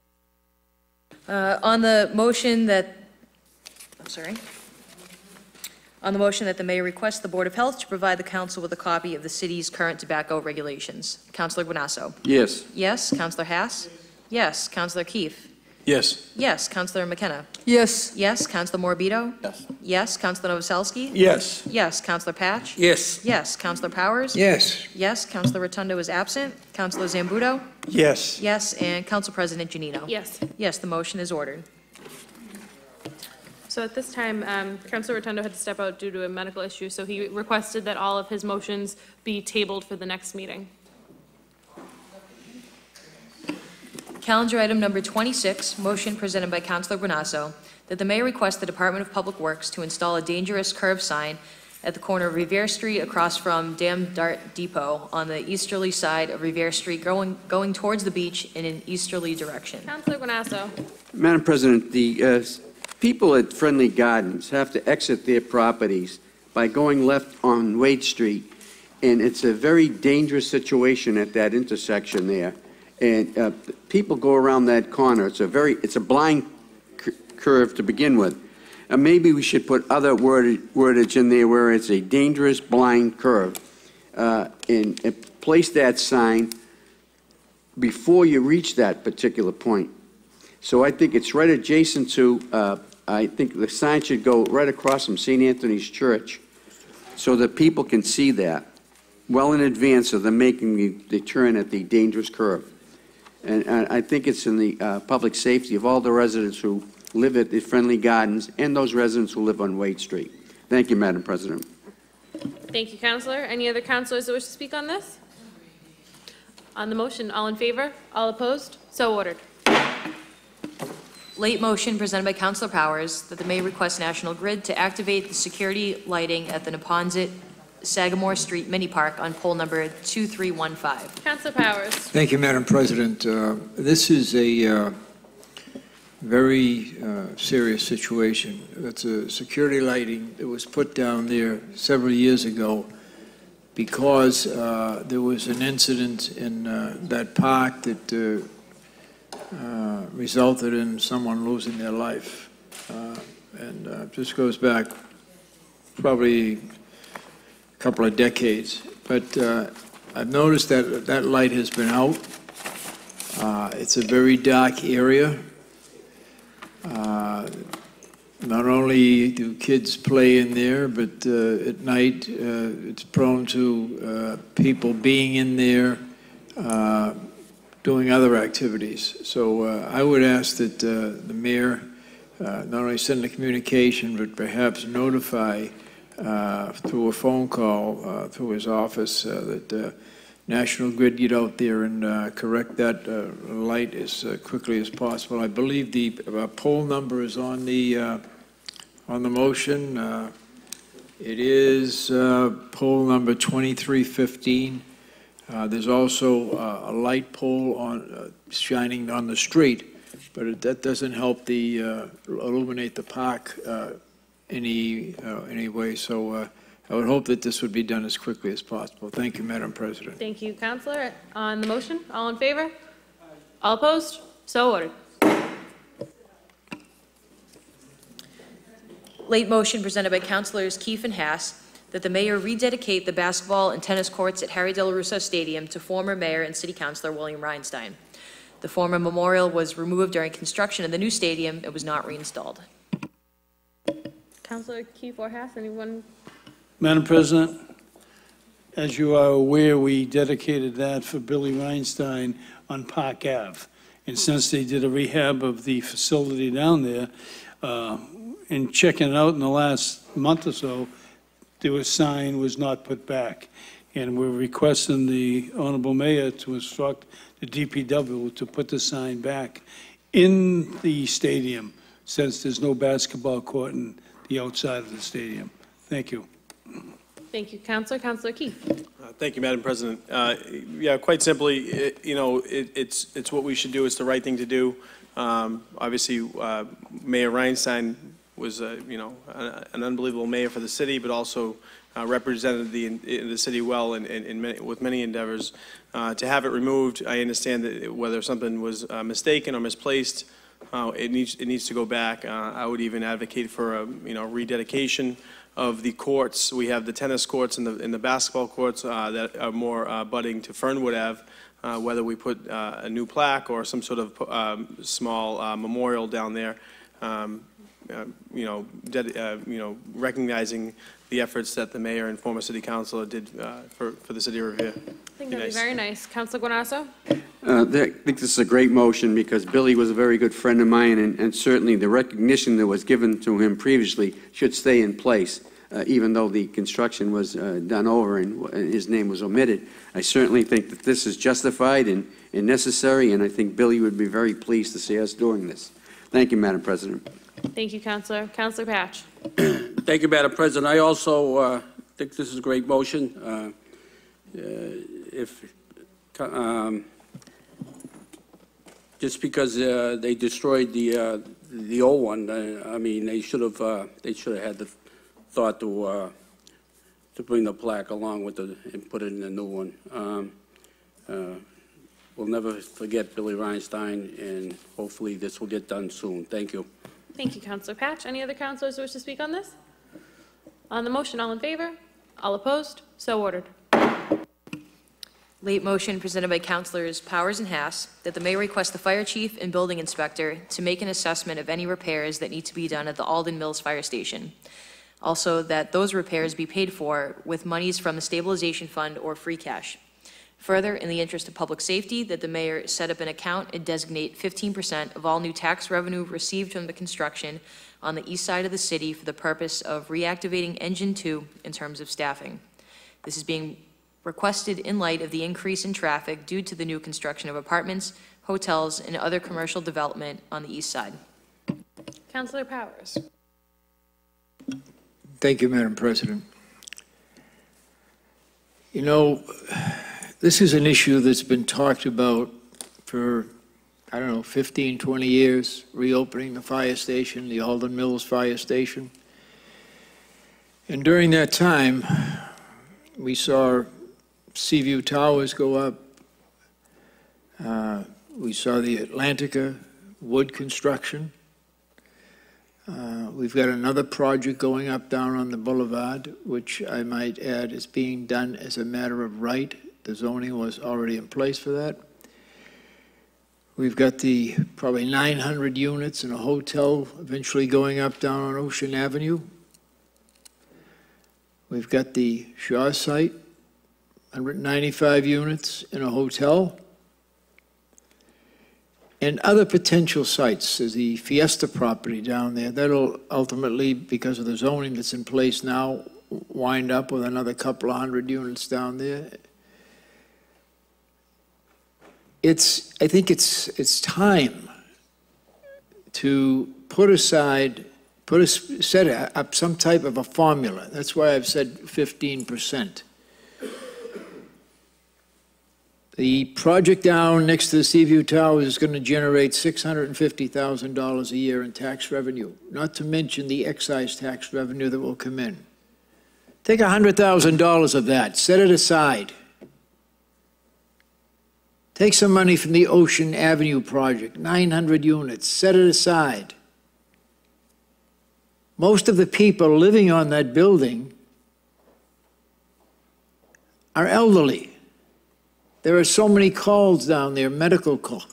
On the motion that, on the motion that the mayor requests the Board of Health to provide the council with a copy of the city's current tobacco regulations. Councilor Guanasso? Yes. Yes. Councilor Haas? Yes. Councilor Keefe? Yes. Yes. Councilor McKenna? Yes. Yes. Councilor Morbido? Yes. Yes. Councilor Novoselsky? Yes. Yes. Councilor Patch? Yes. Yes. Councilor Powers? Yes. Yes. Councilor Rotundo is absent. Councilor Zambudo? Yes. Yes. And Council President Giannino? Yes. Yes, the motion is ordered. So at this time, Councilor Rotundo had to step out due to a medical issue, so he requested that all of his motions be tabled for the next meeting. Calendar item number 26, motion presented by Councilor Guanasso, that the mayor request the Department of Public Works to install a dangerous curve sign at the corner of Revere Street across from Dam Dart Depot on the easterly side of Revere Street, going towards the beach in an easterly direction. Councilor Guanasso. Madam President, the people at Friendly Gardens have to exit their properties by going left on Wade Street, and it's a very dangerous situation at that intersection there. And people go around that corner. It's a blind curve to begin with. And maybe we should put other wordage in there where it's a dangerous blind curve, and place that sign before you reach that particular point. So I think it's right adjacent to, I think the sign should go right across from St. Anthony's Church so that people can see that well in advance of them making the turn at the dangerous curve. And I think it's in the public safety of all the residents who live at the Friendly Gardens and those residents who live on Wade Street. Thank you, Madam President. Thank you, Councilor. Any other councilors that wish to speak on this? On the motion, all in favor? All opposed? So ordered. Late motion presented by Councilor Powers that the mayor request National Grid to activate the security lighting at the Neponsit Sagamore Street Mini Park on pole number 2315. Councilor Powers. Thank you, Madam President. This is a very serious situation. It's a security lighting that was put down there several years ago because there was an incident in that park that resulted in someone losing their life. And this goes back probably a couple of decades. But I've noticed that that light has been out. It's a very dark area. Not only do kids play in there, but at night it's prone to people being in there doing other activities. So I would ask that the mayor not only send a communication, but perhaps notify through a phone call through his office that National Grid get out there and correct that light as quickly as possible. I believe the poll number is on the motion. It is poll number 2315. There's also a light pole on shining on the street, but that doesn't help the illuminate the park any way. So I would hope that this would be done as quickly as possible. Thank you, Madam President. Thank you, Councilor. On the motion, all in favor? All opposed? So ordered. Late motion presented by Councilors Keefe and Haas that the mayor rededicate the basketball and tennis courts at Harry De La Russo Stadium to former mayor and city councilor William Reinstein. The former memorial was removed during construction of the new stadium. It was not reinstalled. Councilor Keefe or Hass, anyone? Madam President, as you are aware, we dedicated that for Billy Reinstein on Park Ave. And since they did a rehab of the facility down there, in checking it out in the last month or so, the sign was not put back. And we're requesting the Honorable Mayor to instruct the DPW to put the sign back in the stadium, since there's no basketball court in the outside of the stadium. Thank you. Thank you, Councilor. Councilor Keefe. Thank you, Madam President. Yeah, quite simply, it's what we should do. It's the right thing to do. Obviously, Mayor Reinstein was, an unbelievable mayor for the city, but also represented the city well with many endeavors. To have it removed, I understand that whether something was mistaken or misplaced, it needs to go back. I would even advocate for a rededication of the courts. We have the tennis courts and the basketball courts that are more abutting to Fernwood Ave. Whether we put a new plaque or some sort of small memorial down there, recognizing the efforts that the mayor and former city councilor did for the city of Revere. I think that'd be very nice. Councilor Guanasso? I think this is a great motion because Billy was a very good friend of mine, and certainly the recognition that was given to him previously should stay in place, even though the construction was done over and his name was omitted. I certainly think that this is justified and necessary, and I think Billy would be very pleased to see us doing this. Thank you, Madam President. Thank you, Councilor. Councilor Patch. Thank you, Madam President. I also think this is a great motion. Just because they destroyed the old one, I mean, they should have had the thought to bring the plaque along with and put it in the new one. We'll never forget Billy Reinstein, and hopefully this will get done soon. Thank you. Thank you, Councilor Patch. Any other councilors who wish to speak on this? On the motion, all in favor? All opposed? So ordered. Late motion presented by Councilors Powers and Hass that the mayor request the fire chief and building inspector to make an assessment of any repairs that need to be done at the Alden Mills Fire Station. Also, that those repairs be paid for with monies from the stabilization fund or free cash. Further, in the interest of public safety, that the mayor set up an account and designate 15% of all new tax revenue received from the construction on the east side of the city for the purpose of reactivating Engine 2 in terms of staffing. This is being requested in light of the increase in traffic due to the new construction of apartments, hotels, and other commercial development on the east side. Councilor Powers. Thank you, Madam President. You know, this is an issue that's been talked about for, I don't know, 15, 20 years, reopening the fire station, the Alden Mills Fire Station. And during that time, we saw Seaview Towers go up. We saw the Atlantica wood construction. We've got another project going up down on the boulevard, which I might add is being done as a matter of right. The zoning was already in place for that. We've got the probably 900 units in a hotel eventually going up down on Ocean Avenue. We've got the Shaw site, 195 units in a hotel. And other potential sites, there's the Fiesta property down there. That'll ultimately, because of the zoning that's in place now, wind up with another couple of hundred units down there. I think it's time to set up some type of a formula. That's why I've said 15%. The project down next to the Seaview Towers is going to generate $650,000 a year in tax revenue, not to mention the excise tax revenue that will come in. Take $100,000 of that, set it aside. Take some money from the Ocean Avenue project, 900 units, set it aside. Most of the people living on that building are elderly. There are so many calls down there, medical calls.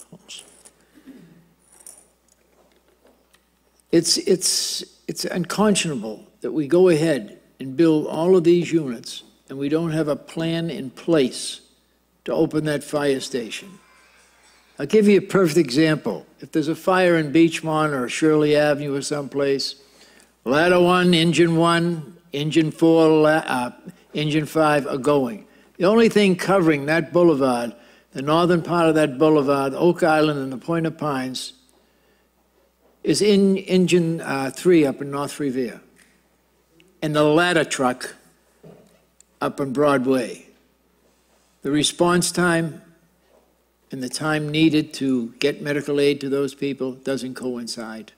It's unconscionable that we go ahead and build all of these units and we don't have a plan in place to open that fire station. I'll give you a perfect example. If there's a fire in Beachmont or Shirley Avenue or someplace, ladder 1, engine 4, engine 5 are going. The only thing covering that boulevard, the northern part of that boulevard, Oak Island and the Point of Pines, is in engine 3 up in North Revere, and the ladder truck up on Broadway. The response time and the time needed to get medical aid to those people doesn't coincide.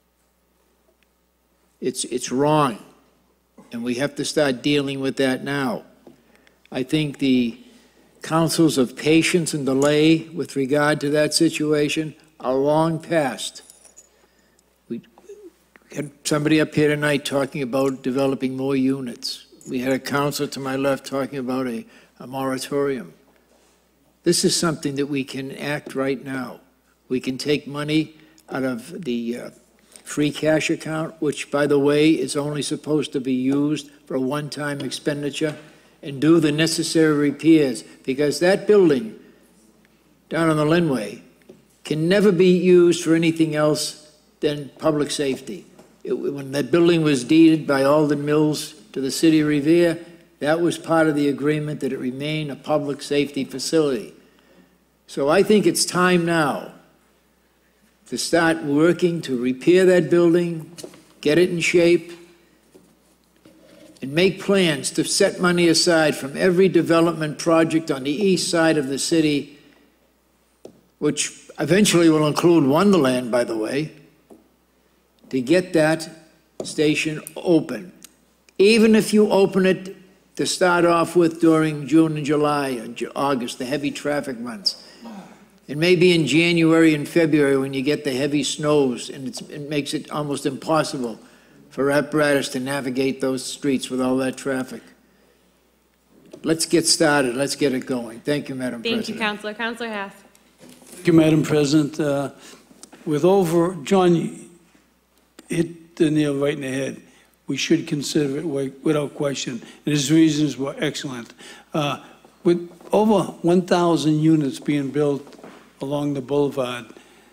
It's wrong, and we have to start dealing with that now. I think the counsels of patience and delay with regard to that situation are long past. We had somebody up here tonight talking about developing more units. We had a counselor to my left talking about a moratorium. This is something that we can act right now. We can take money out of the free cash account, which, by the way, is only supposed to be used for a one-time expenditure, and do the necessary repairs, because that building down on the Linway can never be used for anything else than public safety. When that building was deeded by Alden Mills to the city of Revere, that was part of the agreement that it remain a public safety facility. So I think it's time now to start working to repair that building, get it in shape, and make plans to set money aside from every development project on the east side of the city, which eventually will include Wonderland, by the way, to get that station open. Even if you open it to start off with during June and July and August, the heavy traffic months. And maybe in January and February when you get the heavy snows and it makes it almost impossible for apparatus to navigate those streets with all that traffic. Let's get started. Let's get it going. Thank you, Madam President. Thank you, Councilor. Councilor Haas. Thank you, Madam President. John hit the nail right in the head. We should consider it without question, and his reasons were excellent. With over 1,000 units being built along the boulevard,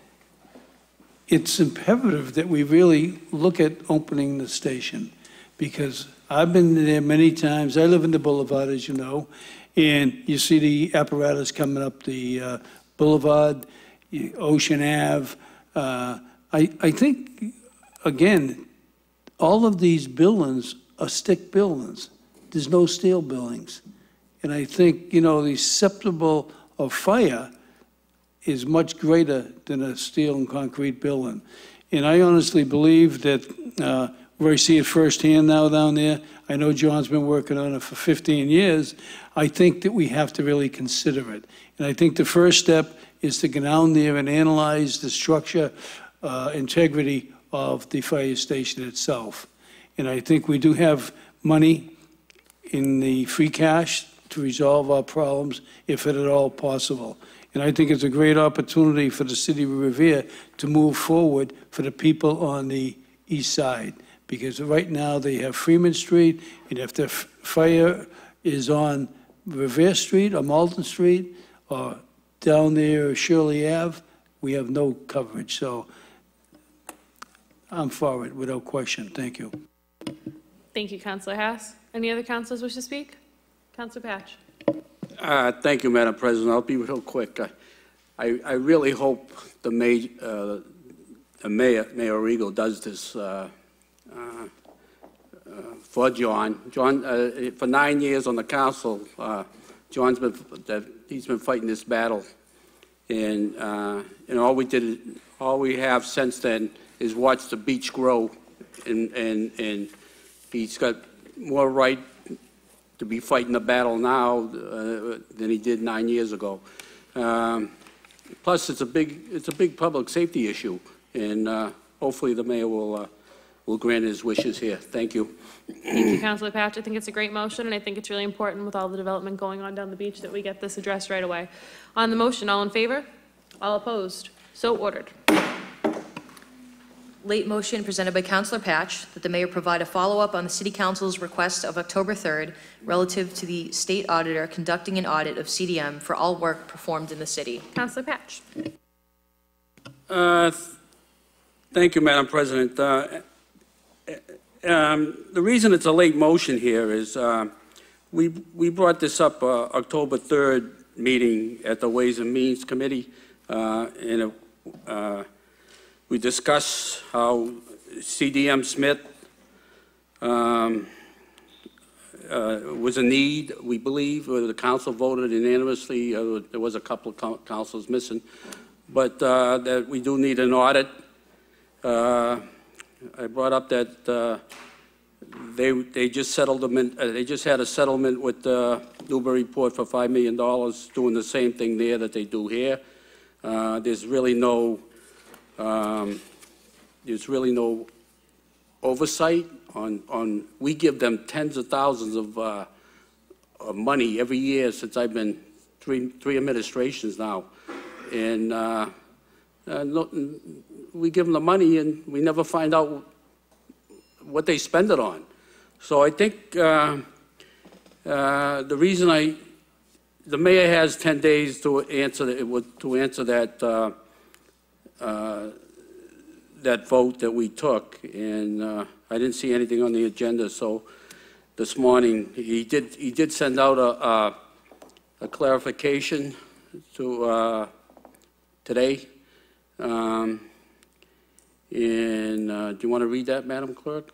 it's imperative that we really look at opening the station, because I've been there many times. I live in the boulevard, as you know, and you see the apparatus coming up the boulevard, Ocean Ave. I think, again, all of these buildings are stick buildings. There's no steel buildings. And I think, the susceptible of fire is much greater than a steel and concrete building. And I honestly believe that where I see it firsthand now down there, I know John's been working on it for 15 years, I think that we have to really consider it. And I think the first step is to get down there and analyze the structure, integrity of the fire station itself. And I think we do have money in the free cash to resolve our problems, if at all possible. And I think it's a great opportunity for the city of Revere to move forward for the people on the east side. Because right now they have Freeman Street, and if the fire is on Revere Street or Malden Street or down there Shirley Ave, we have no coverage. So I'm for it without question. Thank you. Thank you, Councilor Haas. Any other councilors wish to speak? Councilor Patch. Thank you, Madam President. I'll be real quick. I really hope the Mayor Regal does this for John. John, for 9 years on the council, he's been fighting this battle, and all we have since then is watch the beach grow, and he's got more right to be fighting the battle now than he did 9 years ago. Plus, it's a big public safety issue, and hopefully the mayor will will grant his wishes here. Thank you. Thank you, Councilor Patch. I think it's a great motion, and I think it's really important with all the development going on down the beach that we get this addressed right away. On the motion, all in favor? All opposed? So ordered. Late motion presented by Councilor Patch that the mayor provide a follow-up on the City Council's request of October 3rd relative to the state auditor conducting an audit of CDM for all work performed in the city. Councilor Patch. Thank you, Madam President. The reason it's a late motion here is we brought this up October 3rd meeting at the Ways and Means Committee, and we discussed how CDM Smith was a need, we believe. The council voted unanimously. There was a couple of councils missing, but that we do need an audit. I brought up that they just settled them in, they just had a settlement with Newburyport for $5 million, doing the same thing there that they do here. There's really no oversight on. We give them tens of thousands of money every year since I've been three administrations now, and we give them the money and we never find out what they spend it on. So I think the reason the mayor has 10 days to answer that that vote that we took, and I didn't see anything on the agenda. So this morning he did send out a clarification to today. Do you want to read that, Madam Clerk?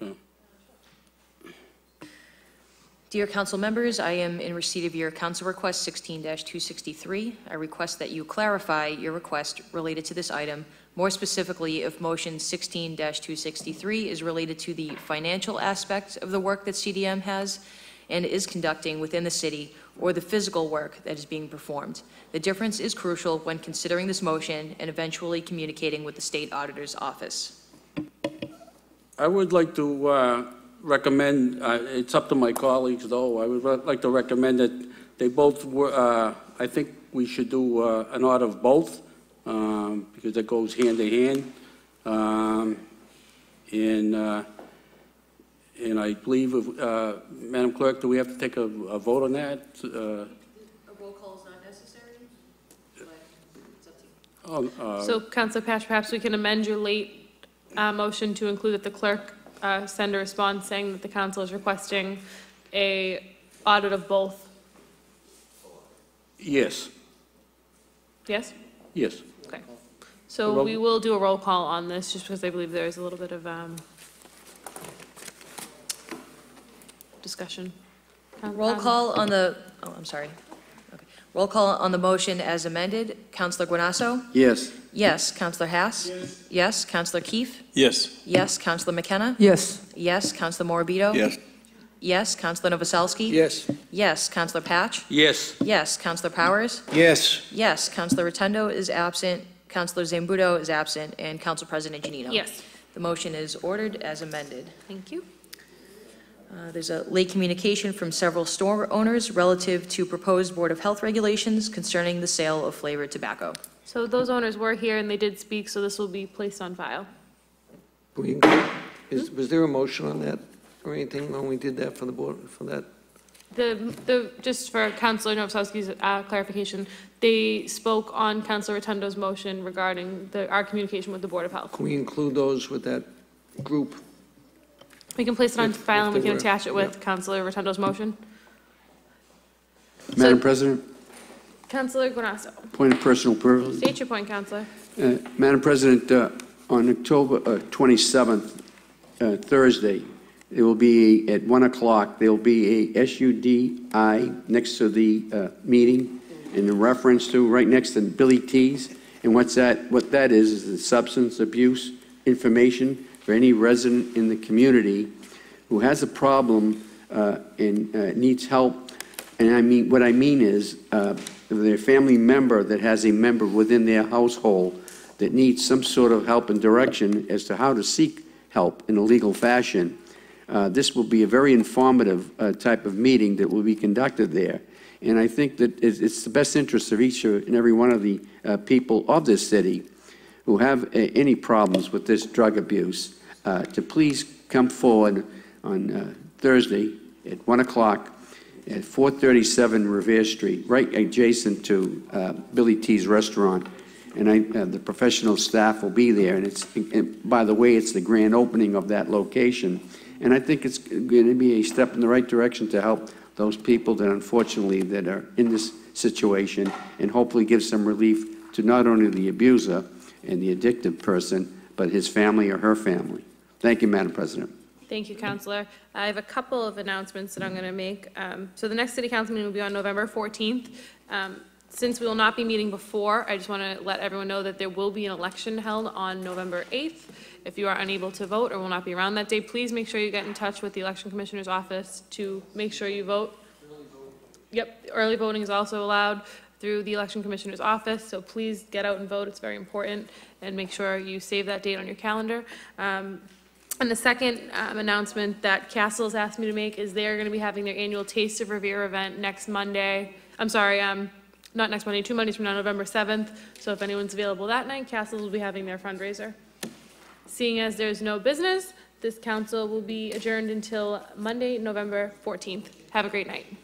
Dear council members, I am in receipt of your council request 16-263. I request that you clarify your request related to this item. More specifically, if motion 16-263 is related to the financial aspect of the work that CDM has and is conducting within the city, or the physical work that is being performed. The difference is crucial when considering this motion and eventually communicating with the state auditor's office. I would like to recommend, it's up to my colleagues though, I would like to recommend that they both, I think we should do an audit of both because it goes hand in hand. And I believe, Madam Clerk, do we have to take a vote on that? A roll call is not necessary, but it's up to you. So, Councilor Patch, perhaps we can amend your late motion to include that the clerk send a response saying that the council is requesting a audit of both. Yes. Yes? Yes. Okay. So we will do a roll call on this just because I believe there is a little bit of discussion. Roll call on the, I'm sorry. Okay. Roll call on the motion as amended. Councilor Guanasso? Yes. Yes. Councilor Haas? Yes. Yes. Councilor Keefe? Yes. Yes. Councilor McKenna? Yes. Yes. Councilor Morabito? Yes. Yes. Councilor Novoselsky? Yes. Yes. Councilor Patch? Yes. Yes. Councilor Powers? Yes. Yes. Councilor Rotundo is absent. Councilor Zambudo is absent. And Council President Giannino? Yes. The motion is ordered as amended. Thank you. There's a late communication from several store owners relative to proposed Board of Health regulations concerning the sale of flavored tobacco. So those owners were here and they did speak, so this will be placed on file. Was there a motion on that or anything when we did that for the board, for that? Just for Councilor Novoselsky's clarification, they spoke on Councilor Rotundo's motion regarding our communication with the Board of Health. Can we include those with that group? We can place it on file and we they can were, attach it with Councilor Rotundo's motion. Madam President, Councilor Guanasso. point of personal privilege. State your point, Councilor. Madam President, on October 27th, Thursday, it will be at 1 o'clock. There will be a SUDI next to the meeting in reference to, right next to Billy T's. And what that is the substance abuse information for any resident in the community who has a problem and needs help. And what I mean is their family member that has a member within their household that needs some sort of help and direction as to how to seek help in a legal fashion. This will be a very informative type of meeting that will be conducted there. And I think that it's the best interest of each and every one of the people of this city who have any problems with this drug abuse to please come forward on Thursday at 1 o'clock at 437 Revere Street, right adjacent to Billy T's restaurant. And the professional staff will be there. And by the way, it's the grand opening of that location. And I think it's going to be a step in the right direction to help those people that unfortunately that are in this situation, and hopefully give some relief to not only the abuser and the addicted person, but his family or her family. Thank you, Madam President. Thank you, Councilor. I have a couple of announcements that I'm going to make. So the next City Council meeting will be on November 14th. Since we will not be meeting before, I just want to let everyone know that there will be an election held on November 8th. If you are unable to vote or will not be around that day, please make sure you get in touch with the Election Commissioner's office to make sure you vote. Yep, early voting is also allowed through the Election Commissioner's office, so please get out and vote. It's very important, and make sure you save that date on your calendar. And the second announcement that Castle's asked me to make is they're going to be having their annual Taste of Revere event next Monday. I'm sorry, not next Monday, 2 Mondays from now, November 7th. So if anyone's available that night, Castle's will be having their fundraiser. Seeing as there's no business, this council will be adjourned until Monday, November 14th. Have a great night.